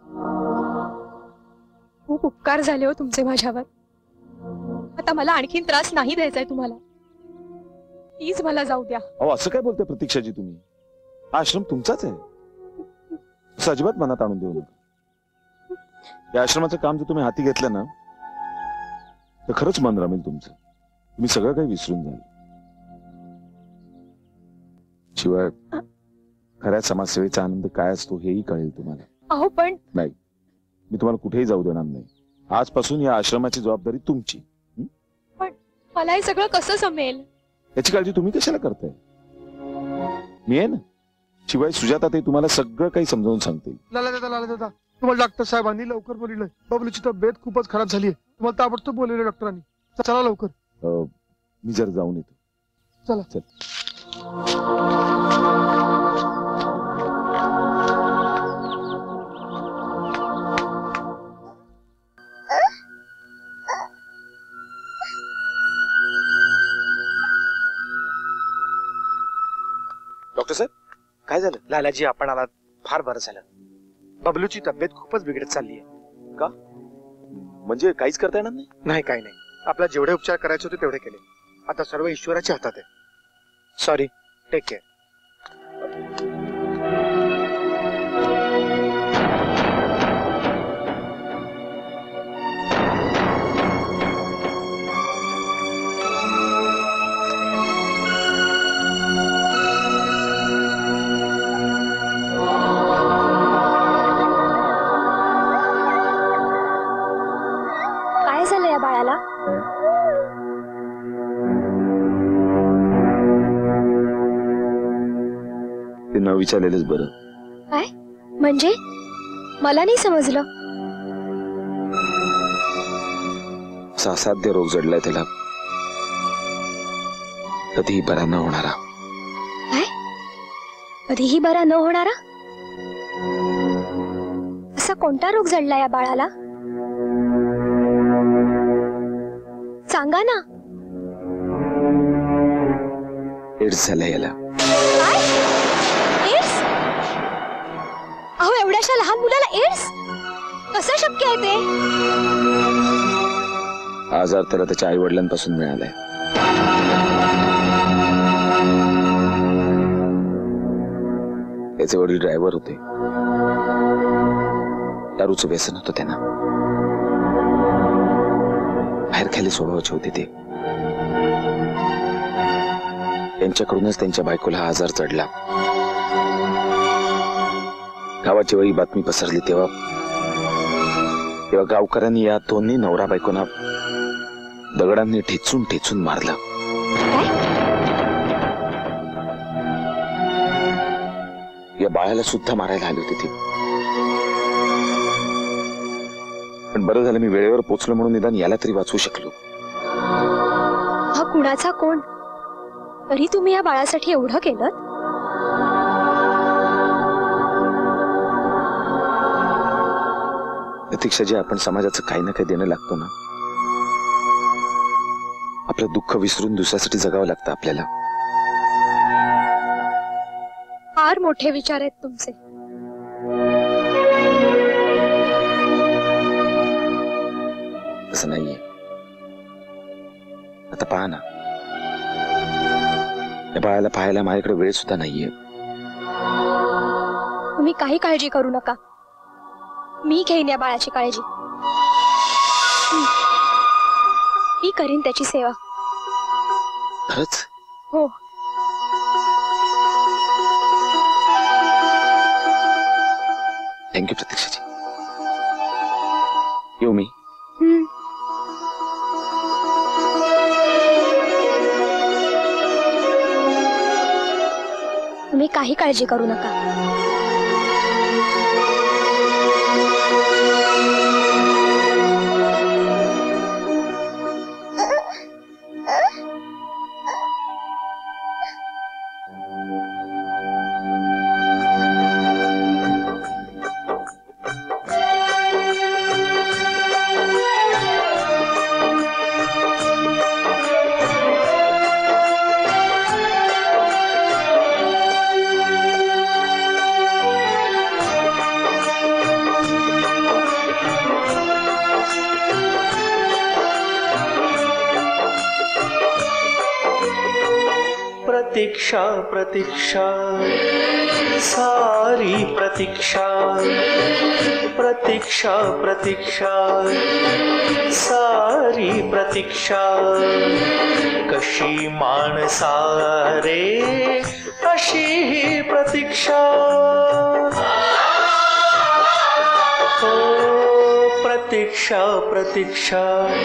खूप उपकार झाले हो तुमचे माझ्यावर. आता मला आणखीन त्रास नाही द्यायचाय तुम्हाला. प्लीज मला जाऊ द्या. अहो असं काय बोलताय प्रतीक्षाजी तुम्ही? हा आश्रम तुमचाच आहे, असं अजिबात मनात आणून देऊ नका. या आश्रमाचं काम जर तुम्ही हाती घेतलं ना तर खरंच मन रमेल तुमचं. तुम्ही सगळं काही विसरून जाल. शिवाय खऱ्या समाजसेवेचा आनंद काय असतो हेही कळेल तुम्हाला. अहो पण नाही, मी तुम्हाला कुठेही जाऊ देणार नाही. आजपासून या आश्रमाची जबाबदारी तुमची. पण मला हे सगळं कसं जमेल? याची काळजी तुम्ही कशाला करताय? मी आहे ना. शिवाय सुजाता ते तुम्हाला सगळं काही समजावून सांगतील. लाला दादा, तुम्हाला डॉक्टर साहेबांनी लवकर बोलवलंय. बबलूची तब्येत खूपच खराब झाली आहे. तुम्हाला ताबडतोब बोलवलंय डॉक्टरांनी. चला लवकर. मी जर जाऊन येतो. चला चल. डॉक्टर साहेब काय झालं? लालाजी आपण आलात, फार बरं झालं. बबलूची तब्येत खूपच बिघडत चालली आहे. का? म्हणजे काहीच करता येणार नाही? नाही, काही नाही. आपल्याला जेवढे उपचार करायचे होते तेवढे केले. आता सर्व ईश्वराच्या हातात आहे. Sorry, take care. काय झालं या बाळाला? ते न विचारलेलंच बरं. काय म्हणजे? मला नाही समजलं. असा असाध्य रोग जडलाय त्याला, कधीही बरा न होणारा. काय? कधीही बरा न होणारा? असा कोणता रोग जडला या बाळाला? सांगा ना. एड्स झालाय याला. एड्स? अहो एवढ्याशा लहान मुलाला एड्स कसं शक्य आहे ते? आजार त्याला त्याच्या आई वडिलांपासून मिळालाय. त्याचे वडील ड्रायव्हर होते. दारूचं व्यसन होतं त्यांना. बाहेर खाली स्वभावाचे होते ते. त्यांच्याकडूनच त्यांच्या बायकोला हा आजार चढला. गावात जेव्हा ही बातमी पसरली तेव्हा गावकऱ्यांनी या दोन्ही नवरा बायकोना दगडांनी ठेचून ठेचून मारलं. या बाळाला सुद्धा मारायला आली होती ती. पण बरं झालं मी वेळेवर पोचलो म्हणून निदान याला तरी वाचवू शकलो. हा कुणाचा कोण? तरी तुम्ही या बाळासाठी एवढं केलं? प्रतीक्षाजी, आपण समाजाचं काही ना काही देणं लागतो ना. आपलं दुःख विसरून दुसऱ्यासाठी जगावं लागतं आपल्याला. फार मोठे विचार आहेत तुमचे. असं नाहीये. आता पहा ना, या बाळाला पाहायला माझ्याकडे वेळ सुद्धा नाहीये. तुम्ही काही काळजी करू नका. मी घेईन या बाळाची काळजी. मी करीन त्याची सेवा. खरंच? हो. थँक्यू प्रतीक्षाजी. येऊ मी? तुम्ही काही काळजी करू नका. प्रतीक्षा प्रतीक्षा सारी प्रतीक्षा प्रतीक्षा प्रतीक्षा सारी प्रतीक्षा कशी माणसा रे अशी ही प्रतीक्षा प्रतीक्षा प्रतीक्षा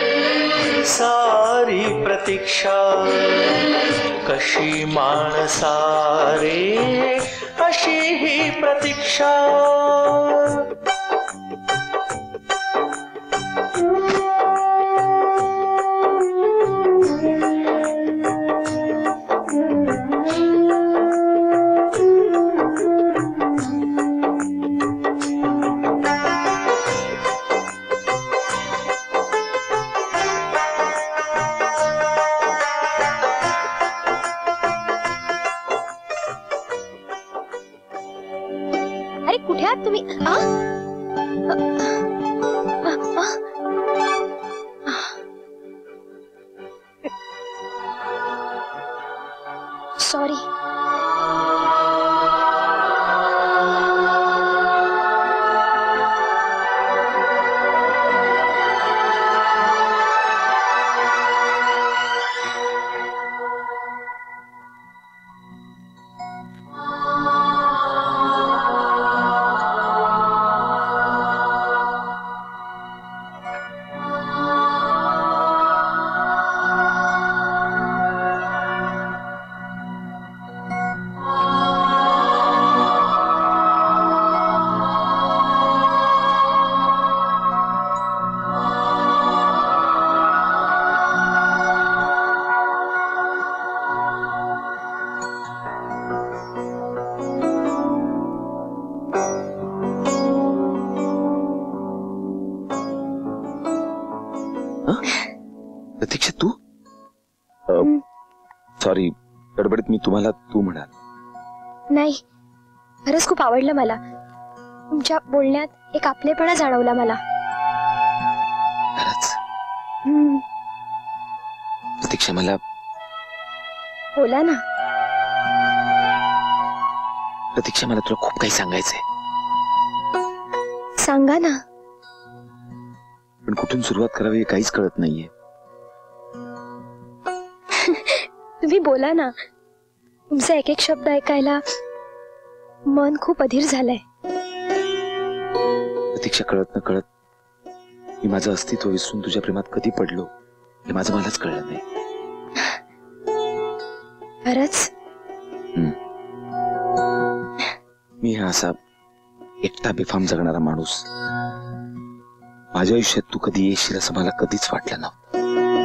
सारी प्रतीक्षा कशी माणसा रे अशी ही प्रतीक्षा अरे कुठे आहात तुम्ही? सॉरी. प्रतीक्षा तू सॉरी गडबडीत मी तुम्हाला तू म्हणाल. नाही, खरंच खूप आवडलं मला. तुमच्या बोलण्यात एक आपलेपणा जाणवला मला. खरंच प्रतीक्षा मला बोला ना. प्रतीक्षा मला तुला खूप काही सांगायचंय. सांगा ना. पण कुठून सुरुवात करावी हे काहीच कळत नाहीये. तुम्ही बोला ना. तुमचा एक एक शब्द ऐकायला मन खूप अधीर झालंय. प्रतीक्षा कळत न कळत मी माझं अस्तित्व विसरून तुझ्या प्रेमात कधी पडलो हे माझं मलाच कळलं नाही. खरंच मी हा असा एकटा बेफाम जगणारा माणूस. माझ्या आयुष्यात तू कधी येशील असं मला कधीच वाटलं नव्हतं.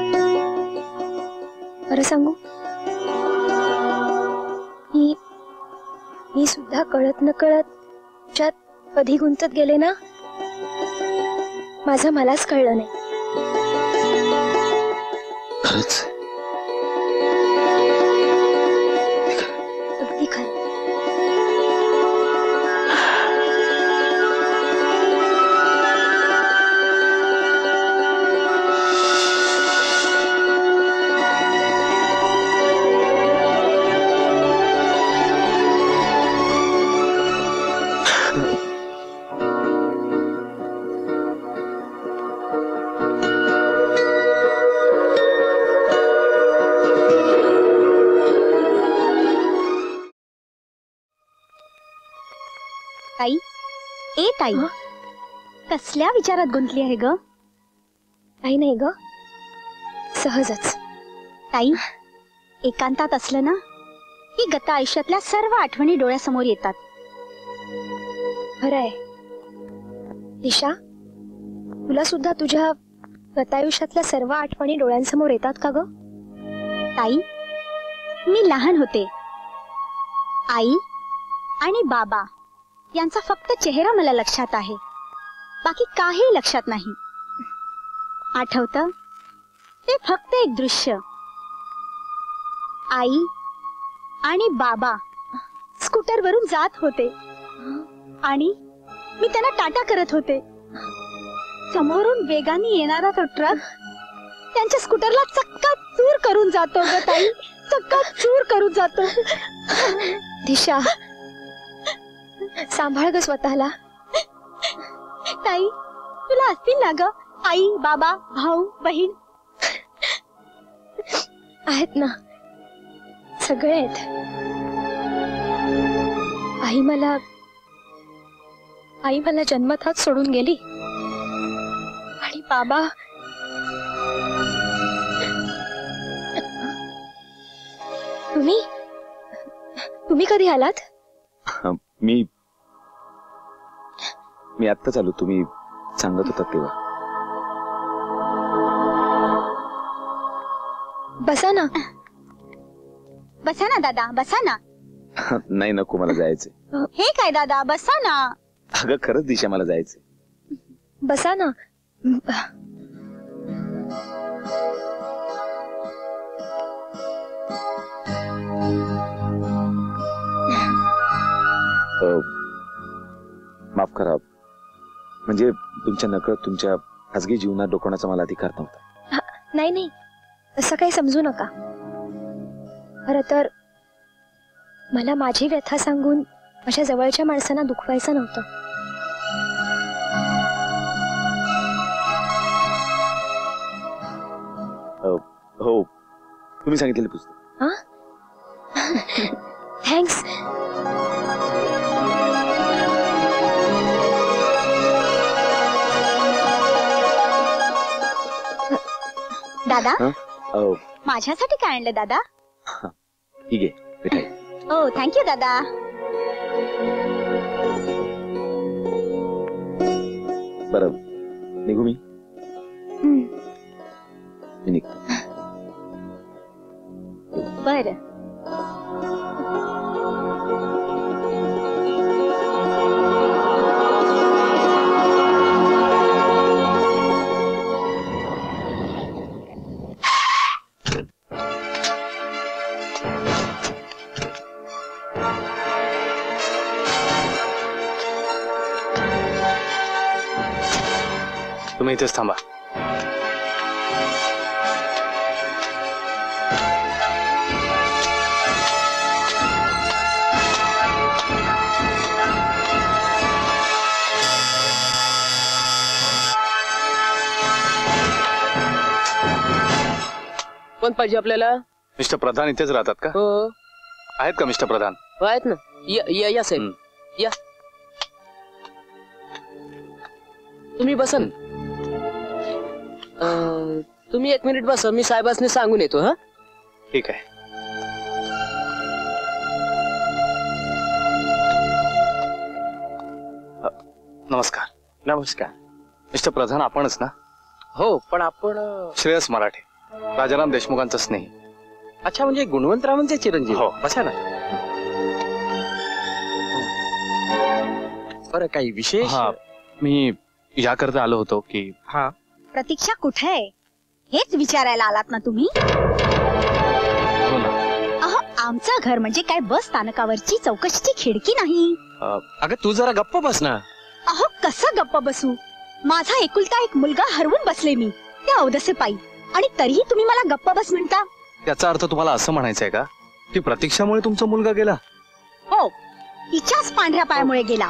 खरं सांगू, मी सुद्धा कळत न कळत तुझ्यात कधी गुंतत गेले ना, माझं मलाच कळलं नाही. खरंच अगदी खरं. ताई, ए ताई, कसल्या विचारात गुंतली आहे ग? काही नाही ग, सहजच. ताई, एकांतात असलं ना की गत आयुष्यातल्या सर्व आठवणी डोळ्यासमोर येतात. खरंय. दिशा, तुला सुद्धा तुझ्या गतायुष्यातल्या सर्व आठवणी डोळ्यांसमोर येतात का ग? ताई, मी लहान होते. आई आणि बाबा यांचा फक्त चेहरा मला लक्षात आहे, बाकी काही लक्षात नाही. आठवतं ते फक्त एक दृश्य. आई आणि बाबा स्कूटर वरून जात होते आणि मी त्यांना टाटा करत होते. समोरून वेगाने येणारा तो ट्रक त्यांच्या स्कूटरला चक्काचूर करून जातो ग ताई, चक्का चूर करून जातो. दिशा, सांभाळ ग स्वतःला. ताई, तुला असतील ना ग आई, बाबा, भाऊ, बहीण? आहेत ना, सगळे आहेत. आई मला जन्मताच सोडून गेली. आणि बाबा तुम्ही कधी आलात? मी आत्ताच आलो. तुम्ही सांगत होता तेव्हा. बसा ना. बसा ना दादा, बसा ना. नाही, नको, मला जायचंय. हे काय दादा, बसा ना. अगं खरंच दिशा, मला जायचंय. बसा ना. माफ करा, म्हणजे तुमच्या नकळत तुमच्या खासगी जीवनात डोकवण्याचा मला अधिकार नव्हता. नाही, असं काही समजू नका. खरं तर मला माझी व्यथा सांगून माझ्या जवळच्या माणसांना दुखवायचं नव्हतं. हो, तुम्ही सांगितलेलं पुस्तक. थँक्स. दादा, हो, माझ्यासाठी काय आणलं दादा? ठीक आहे, मिठाई. हो, थँक्यू दादा. बरं, निघू मी? मी निघतो. बरं. तुम्ही इथेच थांबा. कोण पाहिजे आपल्याला? मिस्टर प्रधान इथेच राहतात का? हो. आहेत का मिस्टर प्रधान? आहेत ना. या साहेब, या. तुम्ही बसा ना. तुम्ही 1 मिनिट बसा, मी साहेबांनी सांगून येतो. हा, ठीक आहे. नमस्कार. नमस्कार. मिस्टर प्रधान आपणच ना? हो, पण आपण श्रेयस मराठे, राजाराम देशमुखांचा स्नेही. अच्छा, म्हणजे गुणवंतरावांचे चिरंजीव. हो. बसा ना. बरं, काही विशेष? हा, मी याकरता आलो होतो की हा, प्रतीक्षा कुठे आहे हेच विचारायला आलात ना तुम्ही? हो ना. अहो, आमचं घर म्हणजे काय बस स्थानकावरची चौकशीची खिडकी नाही. अगं तू जरा गप्प बस ना. अहो, कसं गप्प बसू? माझा एकुलता एक मुलगा हरवून बसले मी त्या अवदसे पायी, आणि तरीही तुम्ही मला गप्प बस म्हणता. त्याचा अर्थ तुम्हाला असं म्हणायचंय का की प्रतीक्षामुळे तुमचा मुलगा गेला? हो, तिच्याच पांढऱ्या पायामुळे गेला.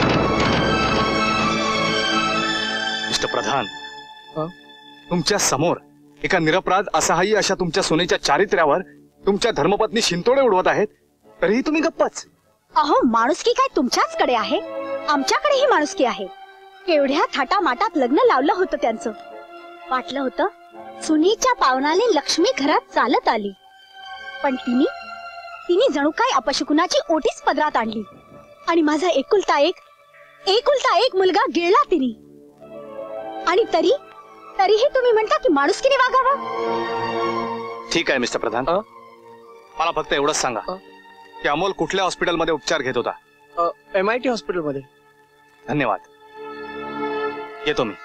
मिस्टर प्रधान, तुमच्या समोर एका निरपराध असहाय्य अशा तुमच्या सुनेच्या चारित्र्यावर तुमच्या धर्मपत्नी शिंतोडे उडवत आहेत, तरीही तुम्ही गप्पच. अहो, माणुसकी काय तुमच्याच कडे आहे? आमच्याकडेही माणुसकी आहे. केवढ्या थाटामाटात लग्न लावलं होतं त्यांचं. वाटलं होतं सुनेच्या पावनाने लक्ष्मी घरात चालत आली, पण तिने जणू काय अपशकुनाची ओटीच पदरात आणली, आणि माझा एकुलता एक मुलगा गिळला तिने. आणि तरीही तुम्ही म्हणता की माणुसकीने वागावं. ठीक आहे मिस्टर प्रधान, मला फक्त एवढंच सांगा की अमोल कुठल्या हॉस्पिटलमध्ये उपचार घेत होता? MIT हॉस्पिटलमध्ये. धन्यवाद, येतो मी.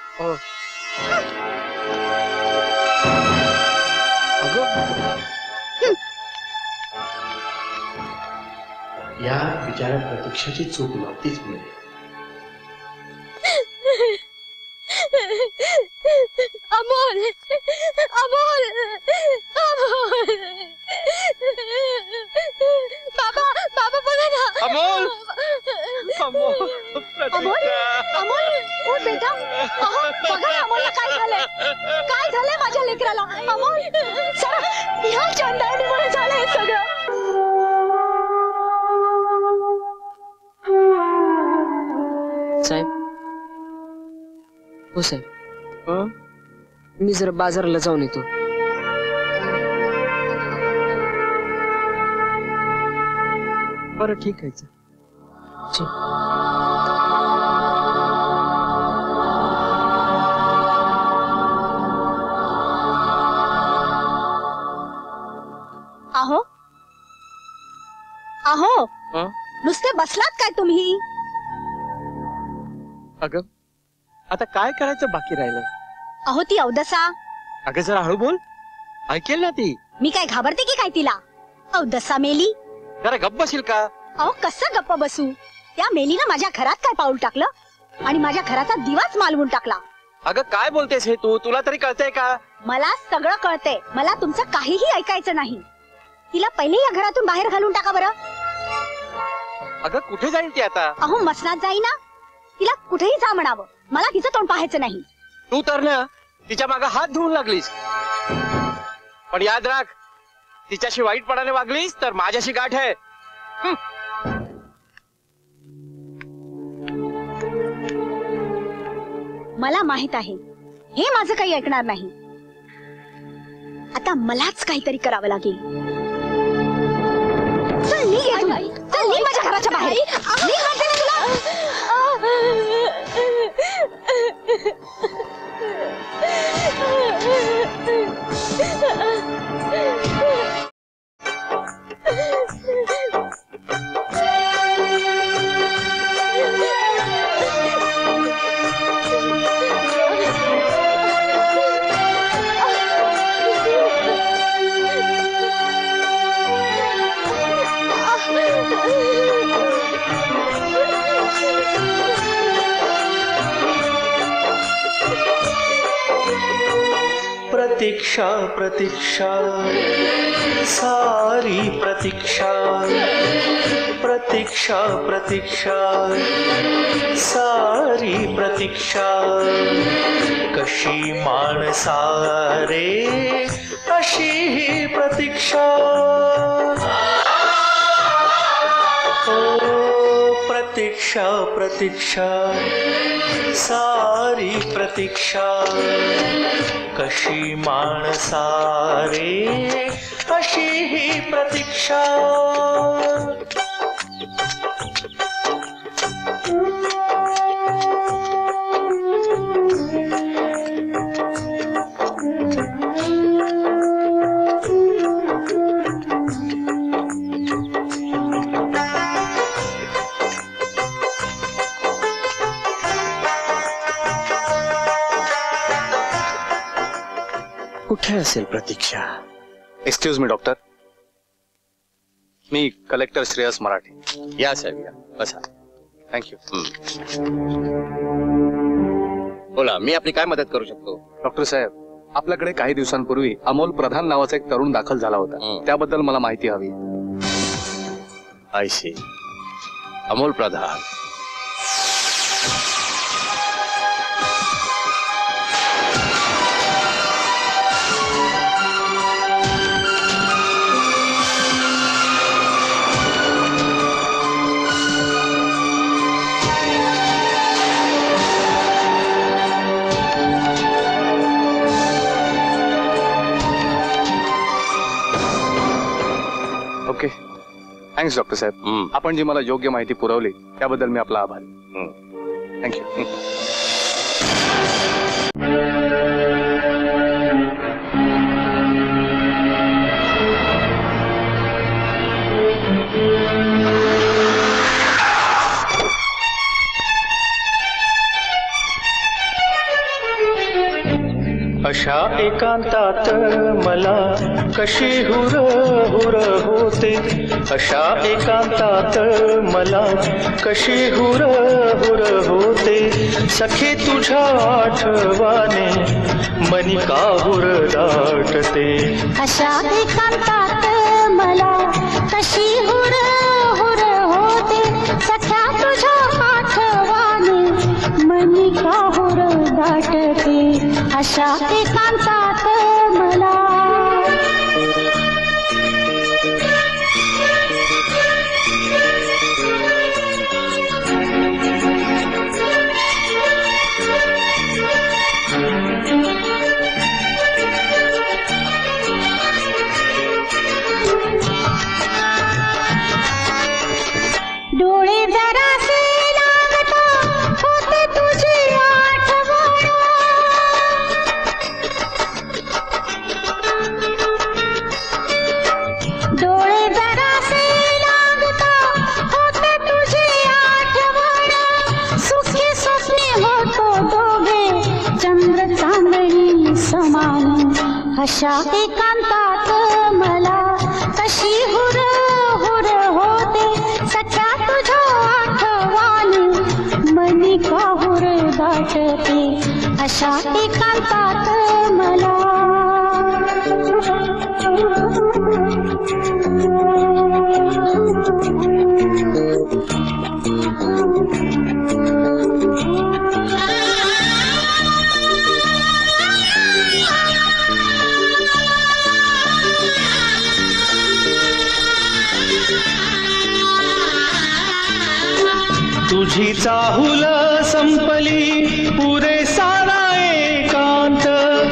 या बिचाऱ्या प्रतीक्षाची चूक नव्हतीच मिळेल. अमोल, अमोल, अमोल. अमोल अमोल अमोल उठ बेटा. अहो, बघा ना अमोलला काय झालंय माझ्या लेकराला. अमोल सर ह्या चंदाडीमुळे झालंय सगळं. साहेब हो साहेब मी जरा बाजाराला जाऊन येतो. बरं ठीक आहे. अहो अहो नुसते बसलात काय तुम्ही? अगं आता काय करायचं बाकी राहिलं? अहो ती अवदसा. अगं जरा हळू बोल, ऐकेल ना ती. मी काय घाबरते की काय तिला? अवदसा मेली. जरा गप्प बसील का? अहो कसं गप्प बसू? त्या मेलीनं माझ्या घरात काय पाऊल टाकलं आणि माझ्या घराचा दिवाच मालवून टाकला. अगं काय बोलतेस हे तू? तुला तरी कळतंय का? मला सगळं कळतंय. मला तुमचं काहीही ऐकायचं नाही. तिला पहिले या घरातून बाहेर घालून टाका बरं. अगं कुठे जाईल ती आता? अहो मसनात जाई ना. तिला कुठेही जा म्हणावं, मला तिचं तोंड पाहायचं नाही. तू तर ना तिच्या मागे हात धुवून लागलीस, पण याद राख तिच्याशी वाईटपणाने वागलीस तर माझ्याशी गाठ आहे. मला माहित आहे हे माझं काही ऐकणार नाही. आता मलाच काहीतरी करावं लागेल. चल निघ माझ्या घराच्या बाहेर. निघ म्हणते ना तुला. प्रतीक्षा प्रतीक्षा सारी प्रतीक्षा. प्रतीक्षा प्रतीक्षा सारी प्रतीक्षा. कशी माणसा रे अशी ही प्रतीक्षा. प्रतीक्षा प्रतीक्षा सारी प्रतीक्षा. कशी माणसा रे अशी ही प्रतीक्षा. कुठे असेल प्रतीक्षा? एक्सक्यूज मी डॉक्टर, मी कलेक्टर श्रेयस मराठे. या साहेब या, बसा. थँक्यू. बोला, मी आपली काय मदत करू शकतो? डॉक्टर साहेब, आपल्याकडे काही दिवसांपूर्वी अमोल प्रधान नावाचा एक तरुण दाखल झाला होता. त्याबद्दल मला माहिती हवी. I see. Amol Pradhan. Okay, thanks doctor साहेब. आपण जी मला योग्य माहिती पुरवली त्याबद्दल मी आपला आभारी. थँक्यू. अशा एकांतात मला कशी हुर हुर होते. अशा एकांतात मला कशी हुर हुर होते. सखे तुझ्या आठवाने मनी काहुर दाटते. अशा एकांतात मला कशी हुर हुर होते. अशा एकांतात मला डोळे जरासे लागता होते तुझी आठवण डोळे जरासे लागता होते तुझी आठवण सुखी स्वप्ने होतो दोघे चंद्र चांदणी समान अशा एकांतात मला कशी हुर हुर होते सख्या तुझ्या आठवणी मनी काहुर दाटते अशा एकांतात मला तुझी चाहुल संपली पुरे सारा एकांत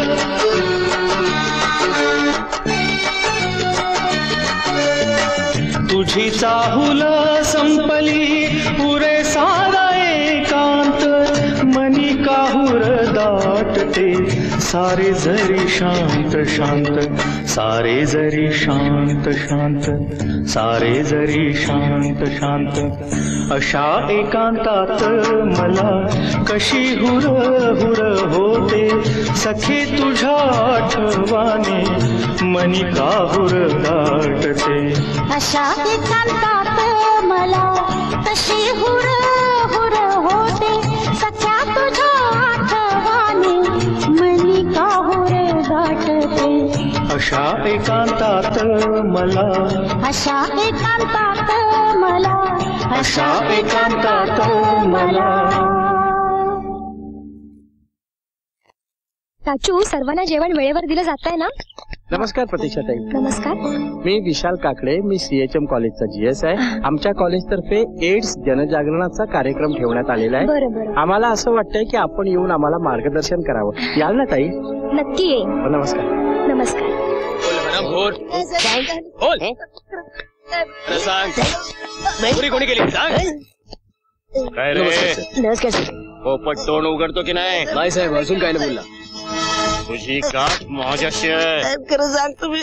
तुझी चाहुल संपली पुरे सारा एकांत मनी काहुर दाटते सारे जरी शांत शांत सारे जरी शांत शांत सारे जरी शांत शांत अशा एकांतात मला कशी हुर हुर होते सखे तुझ्या आठवाने मनी काहुर दाटते अशा एकांतात मला कशी हुर हुर होते सख्या तुझ्या आठवाने मनी काहुर दाटते अशा एकांतात मला अशा एकांतात मला अशा एकांतात मला राजू सर्वांना जेवण वेळेवर दिलं जात आहे ना? नमस्कार प्रतीक्षाताई. नमस्कार. मी विशाल काकडे, मी CHM कॉलेजचा GS आहे. आमच्या कॉलेजतर्फे एड्स जनजागरणाचा कार्यक्रम ठेवण्यात आलेला आहे. बरोबर. आम्हाला असं वाटतंय की आपण येऊन आम्हाला मार्गदर्शन करावं. याल ना ताई? नक्की येईन. नमस्कार. नमस्कार. कोणी केली सांग. काय रे नमस्कार सर. पोपट तोंड उघडतो की नाही? नाही साहेब, अजून काय नाही बोलला. तुझी गाठ माझ्याशी आहे. खरं सांग तुम्ही.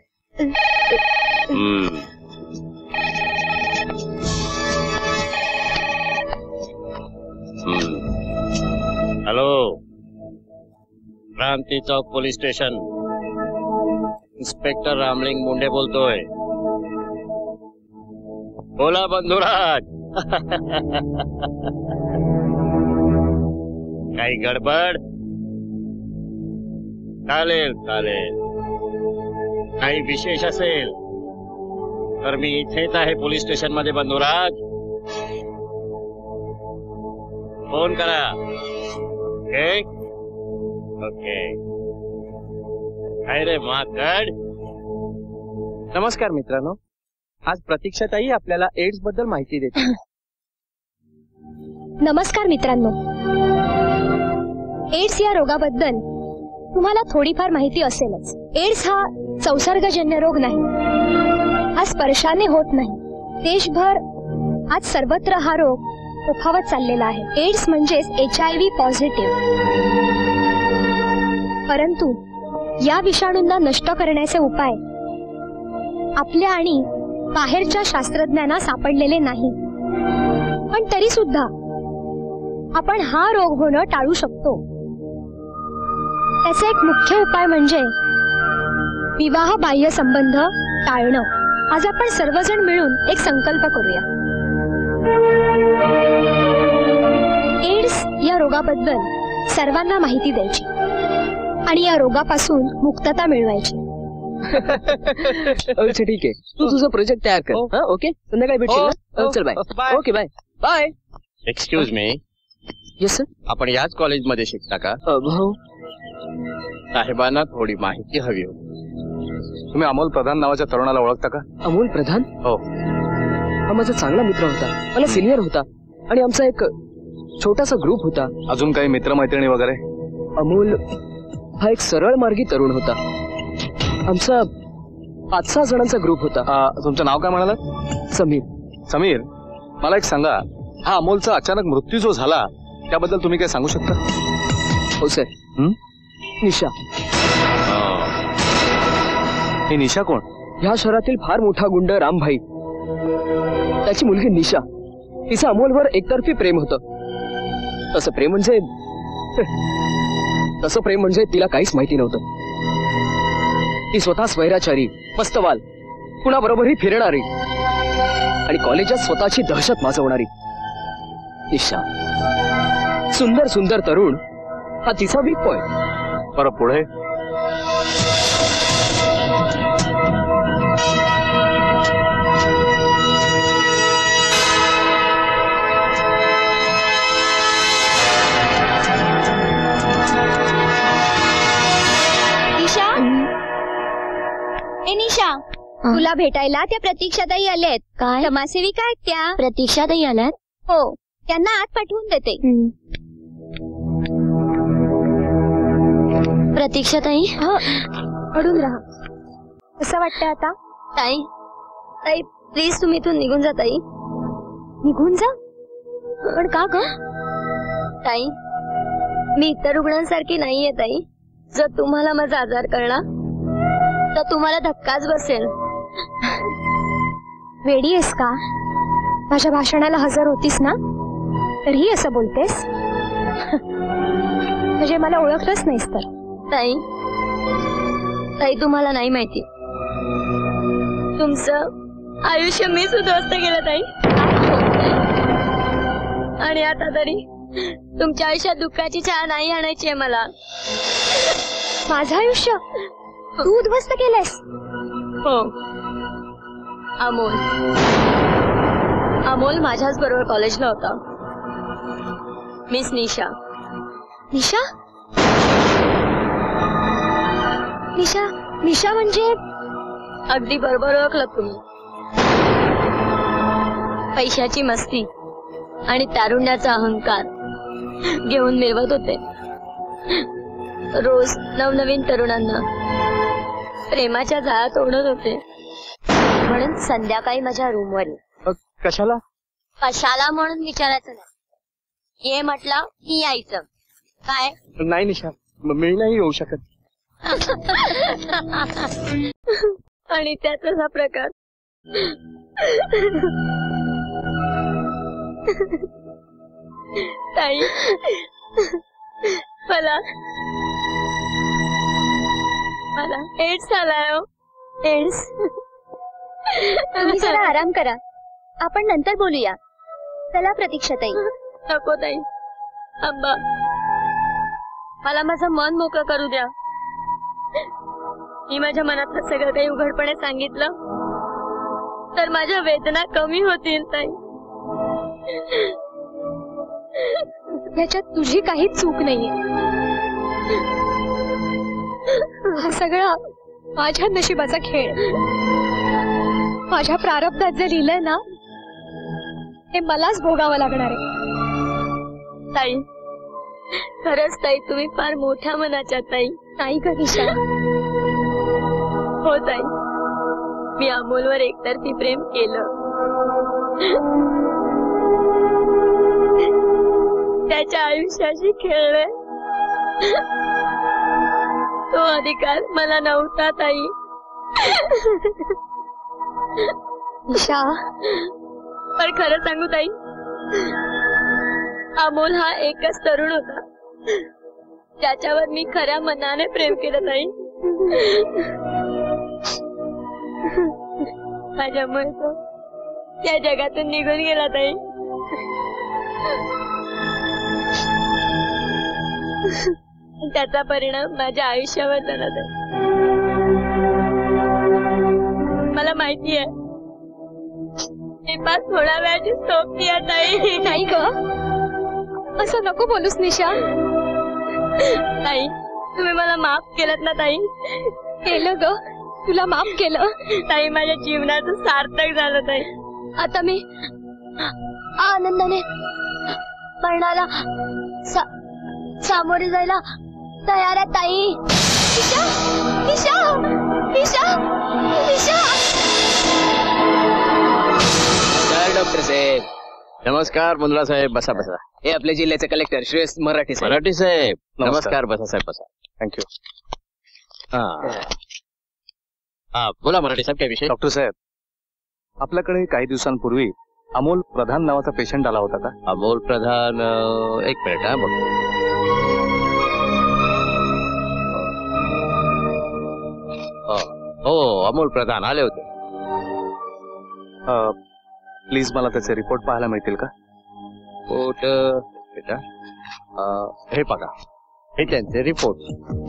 Hello, Kranti Chowk police station. Inspector Ramling Munde बोलतोय. बोला बंधुराज. काही गडबड? चालेल चालेल. काही विशेष असेल तर मी इथेच आहे पोलीस स्टेशन मध्ये बंधुराज. फोन करा. Okay okay. काय रे माकड. नमस्कार मित्रांनो, आज प्रतीक्षाताई आपल्याला एड्स बद्दल माहिती देते. नमस्कार मित्रांनो, एड्स या रोगाबद्दल तुम्हाला थोडीफार माहिती असेलच. एड्स हा संसर्गजन्य रोग नाही, हा स्पर्शाने होत नाही. देशभर आज सर्वत्र हा रोग उफावत चाललेला आहे. एड्स म्हणजेच HIV पॉझिटिव्ह. परंतु या विषाणूंना नष्ट करण्याचे उपाय आपल्या आणि बाहेरच्या शास्त्रज्ञांना सापडलेले नाही. पण तरी सुद्धा आपण हा रोग होणं टाळू शकतो. त्याचा एक मुख्य उपाय म्हणजे विवाह बाह्य संबंध टाळणं. आज आपण सर्वजण मिळून एक संकल्प करूया. एड्स या रोगाबद्दल सर्वांना माहिती द्यायची आणि या रोगापासून मुक्तता मिळवायची. अच्छा ठीक आहे, तू तुझा प्रोजेक्ट तयार कर. ओके, संध्याकाळी भेटशील. चल bye. Okay bye bye. Excuse me. Yes sir. आपण याच कॉलेजमध्ये शिकता का? भाऊ साहेबांना थोडी माहिती हवी होती. तुम्ही अमोल प्रधान नावाच्या तरुणाला ओळखता का? अमोल प्रधान? हो. हा माझा चांगला मित्र होता, मला सिनियर होता आणि आमचा एक छोटासा ग्रुप होता. अजून काही मित्रमैत्रिणी वगैरे? अमोल हा एक सरळ मार्गी तरुण होता. आमचा 5-6 जणांचा ग्रुप होता. तुमचं नाव काय म्हणालात? समीर. समीर, मला एक सांगा, हा अमोलचा अचानक मृत्यू जो झाला त्याबद्दल तुम्ही काय सांगू शकता? हो सर. निशा. ही निशा कोण? ह्या शहरातील फार मोठा गुंड रामभाई, त्याची मुलगी निशा. तिचं अमोलवर एकतर्फी प्रेम होतं. तसं प्रेम म्हणजे तिला काहीच माहिती नव्हतं. ती स्वतः स्वैराचारी, मस्तवाल, कुणाबरोबरही फिरणारी आणि कॉलेजात स्वतःची दहशत माजवणारी निशा. सुंदर सुंदर तरुण हा तिचा वीक पॉइंट. बरं, पुढे? निशा, तुला भेटायला त्या प्रतीक्षाताई आल्यात. काय? समाजसेविका आहेत त्या. प्रतीक्षाताई आल्यात? हो, त्यांना आत पाठवून देते. प्रतीक्षाताई? अडून राहा. कसं वाटतंय आता? ताई, ताई प्लीज तुम्ही इथून निघून जा. ताई निघून जा? पण का ग? ताई, मी इतर रुग्णांसारखी नाहीये ताई. जर तुम्हाला माझा आजार कळला तर तुम्हाला धक्काच बसेल. वेडी आहेस का? माझ्या भाषणाला हजर होतीस ना, तरीही असं बोलतेस? म्हणजे मला ओळखलंच नाहीस तर? ताई, ताई तुम्हाला नाही माहिती, तुमचं आयुष्य मी उद्ध्वस्त केलं ताई. आणि आता तरी तुमच्या आयुष्यात दुःखाची छाया नाही आणायची आहे मला. माझं आयुष्य तू उद्ध्वस्त केलंस? हो. अमोल माझ्याच बरोबर कॉलेजला होता. मिस निशा. निशा? निशा? निशा म्हणजे? अगदी बरोबर ओळखलं तुम्ही. पैशाची मस्ती आणि तारुण्याचा अहंकार घेऊन मिरवत होते. रोज नवनवीन तरुणांना प्रेमाच्या जाळ्यात ओढत होते. म्हणून संध्याकाळी माझ्या रूमवर. कशाला? कशाला म्हणून विचारायचं नाही. ये म्हटलं की यायचं. काय? नाही निशा, मी नाही येऊ शकत. आणि त्यातच हा प्रकार. ताई, मला एड्स आलाय. एड्स? तुम्ही जरा आराम करा, आपण नंतर बोलूया. चला प्रतीक्षाताई. नको ताई, अंबा, मला माझं मन मोकळं करू द्या. मी माझ्या मनातलं सगळं काही उघडपणे सांगितलं तर माझ्या वेदना कमी होतील ताई. याच्यात तुझी काहीच चूक नाहीये. हा सगळा माझ्या नशिबाचा खेळ. माझ्या प्रारब्धात जे लिहिलंय ना, हे मलाच भोगावं लागणार आहे. ताई, खरंच ताई तुम्ही फार मोठ्या मनाच्या ताई. नाही का निशा? हो ताई, मी अमोलवर एकतर्फी प्रेम केलं. त्याच्या आयुष्याशी खेळले. तो अधिकार मला नव्हता ताई. निशा, पण खरं सांगू ताई, अमोल हा एकच तरुण होता ज्याच्यावर मी खऱ्या मनाने प्रेम केलं ताई. माझ्यामुळे तो या जगातून निघून गेला ताई. त्याचा परिणाम माझ्या आयुष्यावर झाला ताई. मला माहिती आहे, मी पाच थोड्या वेळाची सोबती आहे ताई. नाही ग, असं नको बोलूस निशा. ताई, तुम्ही मला माफ केलं ना ताई? केलं ग, तुला माफ केलं ताई. माझ्या जीवनाचं सार्थक झालं ताई. आता मी आनंदाने मरणाला सामोरे जायला तयार आहे ताई. ईशा, ईशा, ईशा, ईशा. डॉक्टर साहेब नमस्कार. मुंद्रा साहेब बसा बसा. हे आपल्या जिल्ह्याचे कलेक्टर श्रेयस मराठी साहेब. मराठी साहेब नमस्कार. बसा साहेब बसा. थँक्यू. हा बोला मराठी साहेब काय विषय? डॉक्टर साहेब आपल्याकडे काही दिवसांपूर्वी अमोल प्रधान नावाचा पेशंट आला होता का? अमोल प्रधान एक मिनिट हा बघ. हो अमोल प्रधान आले होते. प्लीज मला त्याचे रिपोर्ट पाहायला मिळतील का? रिपोर्ट बेटा हे बघा हे त्यांचे रिपोर्ट.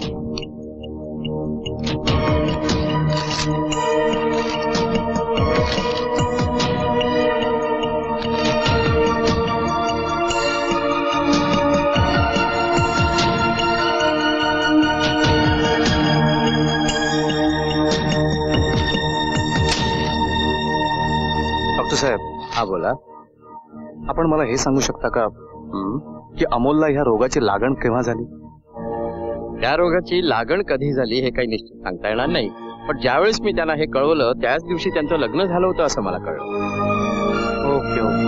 डॉक्टर साहेब. हा बोला. आपण मला हे सांगू शकता का की अमोलला ह्या रोगाची लागण केव्हा झाली? त्या रोगाची लागण कधी झाली हे काही निश्चित सांगता येणार नाही, पण ज्यावेळेस मी त्यांना हे कळवलं त्याच दिवशी त्यांचं लग्न झालं होतं असं मला कळलं. Okay okay.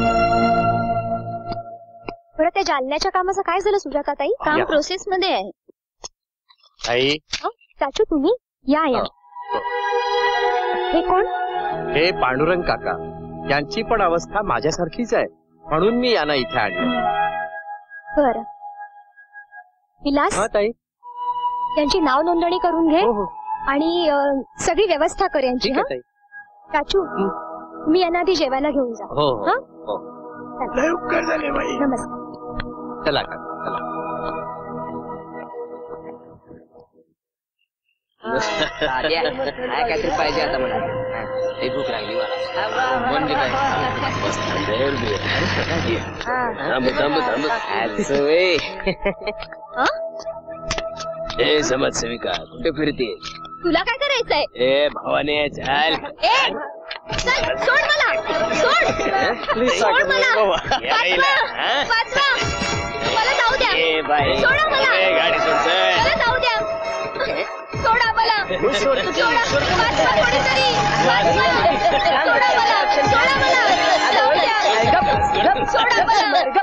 बरं त्या जालन्याच्या कामाचं काय झालं सुजाता ताई? काम प्रोसेस मध्ये आहे. ताई चाचू तुम्ही या या. हे कोण? हे पांडुरंग काका. यांची पण अवस्था माझ्यासारखीच आहे म्हणून मी यांना इथे आणलं. बरं विलास ताई त्यांची नाव नोंदणी करून घे आणि सगळी व्यवस्था कर यांची. चाचू मी यांना आधी जेवायला घेऊन जा. हो लवकर झाले बाई. नमस्कार. चला चला. काहीतरी पाहिजे आता मला. हे भूक लागली मला. म्हणजे काय हे समाजसेविका कुठे फिरते? तुला काय करायचंय? ए भावाने चाल. सोड मला. सोड मला. वाचवा. मला जाऊ द्या. सोडा मला. गाडी सोड. मला जाऊ द्या. सोडा मला. वाचवा कोणीतरी. वाचवा. सोडा मला. सोडा मला. जाऊ द्या. सोडा मला.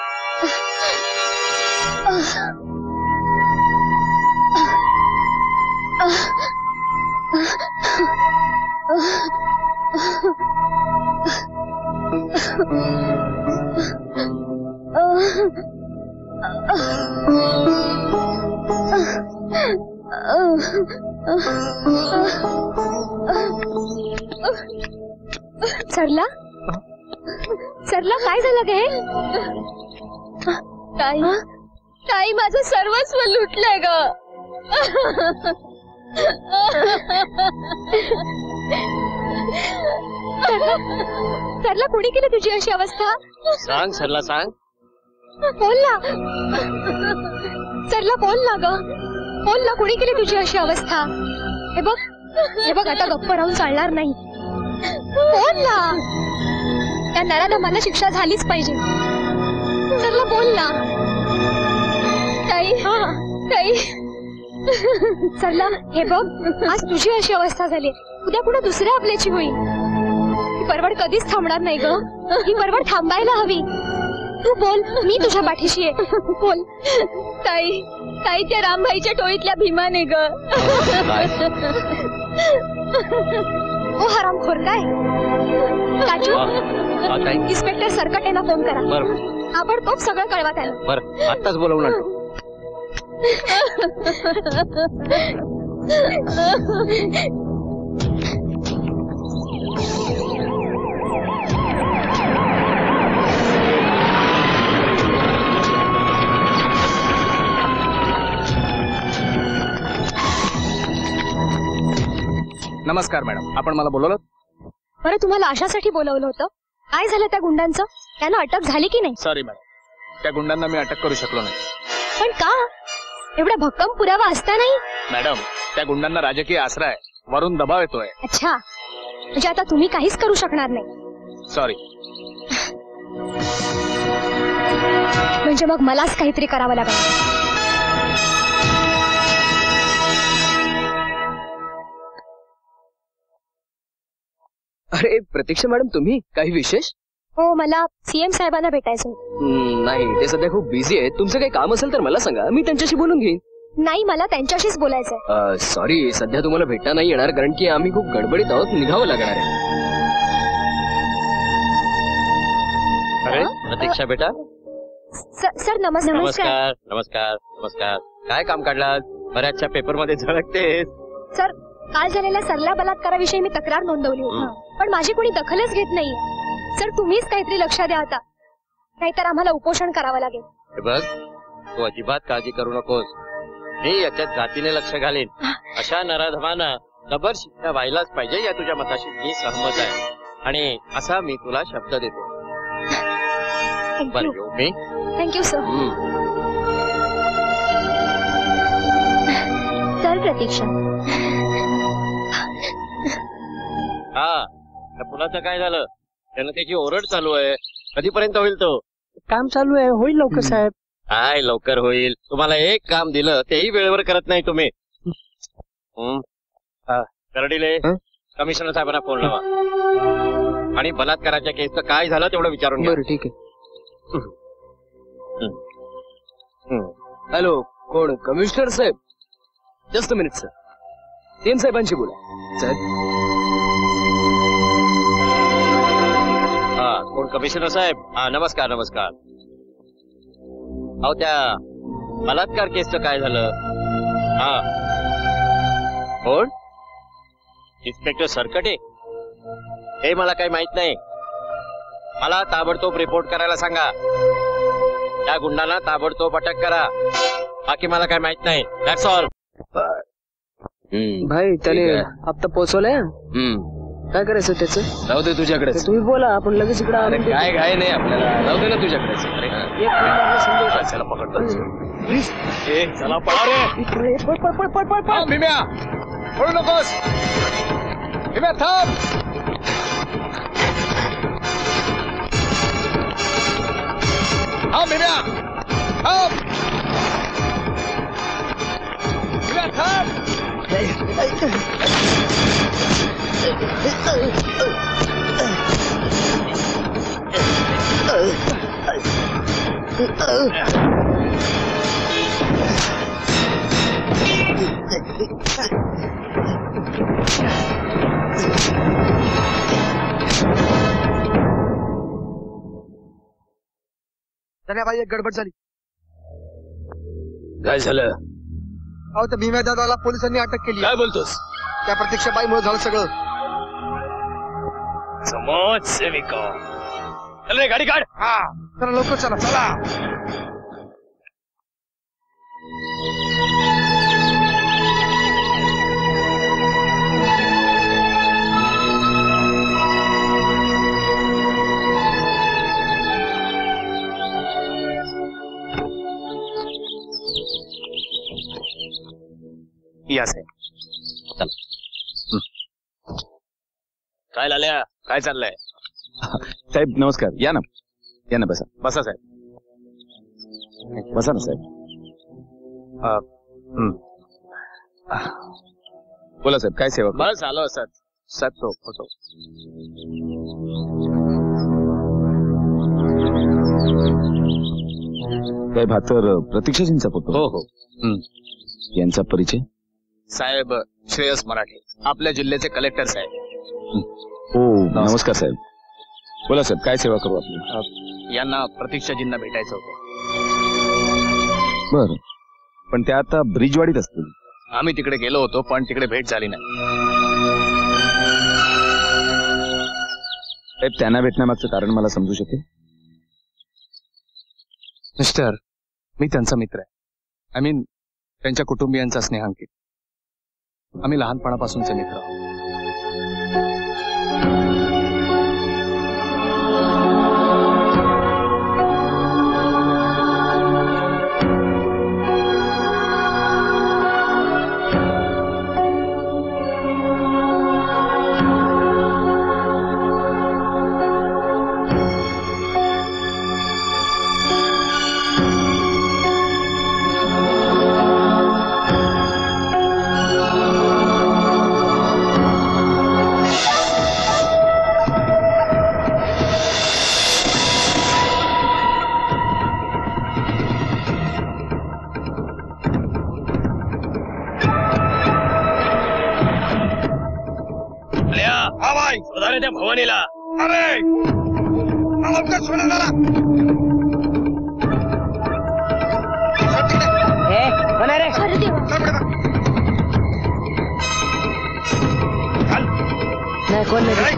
सरला सरला काय झालं गे? ताई ताई माझं सर्वस्व लुटलंय ग. सरला कोणी केली तुझी अशी अवस्था? सांग सरला सांग. बोल ना सरला, बोल ना ग. बोल ना कोणी केली तुझी अशी अवस्था? हे बघ आता गप्प राहून चालणार नाही. बोल ना. त्या नराला मला शिक्षा झालीच पाहिजे. सरला बोल ना. ताई ताई सरला हे बघ आज तुझी अशी अवस्था झाली, उद्या पुन्हा दुसऱ्या आपल्याची होईल. ही परवड कधीच थांबणार नाही ग. ही परवड थांबायला हवी. तू बोल, मी तुझ्या पाठीशी आहे. बोल. ताई ताई त्या रामभाईच्या टोळीतल्या भीमाने ग. ओ हरामखोर काय? काजू इन्स्पेक्टर सरकटेला फोन करा. आपण तोच सगळं कळवा त्याला. बरं आत्ताच बोलवून आणतो. नमस्कार मॅडम, आपण मला बोलवलं? बरं तुम्हाला अशासाठी बोलवलं होतं. काय झालं त्या गुंडांचं? त्यांना अटक झाली की नाही? सॉरी मॅडम, त्या गुंडांना मी अटक करू शकलो नाही. पण का? एवढा भक्कम पुरावा असतानाही? मॅडम, त्या गुंडांना राजकीय आसरा आहे, वरून दबाव येतोय. अच्छा, म्हणजे आता तुम्ही काहीच करू शकणार नाही. सॉरी. म्हणजे मग मलाच काहीतरी करावं लागेल. अरे प्रतीक्षा मॅडम, तुम्ही काही विशेष? हो, मला सीएम साहेबांना भेटायचं. नाही, ते सध्या खूप बिझी आहेत. तुमचं काही काम असेल तर मला सांगा, मी त्यांच्याशी बोलून घेईन. नाही, मला त्यांच्याशीच बोलायचंय. सॉरी, सध्या तुम्हाला भेटता नाही येणार, कारण की आम्ही खूप गडबडीत आहोत, निघावं लागणार आहे. अरे प्रतीक्षा बेटा. सर नमस्कार. नमस्कार नमस्कार नमस्कार. काय काम काढला? बऱ्याचशा पेपर मध्ये झळकतेस. सर, काल झालेल्या सरला बलात्काराविषयी मी तक्रार नोंदवली होती, पण माझी कोणी दखलच घेत नाहीये. सर, तुम्हीच काहीतरी लक्ष द्या आता, नाहीतर आम्हाला उपोषण करावं लागेल. हे बघ, तू अजिबात काळजी करू नकोस. मी याच्यात जातीने लक्ष घालेन. अशा नराधमांना जबर शिक्षा व्हायलाच पाहिजे या तुझ्या मताशी मी सहमत आहे, आणि असा मी तुला शब्द देतो. बरं, येऊ मी. Thank you sir. तर प्रतीक्षा, हा, त्या मुलाचं काय झालं? त्यानं त्याची ओरड चालू आहे. कधीपर्यंत होईल तो? काम चालू आहे, होईल लवकर साहेब. काय लवकर होईल? तुम्हाला एक काम दिलं तेही वेळेवर करत नाही तुम्ही. करडीले, कमिशनर साहेबांना फोन लावा आणि बलात्काराच्या केसचं काय झालं तेवढं विचारून घ्या. बरं, ठीक आहे. हॅलो, कोण? कमिशनर साहेब? Just a minute sir. CM साहेबांशी बोला. सर. हा, कोण? कमिशनर साहेब? हा, नमस्कार नमस्कार. अहो, त्या बलात्कार केसचं काय झालं? हा, कोण? इन्स्पेक्टर सरकटे? हे मला काही माहित नाही. मला ताबडतोब रिपोर्ट करायला सांगा. त्या गुंडाला ताबडतोब अटक करा. बाकी मला काय माहित नाही. That's all. भाई, त्याने हप्ता पोहोचवलाय. काय करायचं त्याचं? जाऊ दे तुझ्याकडे. तुम्ही बोला, आपण लगेच इकडे. काय घाय नाही आपल्याला, जाऊ दे ना तुझ्याकडे. चला पकडतो. चला पळा रे. पळ भीम्या, पळू नकोस. भीम्या थांब. हा भीम्या थांब. भीम्या थांब. धन्याबाई, एक गडबड झाली. काय झालं? अहो, त्या भीम्या दादाला पोलिसांनी अटक केली. काय बोलतोस? त्या प्रत्यक्षबाईमुळे झालं सगळं. समज सेविका. चल रे, गाडी काढ. हा, चला लवकर चला. चला. या साहेब. चल. काय लाल्या, काय चाललंय? साहेब नमस्कार. या ना, या ना, बसा. बसा साहेब. बसा ना साहेब. बोला साहेब, काय सेवा? बस आलो असत. सत्तो फोटो. साहेब, हा तर प्रतीक्षाजींचा फोटो. हो हो. यांचा परिचय? साहेब श्रेयस मराठे, आपल्या जिल्ह्याचे कलेक्टर साहेब. हो, नमस्कार साहेब. बोला साहेब, काय सेवा करू आपली? यांना प्रतीक्षाजींना भेटायचं होतं. बर, पण त्या आता ब्रिजवाडीत असतील. आम्ही तिकडे गेलो होतो, पण तिकडे भेट झाली नाही. साहेब, त्यांना भेटण्यामागचं कारण मला समजू शकेल? मिस्टर, मी त्यांचा मित्र आहे. आय मीन त्यांच्या कुटुंबियांचा स्नेहांकित. आम्ही लहानपणापासूनचे मित्र आहोत. रे त्या भवानीला. अरे लवकर सोडा जरा. अरे देवा. नाही कोण नाही.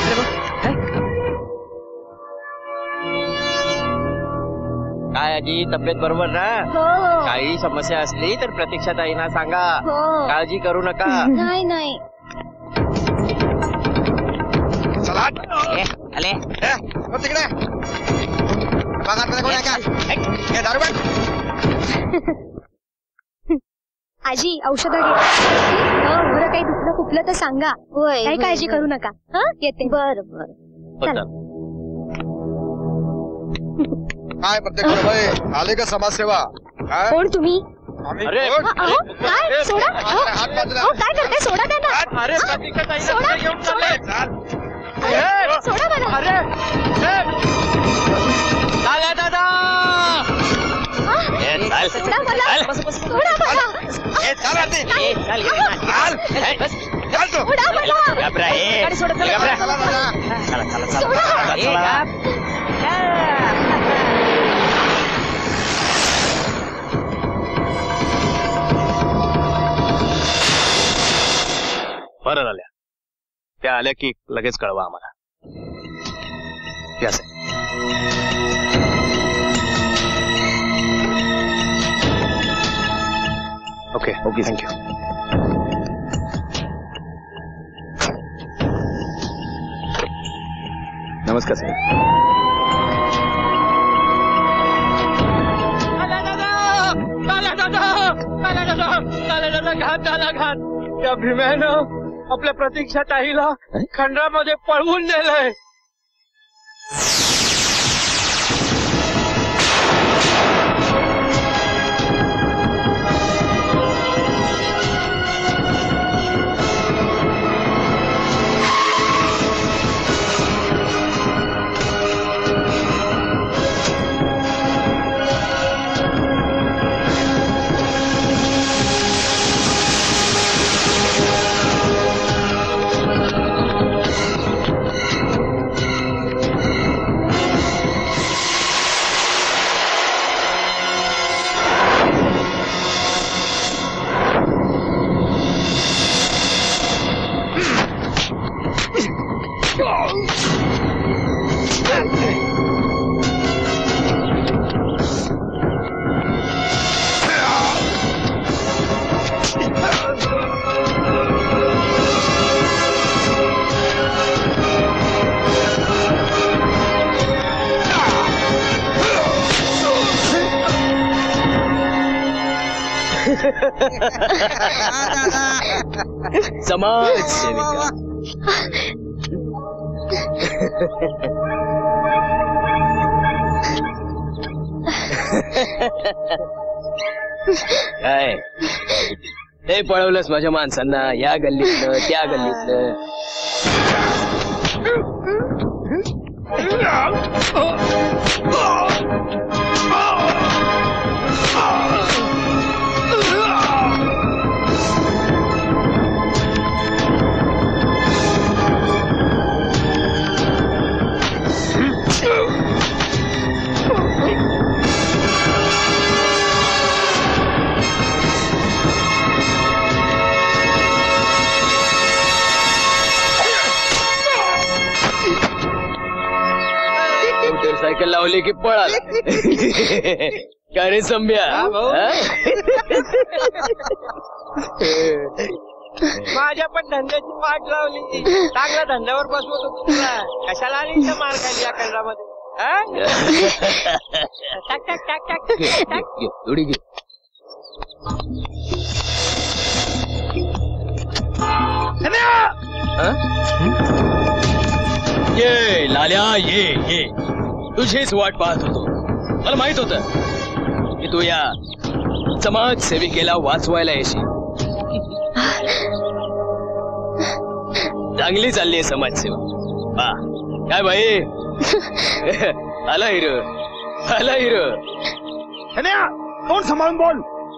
काय आजी तब्येत बरोबर ना? हो. काही समस्या असली तर प्रतीक्षाताईंना सांगा. हो. काळजी करू नका. नाही नाही. चला आले तिकडे बागांमध्ये कोण आहे का? हे दारू बंद. आजी औषधं घे. बरं काही दुखलं खुपलं तर सांगा. होय. काही काळजी करू नका. हा येते. बर बर. होतं. काय प्रत्येक आले का समाजसेवा? कोण तुम्ही? अरे काय सोडा. काय करताय? सोडा त्यांना. अरे सोडा येऊन चालले. सोडा मला. अरे दादा दादा. सोडा मला. सोडा मला. सोडा मला. गाडी सोडत बरं झाल्या. त्या आल्या की लगेच कळवा आम्हाला. Yes okay okay thank you. नमस्कार सर. घात त्या भीम्यानं आपल्या प्रतीक्षाताईला खंडामध्ये पळवून नेलंय. समाज सेविका. काय ते पळवलंस माझ्या माणसांना या गल्लीतलं त्या गल्लीतलं. मोटरसायकल लावली की पळाला. काय रे संभ्या? माझ्या पण धंद्याची पाठ लावली. चांगल्या धंद्यावर बसवत होतो तुला. कशाला आली इथं मार खाली या खंडामध्ये? टाक टाक टाक टाक टाक. थोडी घे. ये लाल्या ये तुझीच वाट पाहत होतो. मला माहित होतं की तू या समाज सेविकेला वाचवायला येशील. चांगली चालली आहे समाजसेवा. वा काय बाई. आला हिरो आला हिरो. कोण सांभाळून बोल.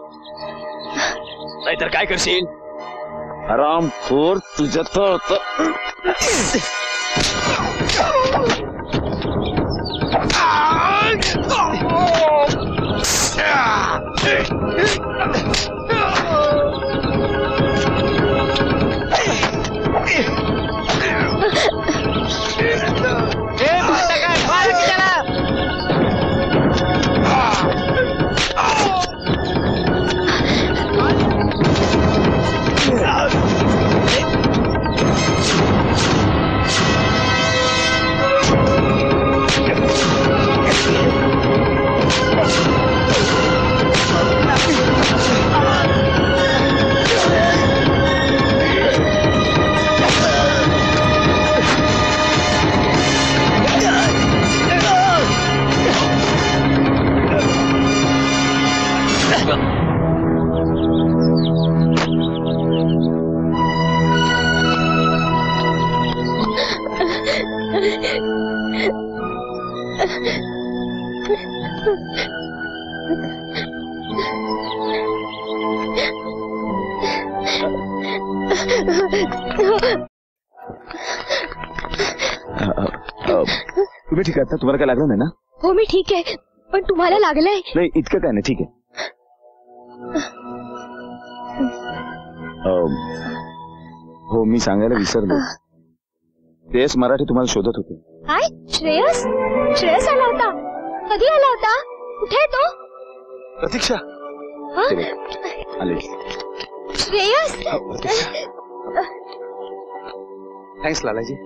नाहीतर काय करशील. आराम खोर तुझ्या तर तुम्ही ठीक आहात ना? तुम्हाला काय लागलं नाही ना? हो मी ठीक आहे, पण तुम्हाला लागलंय? नाही इतकं काय नाही, ठीक आहे. हो मी सांगायला विसरलो, श्रेयस मराठे तुम्हाला शोधत होते. काय? श्रेयस? श्रेयस आला होता? कधी आला होता? कुठे आहे तो? प्रतीक्षा आले. श्रेयस? थँक्स लालाजी,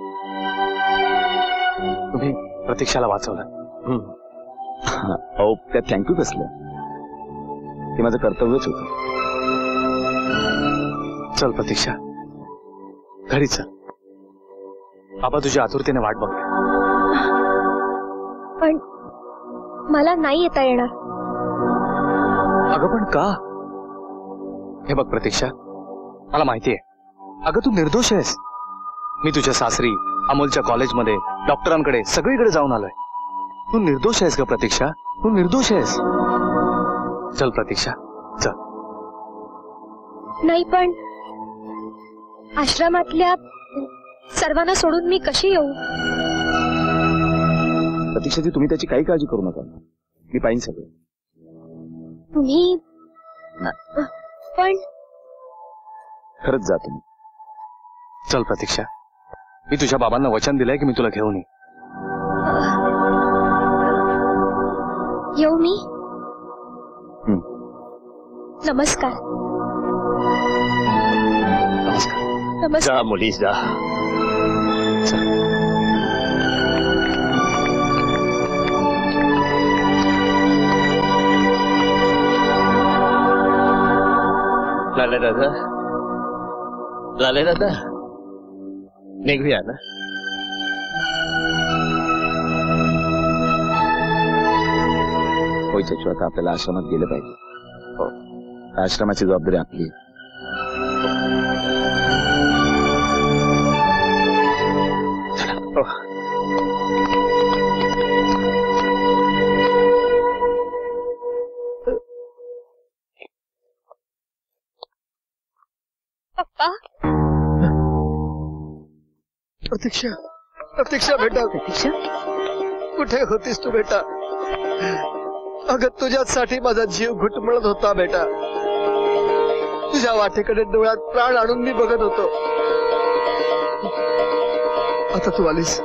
तुम्ही प्रतीक्षाला वाचवलं. अहो त्यात थँक्यू कसलं, ते माझं कर्तव्यच होतं. चल प्रतीक्षा घरी चल, बाबा तुझ्या आतुरतेने वाट बघते. पण मला नाही येता येणार. अगं पण का? हे बघ प्रतीक्षा, मला माहितीये अगं तू निर्दोष आहेस. मी तुझ्या सासरी, अमोलच्या कॉलेजमध्ये, डॉक्टरांकडे सगळीकडे जाऊन आलोय. तू निर्दोष आहेस ग प्रतीक्षा, तू निर्दोष आहेस. चल प्रतीक्षा चल. नाही पण आश्रमातल्या सर्वांना सोडून मी कशी येऊ? प्रतीक्षाजी तुम्ही त्याची काही काळजी करू नका, मी पाहिन सगळं. तुम्ही पण खरंच जा तुम्ही. चल प्रतीक्षा, मी तुझ्या बाबांना वचन दिलंय की मी तुला घेऊन येईन. येऊ मी? नमस्कार. नमस्कार. जा मुली जा. लाले दादा, लाले दादा निघूया ना. होय चचू, आता आपल्याला आश्रमात गेलं पाहिजे. हो, आश्रमाची जबाबदारी आपली. पप्पा. प्रतीक्षा, प्रतीक्षा बेटा, प्रतीक्षा कुठे होतीस तू बेटा? अगं तुझ्यासाठी माझा जीव घुटमळत होता बेटा. तुझ्या वाटेकडे डोळ्यात प्राण आणून मी बघत होतो. आता तू आलीस,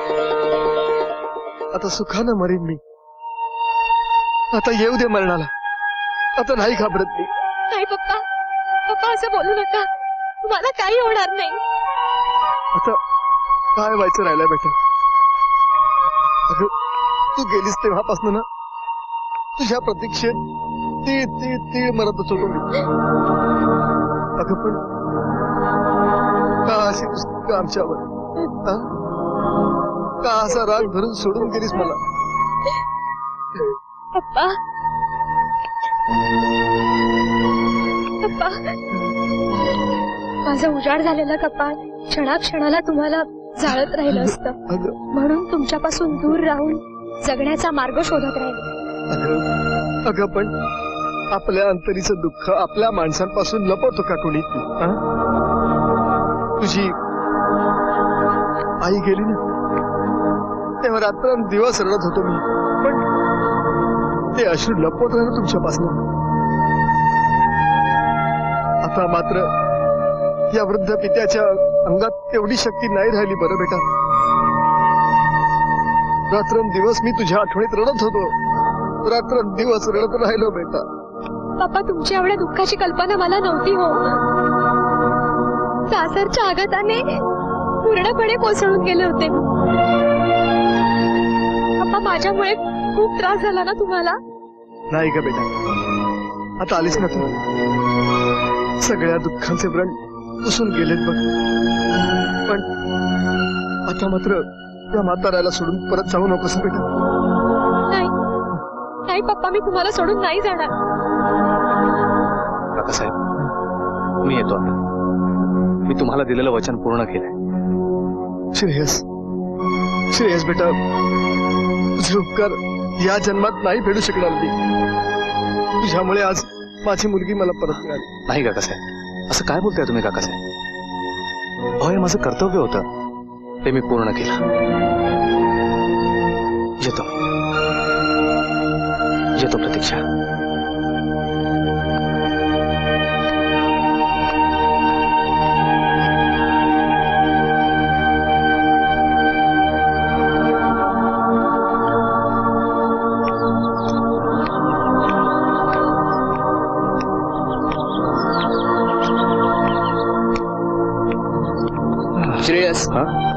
आता सुखानं मरीन मी. आता येऊ दे मरणाला, आता नाही घाबरत मी. नाही पप्पा, पप्पा असं बोलू नका, मला काही होणार नाही. आता काय व्हायचं राहिलं बेटा? अगं तू गेलीस तेव्हापासून ना तुझ्या प्रतीक्षेत तीळ तीळ तीळ मरतच होतो मी. अगं पण का अशी का आमच्यावर, का असा राग धरून सोडून गेलीस मला? पप्पा, पप्पा, माझं उजाड झालेलं कपाळ क्षणाक्षणाला तुम्हाला जाळत राहिलं असतं, म्हणून तुमच्यापासून दूर राहून जगण्याचा मार्ग शोधत राहिले. अगं पण आपल्या अंतरीचं दुःख आपल्या माणसांपासून लपवतो का कोणी? तुझी आई गेली ना तेव्हा रात्रंदिवस रडत होतो मी, पण ते अश्रू लपवत राहिलो तुमच्यापासून. आता मात्र या वृद्ध पित्याच्या अंगात तेवढी शक्ती नाही राहिली. बरं बेटा, रात्रंदिवस मी तुझ्या आठवणीत रडत होतो, रात्रंदिवस रडत राहिलो बेटा. पप्पा, तुमच्या एवढ्या दुःखाची कल्पना मला नव्हती हो. सासरच्या आघाताने पूर्णपणे कोसळून गेले होते. पप्पा, माझ्यामुळे खूप त्रास झाला ना तुम्हाला? नाही ग बेटा, आता आलीस ना तू, सगळ्या दुःखांचे व्रण पुसून गेलेत बघ. पण आता मात्र त्या म्हाताऱ्याला सोडून परत जाऊ नकोस बेटा. नाही नाही पप्पा, मी तुम्हाला सोडून नाही जाणार. काकासाहेब, मी येतो आता. मी तुम्हाला दिलेलं वचन पूर्ण केलंय. श्रेयस, श्रेयस बेटा, तुझे उपकार या जन्मात नाही फेडू शकणार मी. तुझ्यामुळे आज माझी मुलगी मला परत मिळाली. नाही काकासाहेब, असं काय बोलताय तुम्ही काकासाहेब? अहो, हे माझं कर्तव्य होतं, ते मी पूर्ण केलं. येतो येतो प्रतीक्षा. श्रेयस,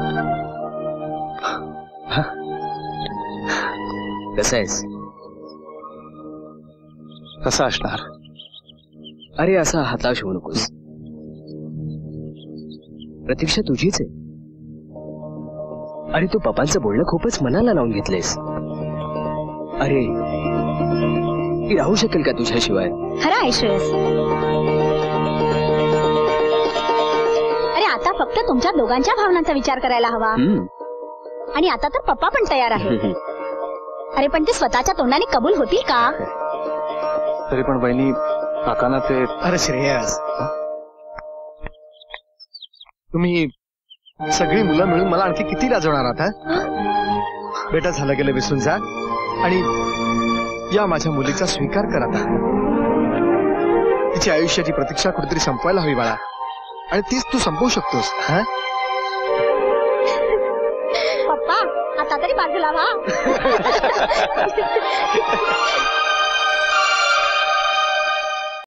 कसा आहेस? कसा असणार? अरे असा हताश होऊ नकोस. प्रतीक्षा तुझीच आहे. अरे तू पप्पांचं बोलणं खूपच मनाला लावून घेतलंयस. अरे ती राहू शकेल का तुझ्याशिवाय? खरं आहे श्रेयस. अरे आता फक्त तुमच्या दोघांच्या भावनांचा विचार करायला हवा. आणि आता तर पप्पा पण तयार आहे. अरे पण ते स्वतःच्या तोंडाने कबूल होतील का? तरी पण बहिणी, काकांना ते. अरे श्रेयस, तुम्ही सगळी मुलं मिळून मला आणखी किती लाजवणार आहात? बेटा, झालं गेलं विसरून जा आणि या माझ्या मुलीचा स्वीकार कर आता. तिची आयुष्याची प्रतीक्षा कुठेतरी संपवायला हवी बाळा, आणि तीच तू संपवू शकतोस. हा पप्पा, आता तरी बाजूला व्हा.